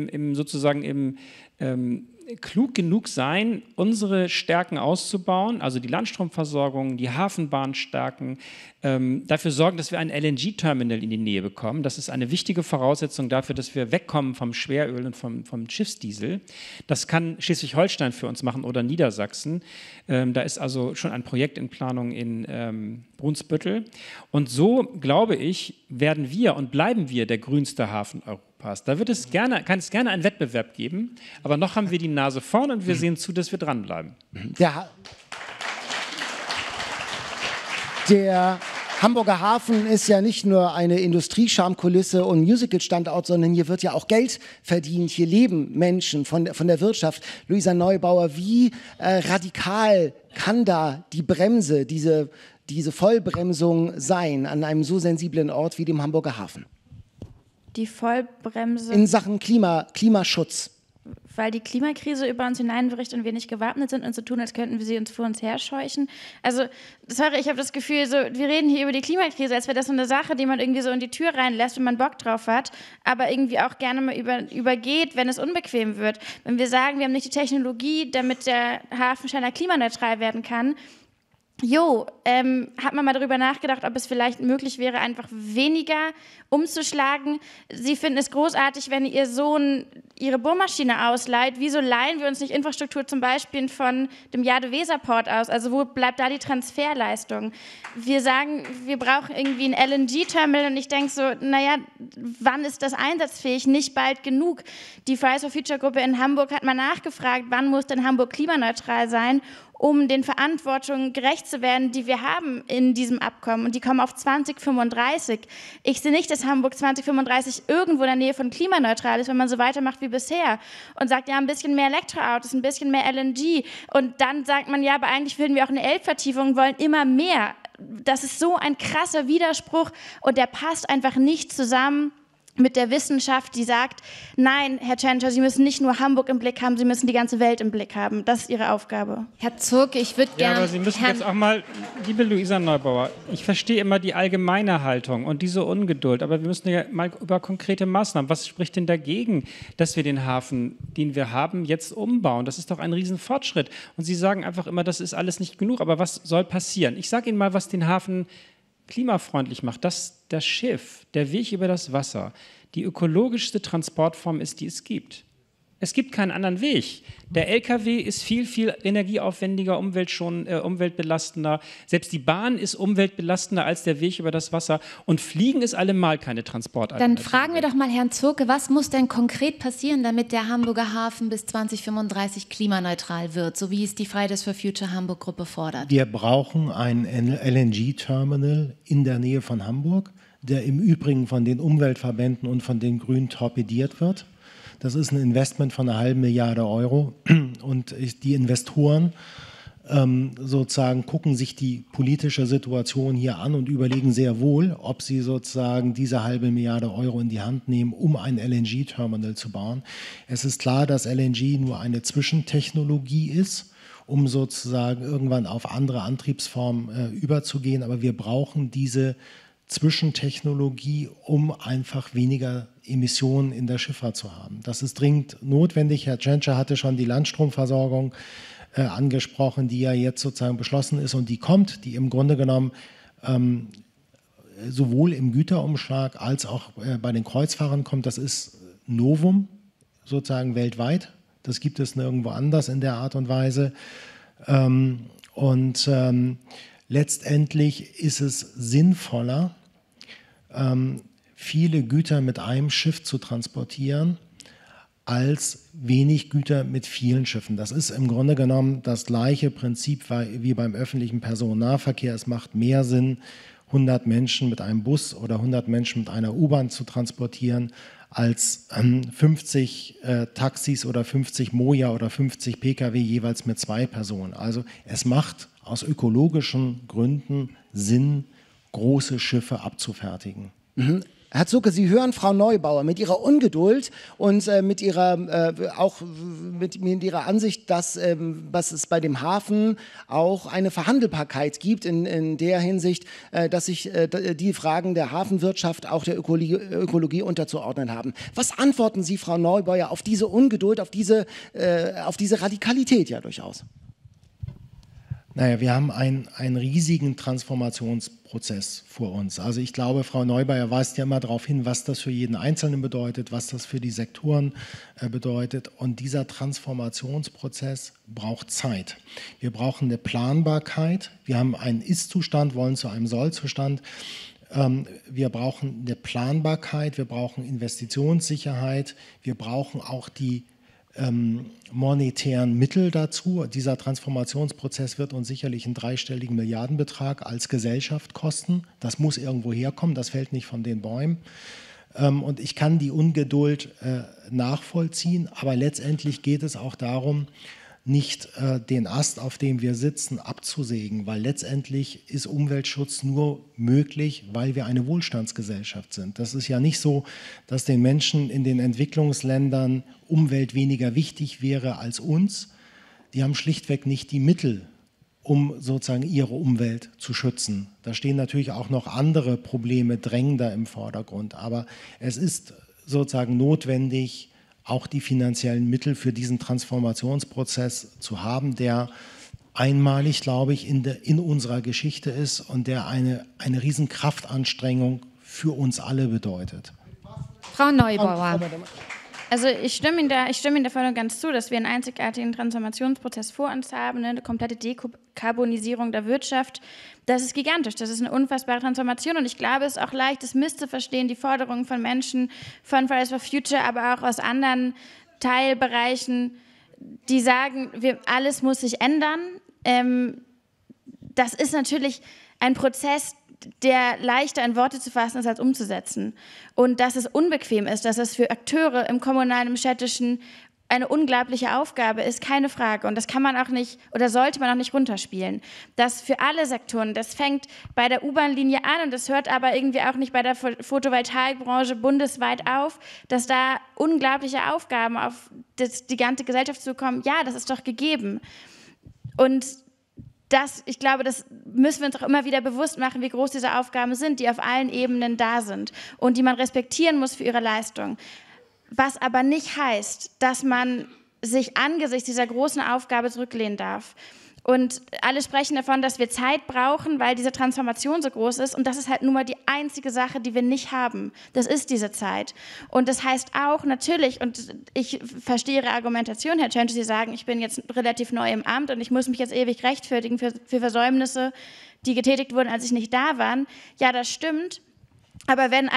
klug genug sein, unsere Stärken auszubauen, also die Landstromversorgung, die Hafenbahn stärken, dafür sorgen, dass wir ein LNG-Terminal in die Nähe bekommen. Das ist eine wichtige Voraussetzung dafür, dass wir wegkommen vom Schweröl und vom Schiffsdiesel. Das kann Schleswig-Holstein für uns machen oder Niedersachsen. Da ist also schon ein Projekt in Planung in Brunsbüttel. Und so, glaube ich, werden wir und bleiben wir der grünste Hafen Europas. Da kann es gerne einen Wettbewerb geben, aber noch haben wir die Nase vorn und wir sehen zu, dass wir dranbleiben. Der Hamburger Hafen ist ja nicht nur eine Industriescharmkulisse und Musical-Standort, sondern hier wird ja auch Geld verdient. Hier leben Menschen von der Wirtschaft. Luisa Neubauer, wie radikal kann da die Bremse, diese Vollbremsung sein an einem so sensiblen Ort wie dem Hamburger Hafen? Die Vollbremse. In Sachen Klimaschutz. Weil die Klimakrise über uns hineinbricht und wir nicht gewappnet sind und so tun, als könnten wir sie vor uns herscheuchen. Also, sorry, ich habe das Gefühl, so, wir reden hier über die Klimakrise, als wäre das so eine Sache, die man irgendwie so in die Tür reinlässt, wenn man Bock drauf hat, aber irgendwie auch gerne mal übergeht, wenn es unbequem wird. Wenn wir sagen, wir haben nicht die Technologie, damit der Hafen schneller klimaneutral werden kann, hat man mal darüber nachgedacht, ob es vielleicht möglich wäre, einfach weniger umzuschlagen. Sie finden es großartig, wenn Ihr Sohn Ihre Bohrmaschine ausleiht. Wieso leihen wir uns nicht Infrastruktur zum Beispiel von dem Jade-Weser-Port aus? Also wo bleibt da die Transferleistung? Wir sagen, wir brauchen irgendwie ein LNG-Terminal und ich denke so, naja, wann ist das einsatzfähig? Nicht bald genug. Die Fridays for Future-Gruppe in Hamburg hat mal nachgefragt, wann muss denn Hamburg klimaneutral sein, um den Verantwortungen gerecht zu werden, die wir haben in diesem Abkommen. Und die kommen auf 2035. Ich sehe nicht, dass Hamburg 2035 irgendwo in der Nähe von klimaneutral ist, wenn man so weitermacht wie bisher und sagt, ja, ein bisschen mehr Elektroautos, ein bisschen mehr LNG. Und dann sagt man, ja, aber eigentlich würden wir auch eine Elbvertiefung, wollen immer mehr. Das ist so ein krasser Widerspruch und der passt einfach nicht zusammen mit der Wissenschaft, die sagt, nein, Herr Tschentscher, Sie müssen nicht nur Hamburg im Blick haben, Sie müssen die ganze Welt im Blick haben. Das ist Ihre Aufgabe. Herr Zurke, ich würde gerne... Ja, aber Sie müssen jetzt auch mal, liebe Luisa Neubauer, ich verstehe immer die allgemeine Haltung und diese Ungeduld, aber wir müssen ja mal über konkrete Maßnahmen. Was spricht denn dagegen, dass wir den Hafen, den wir haben, jetzt umbauen? Das ist doch ein Riesenfortschritt. Und Sie sagen einfach immer, das ist alles nicht genug, aber was soll passieren? Ich sage Ihnen mal, was den Hafen klimafreundlich macht, dass das Schiff, der Weg über das Wasser, die ökologischste Transportform ist, die es gibt. Es gibt keinen anderen Weg. Der LKW ist viel, viel energieaufwendiger, umweltbelastender. Selbst die Bahn ist umweltbelastender als der Weg über das Wasser. Und Fliegen ist allemal keine Transportalternative. Dann fragen wir doch mal Herrn Zurke, was muss denn konkret passieren, damit der Hamburger Hafen bis 2035 klimaneutral wird, so wie es die Fridays for Future Hamburg-Gruppe fordert? Wir brauchen ein LNG-Terminal in der Nähe von Hamburg, der im Übrigen von den Umweltverbänden und von den Grünen torpediert wird. Das ist ein Investment von 1,5 Milliarde Euro und die Investoren sozusagen gucken sich die politische Situation hier an und überlegen sehr wohl, ob sie sozusagen diese 1,5 Milliarde Euro in die Hand nehmen, um ein LNG-Terminal zu bauen. Es ist klar, dass LNG nur eine Zwischentechnologie ist, um sozusagen irgendwann auf andere Antriebsformen überzugehen, aber wir brauchen diese Zwischentechnologie, um einfach weniger Emissionen in der Schifffahrt zu haben. Das ist dringend notwendig. Herr Tschentscher hatte schon die Landstromversorgung angesprochen, die ja jetzt sozusagen beschlossen ist und die kommt, die im Grunde genommen sowohl im Güterumschlag als auch bei den Kreuzfahrern kommt. Das ist Novum sozusagen weltweit. Das gibt es nirgendwo anders in der Art und Weise. Letztendlich ist es sinnvoller, viele Güter mit einem Schiff zu transportieren, als wenig Güter mit vielen Schiffen. Das ist im Grunde genommen das gleiche Prinzip wie beim öffentlichen Personennahverkehr. Es macht mehr Sinn, 100 Menschen mit einem Bus oder 100 Menschen mit einer U-Bahn zu transportieren, als 50 Taxis oder 50 Moja oder 50 Pkw jeweils mit 2 Personen. Also es macht aus ökologischen Gründen Sinn, große Schiffe abzufertigen. Mhm. Herr Zurke, Sie hören Frau Neubauer mit ihrer Ungeduld und mit ihrer Ansicht, dass es bei dem Hafen auch eine Verhandelbarkeit gibt in der Hinsicht, dass sich die Fragen der Hafenwirtschaft auch der Ökologie unterzuordnen haben. Was antworten Sie, Frau Neubauer, auf diese Ungeduld, auf diese Radikalität ja durchaus? Naja, wir haben einen riesigen Transformationsprozess vor uns. Also ich glaube, Frau Neubauer weist ja immer darauf hin, was das für jeden Einzelnen bedeutet, was das für die Sektoren bedeutet. Und dieser Transformationsprozess braucht Zeit. Wir brauchen eine Planbarkeit. Wir haben einen Ist-Zustand, wollen zu einem Soll-Zustand. Wir brauchen eine Planbarkeit, wir brauchen Investitionssicherheit, wir brauchen auch die monetären Mittel dazu. Dieser Transformationsprozess wird uns sicherlich einen 3-stelligen Milliardenbetrag als Gesellschaft kosten. Das muss irgendwo herkommen, das fällt nicht von den Bäumen. Und ich kann die Ungeduld nachvollziehen, aber letztendlich geht es auch darum, nicht den Ast, auf dem wir sitzen, abzusägen, weil letztendlich ist Umweltschutz nur möglich, weil wir eine Wohlstandsgesellschaft sind. Das ist ja nicht so, dass den Menschen in den Entwicklungsländern Umwelt weniger wichtig wäre als uns. Die haben schlichtweg nicht die Mittel, um sozusagen ihre Umwelt zu schützen. Da stehen natürlich auch noch andere Probleme drängender im Vordergrund, aber es ist sozusagen notwendig, auch die finanziellen Mittel für diesen Transformationsprozess zu haben, der einmalig, glaube ich, in unserer Geschichte ist und der eine riesen Kraftanstrengung für uns alle bedeutet. Frau Neubauer. Also ich stimme Ihnen da voll und ganz zu, dass wir einen einzigartigen Transformationsprozess vor uns haben, eine komplette Dekarbonisierung der Wirtschaft. Das ist gigantisch, das ist eine unfassbare Transformation und ich glaube, es ist auch leicht, es misszuverstehen, die Forderungen von Menschen von Fridays for Future, aber auch aus anderen Teilbereichen, die sagen, alles muss sich ändern. Das ist natürlich ein Prozess, der leichter in Worte zu fassen ist, als umzusetzen. Und dass es unbequem ist, dass es für Akteure im kommunalen, im städtischen eine unglaubliche Aufgabe ist, keine Frage. Und das kann man auch nicht oder sollte man auch nicht runterspielen. Das für alle Sektoren, das fängt bei der U-Bahn-Linie an und das hört aber irgendwie auch nicht bei der Photovoltaikbranche bundesweit auf, dass da unglaubliche Aufgaben auf die ganze Gesellschaft zukommen. Ja, das ist doch gegeben. Und ich glaube, das müssen wir uns auch immer wieder bewusst machen, wie groß diese Aufgaben sind, die auf allen Ebenen da sind und die man respektieren muss für ihre Leistung. Was aber nicht heißt, dass man sich angesichts dieser großen Aufgabe zurücklehnen darf. Und alle sprechen davon, dass wir Zeit brauchen, weil diese Transformation so groß ist. Und das ist halt nun mal die einzige Sache, die wir nicht haben. Das ist diese Zeit. Und das heißt auch natürlich, und ich verstehe Ihre Argumentation, Herr Tschentscher, Sie sagen, ich bin jetzt relativ neu im Amt und ich muss mich jetzt ewig rechtfertigen für Versäumnisse, die getätigt wurden, als ich nicht da war. Ja, das stimmt. Aber wenn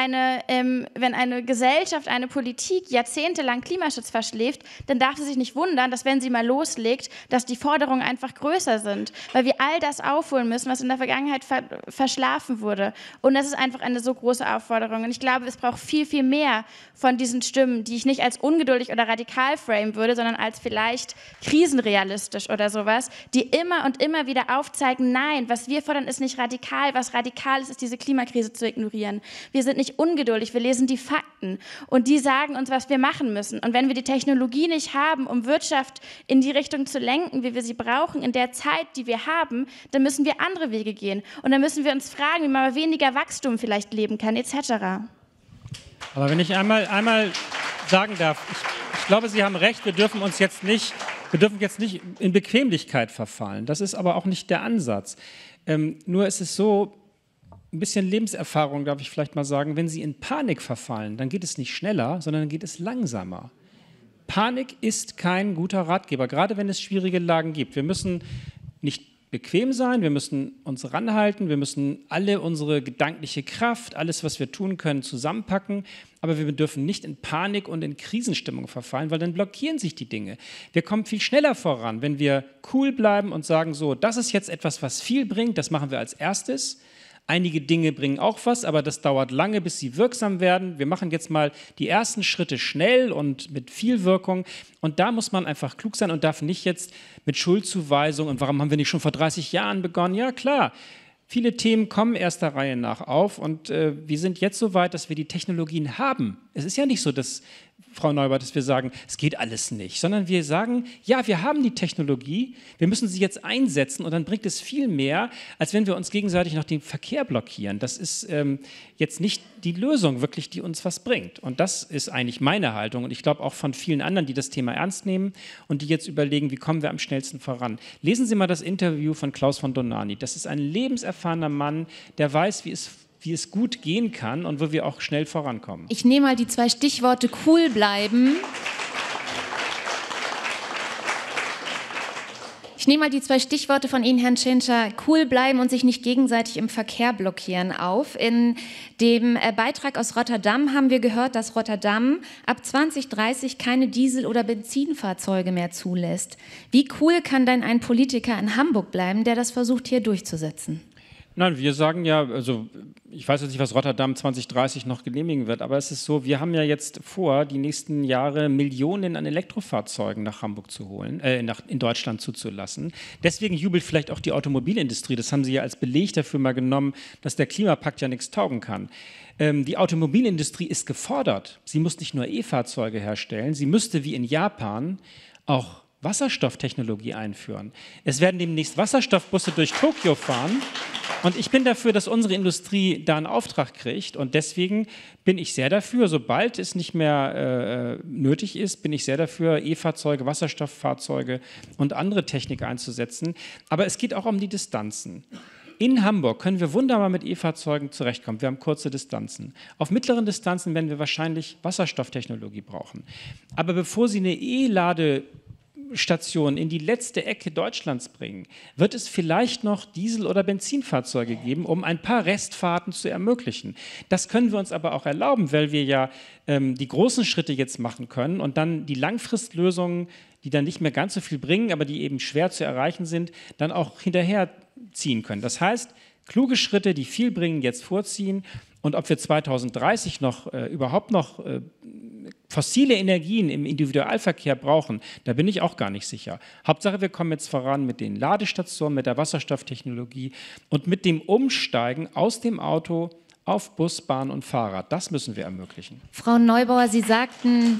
eine Gesellschaft, eine Politik jahrzehntelang Klimaschutz verschläft, dann darf sie sich nicht wundern, dass wenn sie mal loslegt, dass die Forderungen einfach größer sind, weil wir all das aufholen müssen, was in der Vergangenheit verschlafen wurde. Und das ist einfach eine so große Aufforderung. Und ich glaube, es braucht viel, viel mehr von diesen Stimmen, die ich nicht als ungeduldig oder radikal framen würde, sondern als vielleicht krisenrealistisch oder sowas, die immer und immer wieder aufzeigen, nein, was wir fordern, ist nicht radikal. Was radikal ist, ist diese Klimakrise zu ignorieren. Wir sind nicht ungeduldig, wir lesen die Fakten und die sagen uns, was wir machen müssen. Und wenn wir die Technologie nicht haben, um Wirtschaft in die Richtung zu lenken, wie wir sie brauchen, in der Zeit, die wir haben, dann müssen wir andere Wege gehen. Und dann müssen wir uns fragen, wie man weniger Wachstum vielleicht leben kann, etc. Aber wenn ich einmal sagen darf, ich glaube, Sie haben recht, wir dürfen jetzt nicht in Bequemlichkeit verfallen. Das ist aber auch nicht der Ansatz. Nur ist es so, ein bisschen Lebenserfahrung darf ich vielleicht mal sagen, wenn Sie in Panik verfallen, dann geht es nicht schneller, sondern dann geht es langsamer. Panik ist kein guter Ratgeber, gerade wenn es schwierige Lagen gibt. Wir müssen nicht bequem sein, wir müssen uns ranhalten, wir müssen alle unsere gedankliche Kraft, alles, was wir tun können, zusammenpacken, aber wir dürfen nicht in Panik und in Krisenstimmung verfallen, weil dann blockieren sich die Dinge. Wir kommen viel schneller voran, wenn wir cool bleiben und sagen, so, das ist jetzt etwas, was viel bringt, das machen wir als erstes. Einige Dinge bringen auch was, aber das dauert lange, bis sie wirksam werden. Wir machen jetzt mal die ersten Schritte schnell und mit viel Wirkung. Und da muss man einfach klug sein und darf nicht jetzt mit Schuldzuweisung und warum haben wir nicht schon vor 30 Jahren begonnen? Ja, klar. Viele Themen kommen erster Reihe nach auf und wir sind jetzt so weit, dass wir die Technologien haben. Es ist ja nicht so, dass, Frau Neubauer, dass wir sagen, es geht alles nicht, sondern wir sagen, ja, wir haben die Technologie, wir müssen sie jetzt einsetzen und dann bringt es viel mehr, als wenn wir uns gegenseitig noch den Verkehr blockieren. Das ist jetzt nicht die Lösung wirklich, die uns was bringt. Und das ist eigentlich meine Haltung und ich glaube auch von vielen anderen, die das Thema ernst nehmen und die jetzt überlegen, wie kommen wir am schnellsten voran. Lesen Sie mal das Interview von Klaus von Donani. Das ist ein lebenserfahrener Mann, der weiß, wie es gut gehen kann und wo wir auch schnell vorankommen. Ich nehme mal die 2 Stichworte cool bleiben. Ich nehme mal die 2 Stichworte von Ihnen, Herrn Tschentscher, cool bleiben und sich nicht gegenseitig im Verkehr blockieren auf. In dem Beitrag aus Rotterdam haben wir gehört, dass Rotterdam ab 2030 keine Diesel- oder Benzinfahrzeuge mehr zulässt. Wie cool kann denn ein Politiker in Hamburg bleiben, der das versucht, hier durchzusetzen? Nein, wir sagen ja, also ich weiß jetzt nicht, was Rotterdam 2030 noch genehmigen wird, aber es ist so, wir haben ja jetzt vor, die nächsten Jahre Millionen an Elektrofahrzeugen nach Hamburg zu holen, in Deutschland zuzulassen. Deswegen jubelt vielleicht auch die Automobilindustrie. Das haben sie ja als Beleg dafür mal genommen, dass der Klimapakt ja nichts taugen kann. Die Automobilindustrie ist gefordert. Sie muss nicht nur E-Fahrzeuge herstellen, sie müsste wie in Japan auch Wasserstofftechnologie einführen. Es werden demnächst Wasserstoffbusse durch Tokio fahren und ich bin dafür, dass unsere Industrie da einen Auftrag kriegt und deswegen bin ich sehr dafür, sobald es nicht mehr nötig ist, bin ich sehr dafür, E-Fahrzeuge, Wasserstofffahrzeuge und andere Technik einzusetzen. Aber es geht auch um die Distanzen. In Hamburg können wir wunderbar mit E-Fahrzeugen zurechtkommen. Wir haben kurze Distanzen. Auf mittleren Distanzen werden wir wahrscheinlich Wasserstofftechnologie brauchen. Aber bevor Sie eine E-Ladestation in die letzte Ecke Deutschlands bringen, wird es vielleicht noch Diesel- oder Benzinfahrzeuge geben, um ein paar Restfahrten zu ermöglichen. Das können wir uns aber auch erlauben, weil wir ja die großen Schritte jetzt machen können und dann die Langfristlösungen, die dann nicht mehr ganz so viel bringen, aber die eben schwer zu erreichen sind, dann auch hinterherziehen können. Das heißt, kluge Schritte, die viel bringen, jetzt vorziehen und ob wir 2030 überhaupt noch fossile Energien im Individualverkehr brauchen, da bin ich auch gar nicht sicher. Hauptsache, wir kommen jetzt voran mit den Ladestationen, mit der Wasserstofftechnologie und mit dem Umsteigen aus dem Auto auf Bus, Bahn und Fahrrad. Das müssen wir ermöglichen. Frau Neubauer, Sie sagten,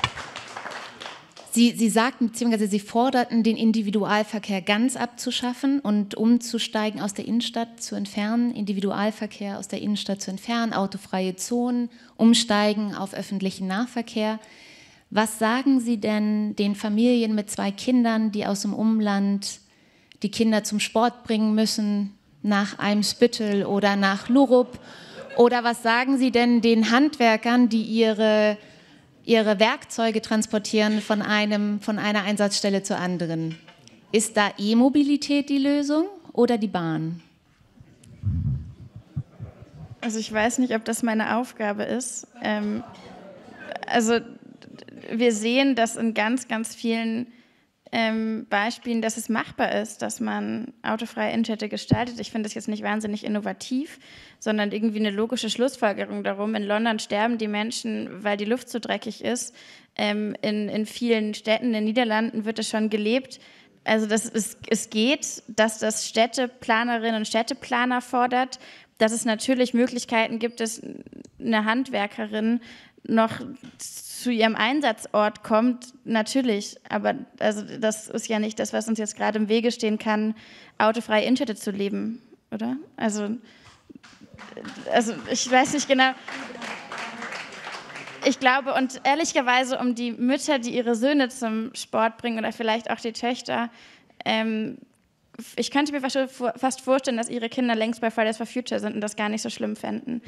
beziehungsweise Sie forderten, den Individualverkehr ganz abzuschaffen und umzusteigen, aus der Innenstadt zu entfernen, Individualverkehr aus der Innenstadt zu entfernen, autofreie Zonen, umsteigen auf öffentlichen Nahverkehr. Was sagen Sie denn den Familien mit 2 Kindern, die aus dem Umland die Kinder zum Sport bringen müssen, nach Eimsbüttel oder nach Lurup? Oder was sagen Sie denn den Handwerkern, die ihre Werkzeuge transportieren von einer Einsatzstelle zur anderen? Ist da E-Mobilität die Lösung oder die Bahn? Also ich weiß nicht, ob das meine Aufgabe ist. Also wir sehen, dass in ganz, ganz vielen Beispielen, dass es machbar ist, dass man autofreie Innenstädte gestaltet. Ich finde das jetzt nicht wahnsinnig innovativ, sondern irgendwie eine logische Schlussfolgerung darum. In London sterben die Menschen, weil die Luft so dreckig ist. In vielen Städten in den Niederlanden wird es schon gelebt. Also es geht, dass das Städteplanerinnen und Städteplaner fordert, dass es natürlich Möglichkeiten gibt, dass eine Handwerkerin noch zu ihrem Einsatzort kommt, natürlich, aber also das ist ja nicht das, was uns jetzt gerade im Wege stehen kann, autofreie Innenstädte zu leben, oder? Also ich weiß nicht genau. Ich glaube, und ehrlicherweise um die Mütter, die ihre Söhne zum Sport bringen oder vielleicht auch die Töchter, ich könnte mir fast vorstellen, dass ihre Kinder längst bei Fridays for Future sind und das gar nicht so schlimm fänden.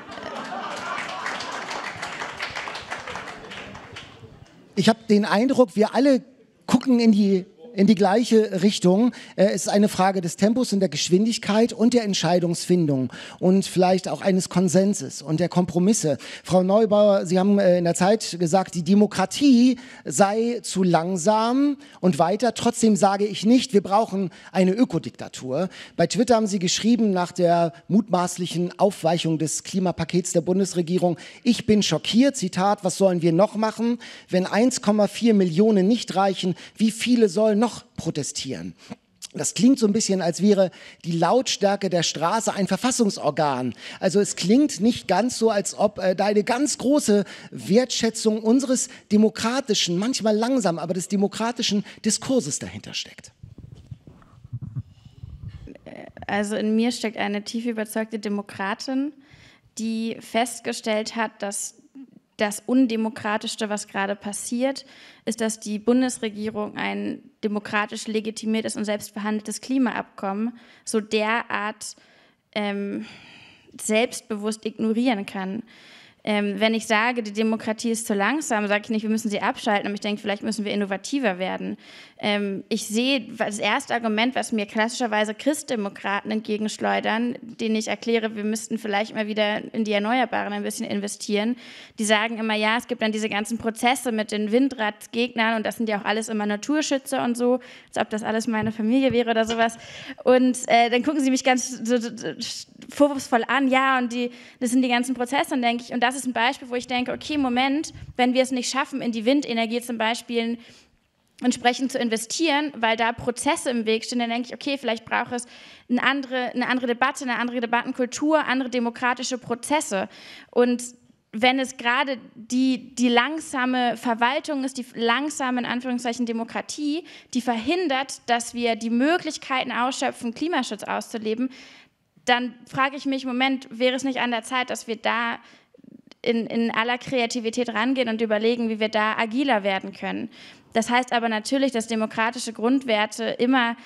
Ich habe den Eindruck, wir alle gucken in die gleiche Richtung. Es ist eine Frage des Tempos und der Geschwindigkeit und der Entscheidungsfindung und vielleicht auch eines Konsenses und der Kompromisse. Frau Neubauer, Sie haben in der Zeit gesagt, die Demokratie sei zu langsam und weiter. Trotzdem sage ich nicht, wir brauchen eine Ökodiktatur. Bei Twitter haben Sie geschrieben, nach der mutmaßlichen Aufweichung des Klimapakets der Bundesregierung, ich bin schockiert, Zitat, was sollen wir noch machen? Wenn 1,4 Millionen nicht reichen, wie viele sollen noch protestieren? Das klingt so ein bisschen, als wäre die Lautstärke der Straße ein Verfassungsorgan. Also es klingt nicht ganz so, als ob da eine ganz große Wertschätzung unseres demokratischen, manchmal langsam, aber des demokratischen Diskurses dahinter steckt. Also in mir steckt eine tief überzeugte Demokratin, die festgestellt hat, dass das Undemokratischste, was gerade passiert, ist, dass die Bundesregierung ein demokratisch legitimiertes und selbstverhandeltes Klimaabkommen so derart selbstbewusst ignorieren kann. Wenn ich sage, die Demokratie ist zu langsam, sage ich nicht, wir müssen sie abschalten, aber ich denke, vielleicht müssen wir innovativer werden. Ich sehe das erste Argument, was mir klassischerweise Christdemokraten entgegenschleudern, denen ich erkläre, wir müssten vielleicht mal wieder in die Erneuerbaren ein bisschen investieren. Die sagen immer, ja, es gibt dann diese ganzen Prozesse mit den Windradgegnern und das sind ja auch alles immer Naturschützer und so, als ob das alles meine Familie wäre oder sowas. Und dann gucken sie mich ganz so vorwurfsvoll an, ja, und das sind die ganzen Prozesse, und denke ich, und das ist ein Beispiel, wo ich denke, okay, Moment, wenn wir es nicht schaffen, in die Windenergie zum Beispiel entsprechend zu investieren, weil da Prozesse im Weg stehen, dann denke ich, okay, vielleicht braucht es eine andere Debatte, eine andere Debattenkultur, andere demokratische Prozesse. Und wenn es gerade die langsame Verwaltung ist, die langsame, in Anführungszeichen, Demokratie, die verhindert, dass wir die Möglichkeiten ausschöpfen, Klimaschutz auszuleben, dann frage ich mich, Moment, wäre es nicht an der Zeit, dass wir da in aller Kreativität rangehen und überlegen, wie wir da agiler werden können. Das heißt aber natürlich, dass demokratische Grundwerte immer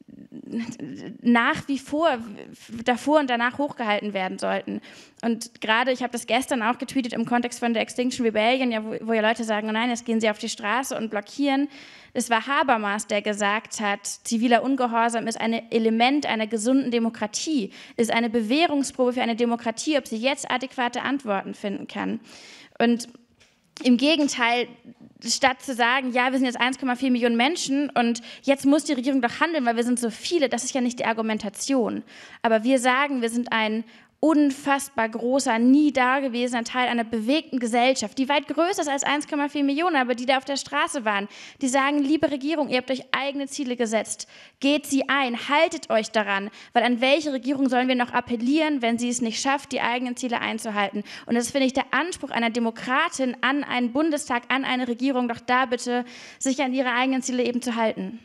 nach wie vor davor und danach hochgehalten werden sollten. Und gerade, ich habe das gestern auch getweetet im Kontext von der Extinction Rebellion, ja, wo ja Leute sagen, oh nein, jetzt gehen sie auf die Straße und blockieren. Es war Habermas, der gesagt hat, ziviler Ungehorsam ist ein Element einer gesunden Demokratie, ist eine Bewährungsprobe für eine Demokratie, ob sie jetzt adäquate Antworten finden kann. Und im Gegenteil, statt zu sagen, ja, wir sind jetzt 1,4 Millionen Menschen und jetzt muss die Regierung doch handeln, weil wir sind so viele, das ist ja nicht die Argumentation. Aber wir sagen, wir sind ein unfassbar großer, nie dagewesener Teil einer bewegten Gesellschaft, die weit größer ist als 1,4 Millionen, aber die da auf der Straße waren. Die sagen, liebe Regierung, ihr habt euch eigene Ziele gesetzt, geht sie ein, haltet euch daran, weil an welche Regierung sollen wir noch appellieren, wenn sie es nicht schafft, die eigenen Ziele einzuhalten? Und das finde ich der Anspruch einer Demokratin an einen Bundestag, an eine Regierung, doch da bitte sich an ihre eigenen Ziele eben zu halten.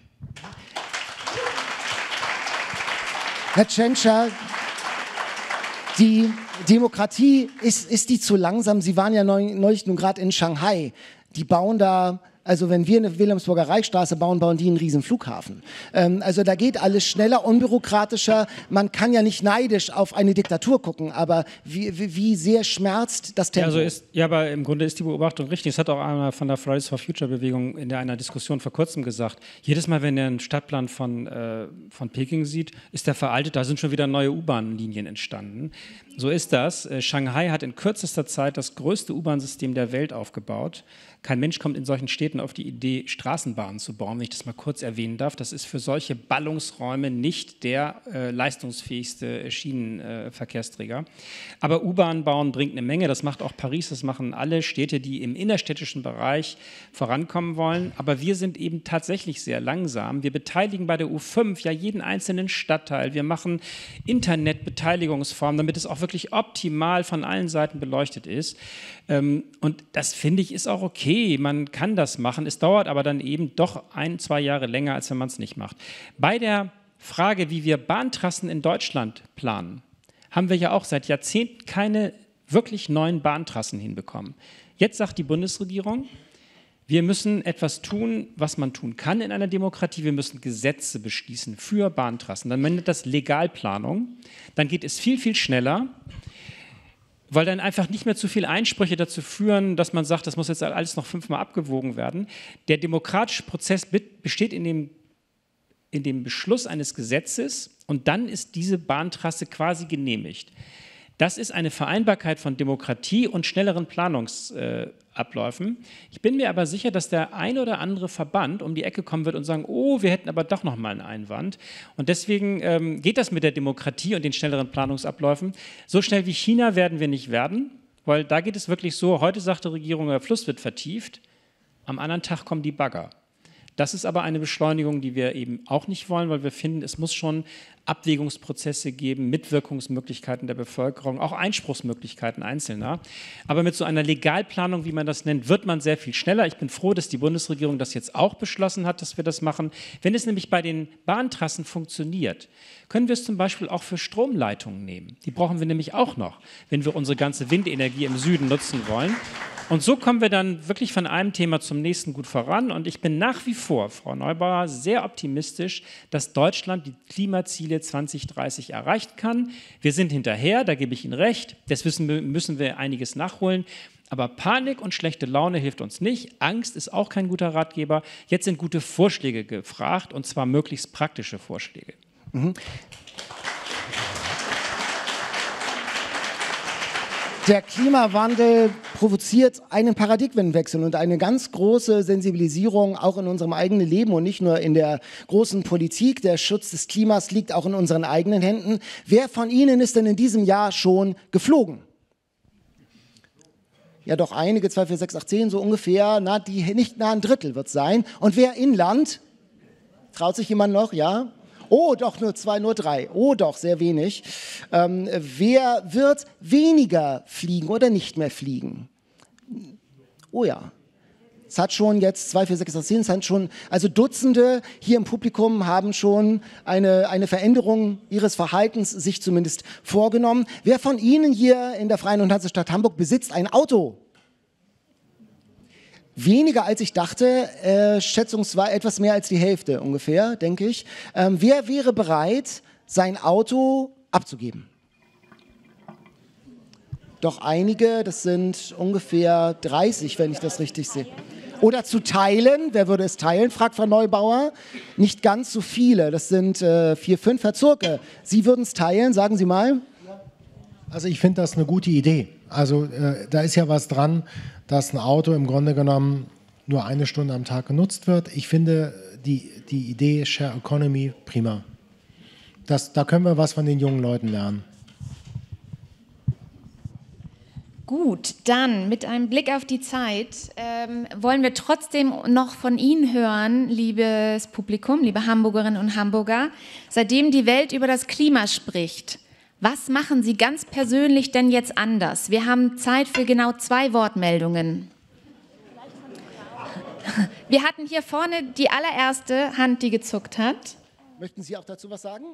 Herr Tschentscher, die Demokratie, ist die zu langsam? Sie waren ja neulich nun gerade in Shanghai. Die bauen da, also wenn wir eine Wilhelmsburger Reichsstraße bauen, bauen die einen riesen Flughafen. Also da geht alles schneller, unbürokratischer. Man kann ja nicht neidisch auf eine Diktatur gucken, aber wie sehr schmerzt das Tempo? Ja, aber im Grunde ist die Beobachtung richtig. Das hat auch einer von der Fridays for Future Bewegung in einer Diskussion vor kurzem gesagt. Jedes Mal, wenn er einen Stadtplan von Peking sieht, ist der veraltet, da sind schon wieder neue U-Bahn-Linien entstanden. So ist das. Shanghai hat in kürzester Zeit das größte U-Bahn-System der Welt aufgebaut. Kein Mensch kommt in solchen Städten auf die Idee, Straßenbahnen zu bauen, wenn ich das mal kurz erwähnen darf. Das ist für solche Ballungsräume nicht der leistungsfähigste Schienenverkehrsträger. Aber U-Bahn bauen bringt eine Menge. Das macht auch Paris, das machen alle Städte, die im innerstädtischen Bereich vorankommen wollen. Aber wir sind eben tatsächlich sehr langsam. Wir beteiligen bei der U5 ja jeden einzelnen Stadtteil. Wir machen Internetbeteiligungsformen, damit es auch wirklich optimal von allen Seiten beleuchtet ist. Und das, finde ich, ist auch okay. Man kann das machen. Es dauert aber dann eben doch 1-2 Jahre länger, als wenn man es nicht macht. Bei der Frage, wie wir Bahntrassen in Deutschland planen, haben wir ja auch seit Jahrzehnten keine wirklich neuen Bahntrassen hinbekommen. Jetzt sagt die Bundesregierung, wir müssen etwas tun, was man tun kann in einer Demokratie. Wir müssen Gesetze beschließen für Bahntrassen. Dann nennt das Legalplanung. Dann geht es viel, viel schneller, weil dann einfach nicht mehr zu viele Einsprüche dazu führen, dass man sagt, das muss jetzt alles noch 5-mal abgewogen werden. Der demokratische Prozess besteht in dem Beschluss eines Gesetzes und dann ist diese Bahntrasse quasi genehmigt. Das ist eine Vereinbarkeit von Demokratie und schnelleren Planungsabläufen. Ich bin mir aber sicher, dass der ein oder andere Verband um die Ecke kommen wird und sagen, oh, wir hätten aber doch noch mal einen Einwand. Und deswegen geht das mit der Demokratie und den schnelleren Planungsabläufen. So schnell wie China werden wir nicht werden, weil da geht es wirklich so, heute sagt die Regierung, der Fluss wird vertieft, am anderen Tag kommen die Bagger. Das ist aber eine Beschleunigung, die wir eben auch nicht wollen, weil wir finden, es muss schon Abwägungsprozesse geben, Mitwirkungsmöglichkeiten der Bevölkerung, auch Einspruchsmöglichkeiten Einzelner. Aber mit so einer Legalplanung, wie man das nennt, wird man sehr viel schneller. Ich bin froh, dass die Bundesregierung das jetzt auch beschlossen hat, dass wir das machen. Wenn es nämlich bei den Bahntrassen funktioniert, können wir es zum Beispiel auch für Stromleitungen nehmen. Die brauchen wir nämlich auch noch, wenn wir unsere ganze Windenergie im Süden nutzen wollen. Und so kommen wir dann wirklich von einem Thema zum nächsten gut voran. Und ich bin nach wie vor, Frau Neubauer, sehr optimistisch, dass Deutschland die Klimaziele 2030 erreichen kann. Wir sind hinterher, da gebe ich Ihnen recht. Deswegen müssen wir einiges nachholen. Aber Panik und schlechte Laune hilft uns nicht. Angst ist auch kein guter Ratgeber. Jetzt sind gute Vorschläge gefragt, und zwar möglichst praktische Vorschläge. Mhm. Der Klimawandel provoziert einen Paradigmenwechsel und eine ganz große Sensibilisierung auch in unserem eigenen Leben und nicht nur in der großen Politik. Der Schutz des Klimas liegt auch in unseren eigenen Händen. Wer von Ihnen ist denn in diesem Jahr schon geflogen? Ja, doch einige, 2, 4, 6, 8, 10, so ungefähr. Nicht nah ein Drittel wird es sein. Und wer inland? Traut sich jemand noch? Ja? Oh, doch, nur 2, nur 3. Oh, doch, sehr wenig. Wer wird weniger fliegen oder nicht mehr fliegen? Oh ja. Es hat schon jetzt 2, 4, 6, 10, es hat schon, also Dutzende hier im Publikum haben schon eine Veränderung ihres Verhaltens sich zumindest vorgenommen. Wer von Ihnen hier in der Freien und Hansestadt Hamburg besitzt ein Auto? Weniger als ich dachte, schätzungsweise etwas mehr als die Hälfte ungefähr, denke ich. Wer wäre bereit, sein Auto abzugeben? Doch einige, das sind ungefähr 30, wenn ich das richtig sehe. Oder zu teilen, wer würde es teilen, fragt Frau Neubauer. Nicht ganz so viele, das sind 4, 5. Herr Zurke, Sie würden es teilen, sagen Sie mal. Also ich finde das eine gute Idee. Also da ist ja was dran, dass ein Auto im Grunde genommen nur 1 Stunde am Tag genutzt wird. Ich finde die Idee Share Economy prima. Da können wir was von den jungen Leuten lernen. Gut, dann mit einem Blick auf die Zeit wollen wir trotzdem noch von Ihnen hören, liebes Publikum, liebe Hamburgerinnen und Hamburger, seitdem die Welt über das Klima spricht. Was machen Sie ganz persönlich denn jetzt anders? Wir haben Zeit für genau 2 Wortmeldungen. Wir hatten hier vorne die allererste Hand, die gezuckt hat. Möchten Sie auch dazu was sagen?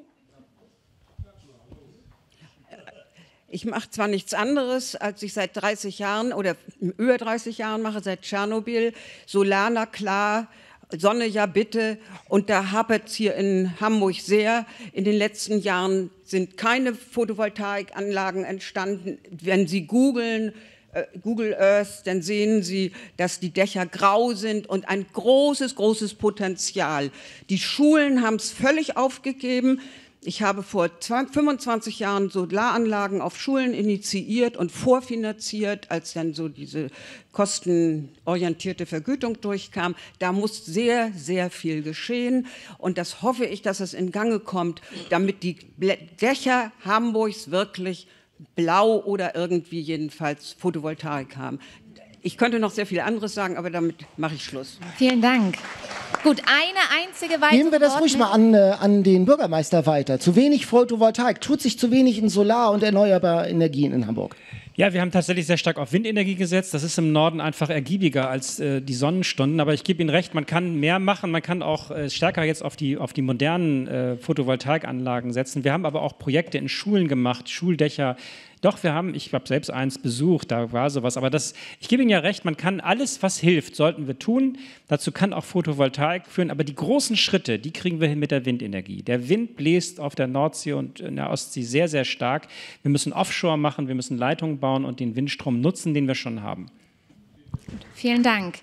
Ich mache zwar nichts anderes, als ich seit 30 Jahren oder über 30 Jahren mache, seit Tschernobyl, Solar, na klar, Sonne ja bitte, und da hapert es hier in Hamburg sehr. In den letzten Jahren sind keine Photovoltaikanlagen entstanden. Wenn Sie googeln, Google Earth, dann sehen Sie, dass die Dächer grau sind und ein großes, großes Potenzial. Die Schulen haben es völlig aufgegeben. Ich habe vor 25 Jahren Solaranlagen auf Schulen initiiert und vorfinanziert, als dann so diese kostenorientierte Vergütung durchkam. Da muss sehr, sehr viel geschehen, und das hoffe ich, dass es in Gange kommt, damit die Dächer Hamburgs wirklich blau oder irgendwie jedenfalls Photovoltaik haben. Ich könnte noch sehr viel anderes sagen, aber damit mache ich Schluss. Vielen Dank. Gut, eine einzige weitere Geben wir das ruhig mal an den Bürgermeister weiter. Zu wenig Photovoltaik, tut sich zu wenig in Solar- und erneuerbare Energien in Hamburg. Ja, wir haben tatsächlich sehr stark auf Windenergie gesetzt. Das ist im Norden einfach ergiebiger als die Sonnenstunden. Aber ich gebe Ihnen recht, man kann mehr machen. Man kann auch stärker jetzt auf die modernen Photovoltaikanlagen setzen. Wir haben aber auch Projekte in Schulen gemacht, Schuldächer. Doch, ich habe selbst eins besucht, da war sowas. Aber ich gebe Ihnen ja recht, man kann alles, was hilft, sollten wir tun. Dazu kann auch Photovoltaik führen. Aber die großen Schritte, die kriegen wir hin mit der Windenergie. Der Wind bläst auf der Nordsee und in der Ostsee sehr, sehr stark. Wir müssen Offshore machen, wir müssen Leitungen bauen und den Windstrom nutzen, den wir schon haben. Vielen Dank.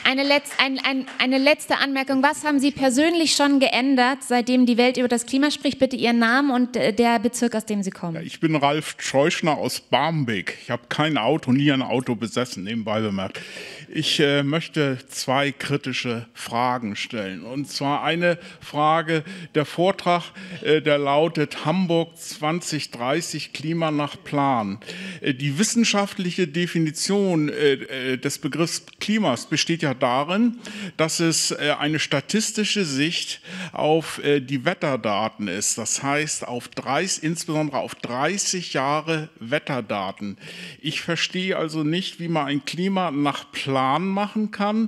Eine letzte Anmerkung. Was haben Sie persönlich schon geändert, seitdem die Welt über das Klima spricht? Bitte Ihren Namen und der Bezirk, aus dem Sie kommen. Ja, ich bin Ralf Scheuschner aus Barmbek. Ich habe kein Auto, nie ein Auto besessen, nebenbei bemerkt. Ich möchte 2 kritische Fragen stellen. Und zwar eine Frage, der Vortrag, der lautet Hamburg 2030 Klima nach Plan. Die wissenschaftliche Definition des Begriffs Klimas besteht ja darin, dass es eine statistische Sicht auf die Wetterdaten ist. Das heißt, insbesondere auf 30 Jahre Wetterdaten. Ich verstehe also nicht, wie man ein Klima nach Plan machen kann,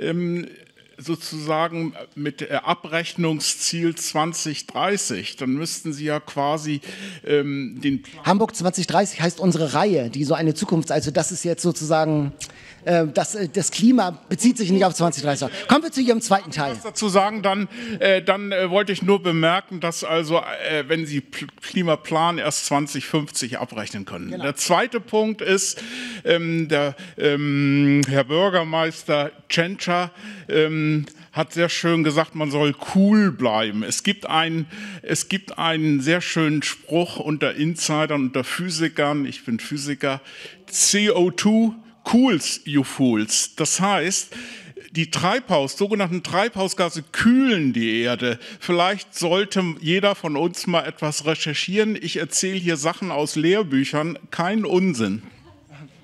sozusagen mit Abrechnungsziel 2030. Dann müssten Sie ja quasi den Plan. Hamburg 2030 heißt unsere Reihe, die so eine Zukunft, also das ist jetzt sozusagen, das Klima bezieht sich nicht auf 2030. Kommen wir zu Ihrem zweiten Teil. Was dazu sagen, dann wollte ich nur bemerken, dass also, wenn Sie Klimaplan erst 2050 abrechnen können. Genau. Der zweite Punkt ist, der Herr Bürgermeister Tschentscher hat sehr schön gesagt, man soll cool bleiben. Es gibt einen sehr schönen Spruch unter Insidern, unter Physikern, ich bin Physiker, CO2 cools you fools. Das heißt, die sogenannten Treibhausgase kühlen die Erde. Vielleicht sollte jeder von uns mal etwas recherchieren. Ich erzähle hier Sachen aus Lehrbüchern, kein Unsinn.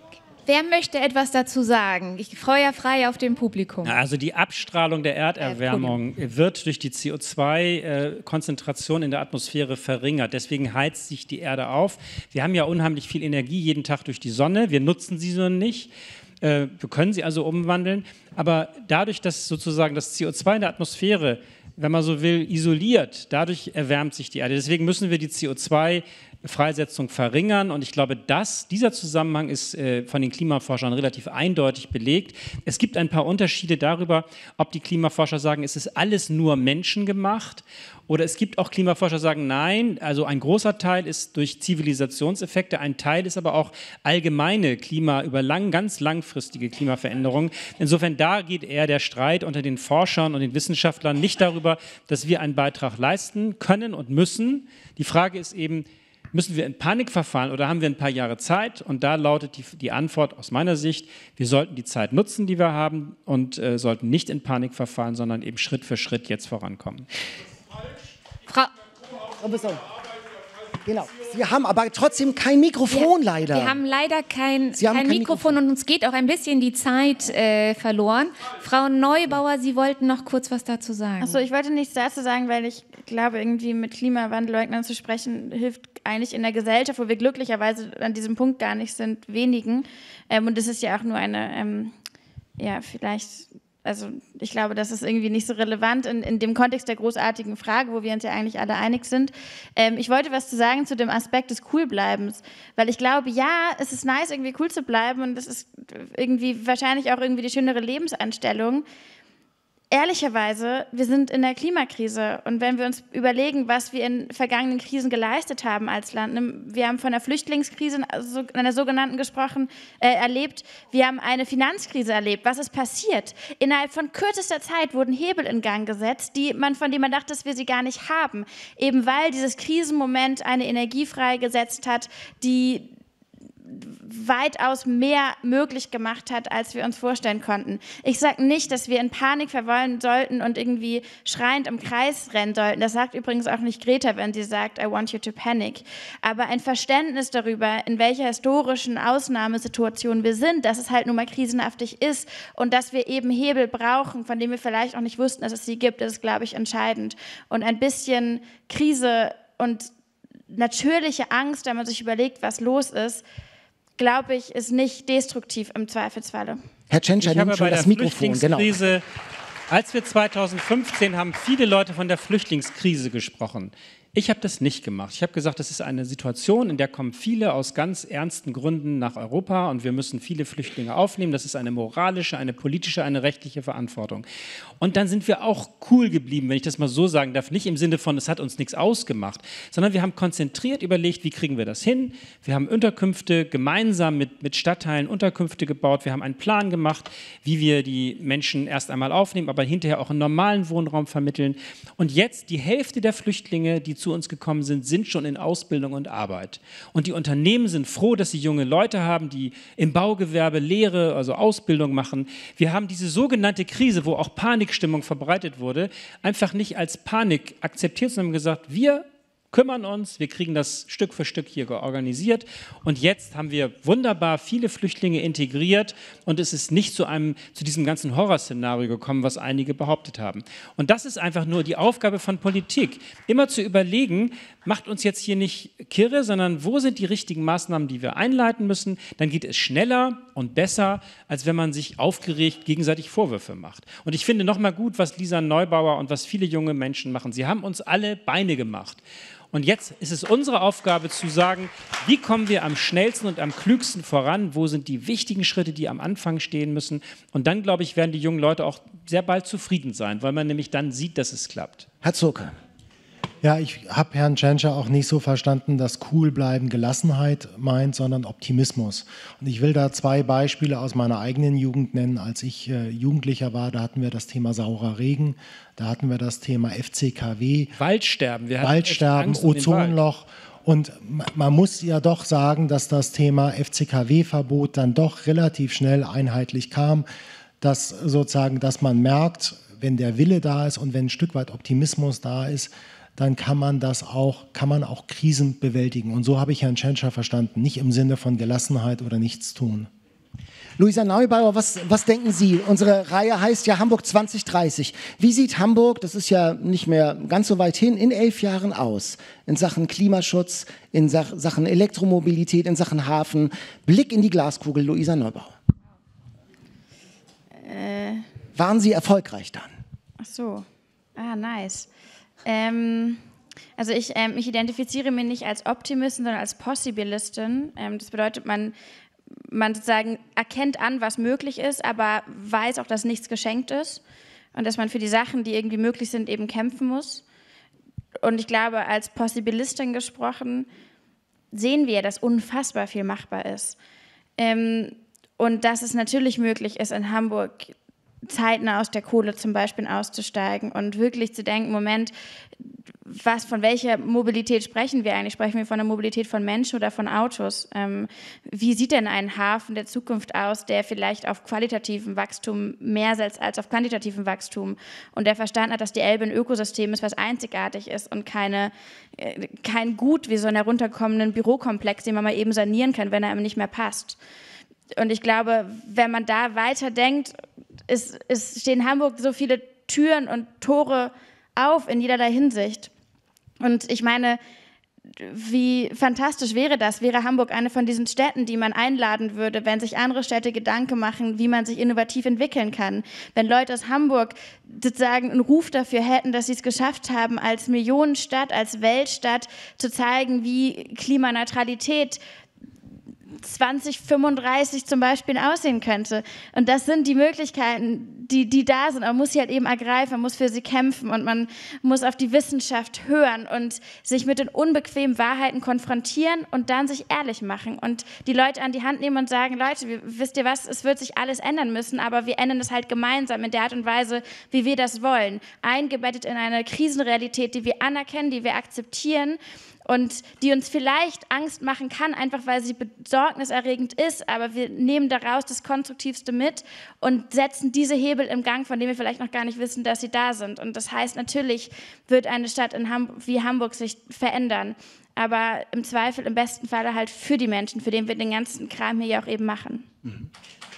Wer möchte etwas dazu sagen? Ich freue frei auf dem Publikum. Also die Abstrahlung der Erderwärmung wird durch die CO2-Konzentration in der Atmosphäre verringert. Deswegen heizt sich die Erde auf. Wir haben ja unheimlich viel Energie jeden Tag durch die Sonne. Wir nutzen sie so nicht. Wir können sie also umwandeln. Aber dadurch, dass sozusagen das CO2 in der Atmosphäre, wenn man so will, isoliert, dadurch erwärmt sich die Erde. Deswegen müssen wir die CO2-Freisetzung verringern. Und ich glaube, dieser Zusammenhang ist von den Klimaforschern relativ eindeutig belegt. Es gibt ein paar Unterschiede darüber, ob die Klimaforscher sagen, es ist alles nur menschengemacht. Oder es gibt auch Klimaforscher, die sagen, nein, also ein großer Teil ist durch Zivilisationseffekte, ein Teil ist aber auch allgemeine ganz langfristige Klimaveränderungen. Insofern, da geht eher der Streit unter den Forschern und den Wissenschaftlern nicht darüber, dass wir einen Beitrag leisten können und müssen. Die Frage ist eben, müssen wir in Panik verfallen oder haben wir ein paar Jahre Zeit? Und da lautet die Antwort aus meiner Sicht, wir sollten die Zeit nutzen, die wir haben und sollten nicht in Panik verfallen, sondern eben Schritt für Schritt jetzt vorankommen. Genau. Sie haben aber trotzdem kein Mikrofon, leider. Wir haben leider kein Mikrofon und uns geht auch ein bisschen die Zeit verloren. Frau Neubauer, Sie wollten noch kurz was dazu sagen. Achso, ich wollte nichts dazu sagen, weil ich glaube, irgendwie mit Klimawandelleugnern zu sprechen, hilft eigentlich in der Gesellschaft, wo wir glücklicherweise an diesem Punkt gar nicht sind, wenigen. Und es ist ja auch nur eine, also ich glaube, das ist irgendwie nicht so relevant in dem Kontext der großartigen Frage, wo wir uns ja eigentlich alle einig sind. Ich wollte was zu sagen zu dem Aspekt des Coolbleibens, weil ich glaube, ja, es ist nice, irgendwie cool zu bleiben und das ist irgendwie wahrscheinlich auch irgendwie die schönere Lebenseinstellung. Ehrlicherweise, wir sind in der Klimakrise und wenn wir uns überlegen, was wir in vergangenen Krisen geleistet haben als Land, wir haben von der Flüchtlingskrise, also einer sogenannten erlebt, wir haben eine Finanzkrise erlebt. Was ist passiert? Innerhalb von kürzester Zeit wurden Hebel in Gang gesetzt, von denen man dachte, dass wir sie gar nicht haben, eben weil dieses Krisenmoment eine Energie freigesetzt hat, die weitaus mehr möglich gemacht hat, als wir uns vorstellen konnten. Ich sage nicht, dass wir in Panik verweilen sollten und irgendwie schreiend im Kreis rennen sollten. Das sagt übrigens auch nicht Greta, wenn sie sagt, I want you to panic. Aber ein Verständnis darüber, in welcher historischen Ausnahmesituation wir sind, dass es halt nun mal krisenhaftig ist und dass wir eben Hebel brauchen, von denen wir vielleicht auch nicht wussten, dass es sie gibt, das ist, glaube ich, entscheidend. Und ein bisschen Krise und natürliche Angst, wenn man sich überlegt, was los ist, glaube ich, ist nicht destruktiv im Zweifelsfalle. Herr Tschentscher, nimmt schon das Mikrofon. Genau. Als wir 2015 haben viele Leute von der Flüchtlingskrise gesprochen. Ich habe das nicht gemacht. Ich habe gesagt, das ist eine Situation, in der kommen viele aus ganz ernsten Gründen nach Europa und wir müssen viele Flüchtlinge aufnehmen. Das ist eine moralische, eine politische, eine rechtliche Verantwortung. Und dann sind wir auch cool geblieben, wenn ich das mal so sagen darf. Nicht im Sinne von, es hat uns nichts ausgemacht, sondern wir haben konzentriert überlegt, wie kriegen wir das hin. Wir haben Unterkünfte gemeinsam mit Stadtteilen Unterkünfte gebaut. Wir haben einen Plan gemacht, wie wir die Menschen erst einmal aufnehmen, aber hinterher auch einen normalen Wohnraum vermitteln. Und jetzt die Hälfte der Flüchtlinge, die zu uns gekommen sind schon in Ausbildung und Arbeit. Und die Unternehmen sind froh, dass sie junge Leute haben, die im Baugewerbe Lehre, also Ausbildung machen. Wir haben diese sogenannte Krise, wo auch Panikstimmung verbreitet wurde, einfach nicht als Panik akzeptiert, sondern gesagt, wir kümmern uns, wir kriegen das Stück für Stück hier organisiert und jetzt haben wir wunderbar viele Flüchtlinge integriert und es ist nicht zu diesem ganzen Horrorszenario gekommen, was einige behauptet haben. Und das ist einfach nur die Aufgabe von Politik, immer zu überlegen, macht uns jetzt hier nicht kirre, sondern wo sind die richtigen Maßnahmen, die wir einleiten müssen, dann geht es schneller und besser, als wenn man sich aufgeregt gegenseitig Vorwürfe macht. Und ich finde nochmal gut, was Lisa Neubauer und was viele junge Menschen machen. Sie haben uns alle Beine gemacht. Und jetzt ist es unsere Aufgabe zu sagen, wie kommen wir am schnellsten und am klügsten voran, wo sind die wichtigen Schritte, die am Anfang stehen müssen. Und dann, glaube ich, werden die jungen Leute auch sehr bald zufrieden sein, weil man nämlich dann sieht, dass es klappt. Herr Zurke. Ja, ich habe Herrn Tschentscher auch nicht so verstanden, dass cool bleiben Gelassenheit meint, sondern Optimismus. Und ich will da zwei Beispiele aus meiner eigenen Jugend nennen. Als ich Jugendlicher war, da hatten wir das Thema saurer Regen, da hatten wir das Thema FCKW. Waldsterben. Ozonloch. Und man muss ja doch sagen, dass das Thema FCKW-Verbot dann doch relativ schnell einheitlich kam, dass man merkt, wenn der Wille da ist und wenn ein Stück weit Optimismus da ist, dann kann man auch Krisen bewältigen. Und so habe ich Herrn Tschentscher verstanden, nicht im Sinne von Gelassenheit oder Nichtstun. Luisa Neubauer, was denken Sie? Unsere Reihe heißt ja Hamburg 2030. Wie sieht Hamburg, das ist ja nicht mehr ganz so weit hin, in 11 Jahren aus? In Sachen Klimaschutz, in Sachen Elektromobilität, in Sachen Hafen. Blick in die Glaskugel, Luisa Neubauer. Waren Sie erfolgreich dann? Ach so. Nice. Also ich identifiziere mich nicht als Optimistin, sondern als Possibilistin. Das bedeutet, man sozusagen erkennt an, was möglich ist, aber weiß auch, dass nichts geschenkt ist und dass man für die Sachen, die irgendwie möglich sind, eben kämpfen muss. Und ich glaube, als Possibilistin gesprochen, sehen wir, dass unfassbar viel machbar ist. Und dass es natürlich möglich ist, in Hamburg zeitnah aus der Kohle zum Beispiel auszusteigen und wirklich zu denken, Moment, von welcher Mobilität sprechen wir eigentlich? Sprechen wir von der Mobilität von Menschen oder von Autos? Wie sieht denn ein Hafen der Zukunft aus, der vielleicht auf qualitativen Wachstum mehr setzt als auf quantitativen Wachstum und der verstanden hat, dass die Elbe ein Ökosystem ist, was einzigartig ist und kein Gut wie so einen herunterkommenden Bürokomplex, den man mal eben sanieren kann, wenn er einem nicht mehr passt. Und ich glaube, wenn man da weiterdenkt, stehen in Hamburg so viele Türen und Tore auf in jederlei Hinsicht. Und ich meine, wie fantastisch wäre das? Wäre Hamburg eine von diesen Städten, die man einladen würde, wenn sich andere Städte Gedanken machen, wie man sich innovativ entwickeln kann? Wenn Leute aus Hamburg sozusagen einen Ruf dafür hätten, dass sie es geschafft haben, als Millionenstadt, als Weltstadt zu zeigen, wie Klimaneutralität 2035 zum Beispiel aussehen könnte. Und das sind die Möglichkeiten, die da sind. Man muss sie halt eben ergreifen, man muss für sie kämpfen und man muss auf die Wissenschaft hören und sich mit den unbequemen Wahrheiten konfrontieren und dann sich ehrlich machen und die Leute an die Hand nehmen und sagen, Leute, wisst ihr was, es wird sich alles ändern müssen, aber wir ändern es halt gemeinsam in der Art und Weise, wie wir das wollen. Eingebettet in eine Krisenrealität, die wir anerkennen, die wir akzeptieren und die uns vielleicht Angst machen kann, einfach weil sie besorgniserregend ist, aber wir nehmen daraus das Konstruktivste mit und setzen diese Hebel im Gang, von denen wir vielleicht noch gar nicht wissen, dass sie da sind. Und das heißt, natürlich wird eine Stadt wie Hamburg sich verändern, aber im Zweifel, im besten Falle halt für die Menschen, für den wir den ganzen Kram hier ja auch eben machen. Mhm.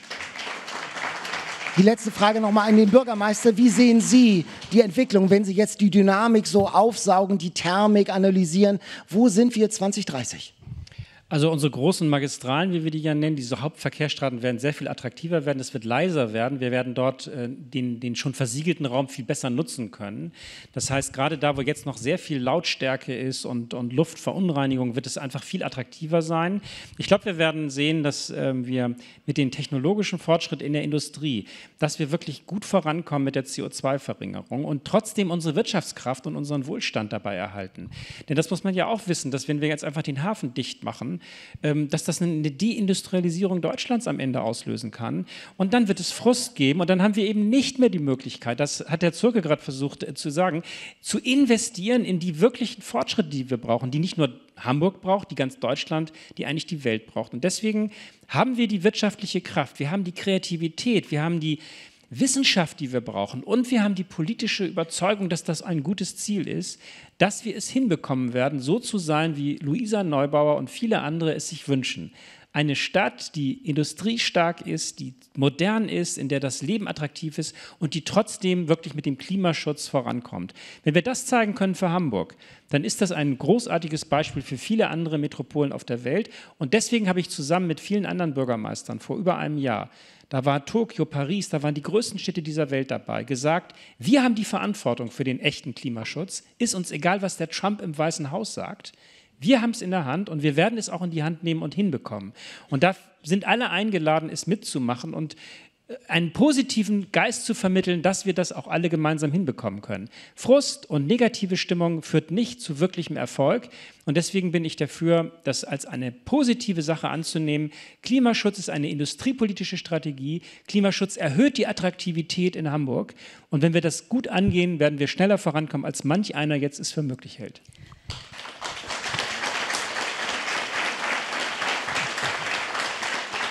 Die letzte Frage nochmal an den Bürgermeister. Wie sehen Sie die Entwicklung, wenn Sie jetzt die Dynamik so aufsaugen, die Thermik analysieren? Wo sind wir 2030? Also unsere großen Magistralen, wie wir die ja nennen, diese Hauptverkehrsstraßen werden sehr viel attraktiver werden, es wird leiser werden. Wir werden dort den schon versiegelten Raum viel besser nutzen können. Das heißt, gerade da, wo jetzt noch sehr viel Lautstärke ist und Luftverunreinigung, wird es einfach viel attraktiver sein. Ich glaube, wir werden sehen, dass wir mit dem technologischen Fortschritt in der Industrie, dass wir wirklich gut vorankommen mit der CO2-Verringerung und trotzdem unsere Wirtschaftskraft und unseren Wohlstand dabei erhalten. Denn das muss man ja auch wissen, dass wenn wir jetzt einfach den Hafen dicht machen, dass das eine Deindustrialisierung Deutschlands am Ende auslösen kann. Und dann wird es Frust geben und dann haben wir eben nicht mehr die Möglichkeit, das hat Herr Zürke gerade versucht zu sagen, zu investieren in die wirklichen Fortschritte, die wir brauchen, die nicht nur Hamburg braucht, die ganz Deutschland, die eigentlich die Welt braucht. Und deswegen haben wir die wirtschaftliche Kraft, wir haben die Kreativität, wir haben die Wissenschaft, die wir brauchen und wir haben die politische Überzeugung, dass das ein gutes Ziel ist, dass wir es hinbekommen werden, so zu sein, wie Luisa Neubauer und viele andere es sich wünschen. Eine Stadt, die industriestark ist, die modern ist, in der das Leben attraktiv ist und die trotzdem wirklich mit dem Klimaschutz vorankommt. Wenn wir das zeigen können für Hamburg, dann ist das ein großartiges Beispiel für viele andere Metropolen auf der Welt. Und deswegen habe ich zusammen mit vielen anderen Bürgermeistern vor über einem Jahr, da war Tokio, Paris, da waren die größten Städte dieser Welt dabei, gesagt, wir haben die Verantwortung für den echten Klimaschutz, ist uns egal, was der Trump im Weißen Haus sagt. Wir haben es in der Hand und wir werden es auch in die Hand nehmen und hinbekommen. Und da sind alle eingeladen, es mitzumachen und einen positiven Geist zu vermitteln, dass wir das auch alle gemeinsam hinbekommen können. Frust und negative Stimmung führt nicht zu wirklichem Erfolg. Und deswegen bin ich dafür, das als eine positive Sache anzunehmen. Klimaschutz ist eine industriepolitische Strategie. Klimaschutz erhöht die Attraktivität in Hamburg. Und wenn wir das gut angehen, werden wir schneller vorankommen, als manch einer jetzt es für möglich hält.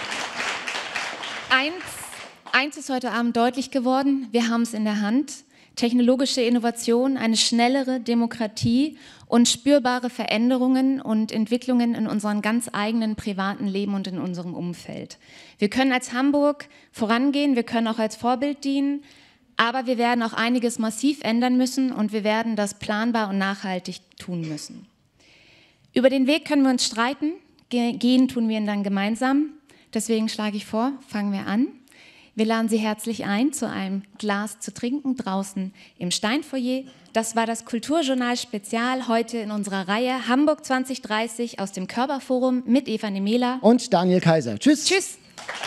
Eins ist heute Abend deutlich geworden, wir haben es in der Hand. technologische Innovation, eine schnellere Demokratie und spürbare Veränderungen und Entwicklungen in unserem ganz eigenen privaten Leben und in unserem Umfeld. Wir können als Hamburg vorangehen, wir können auch als Vorbild dienen, aber wir werden auch einiges massiv ändern müssen und wir werden das planbar und nachhaltig tun müssen. Über den Weg können wir uns streiten, gehen tun wir ihn dann gemeinsam. Deswegen schlage ich vor, fangen wir an. Wir laden Sie herzlich ein, zu einem Glas zu trinken draußen im Steinfoyer. Das war das Kulturjournal Spezial heute in unserer Reihe Hamburg 2030 aus dem Körperforum mit Eva Nemela und Daniel Kaiser. Tschüss. Tschüss.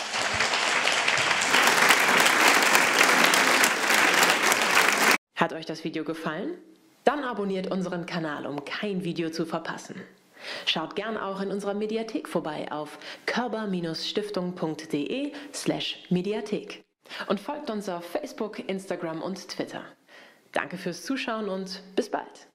Hat euch das Video gefallen? Dann abonniert unseren Kanal, um kein Video zu verpassen. Schaut gern auch in unserer Mediathek vorbei auf körber-stiftung.de/Mediathek und folgt uns auf Facebook, Instagram und Twitter. Danke fürs Zuschauen und bis bald.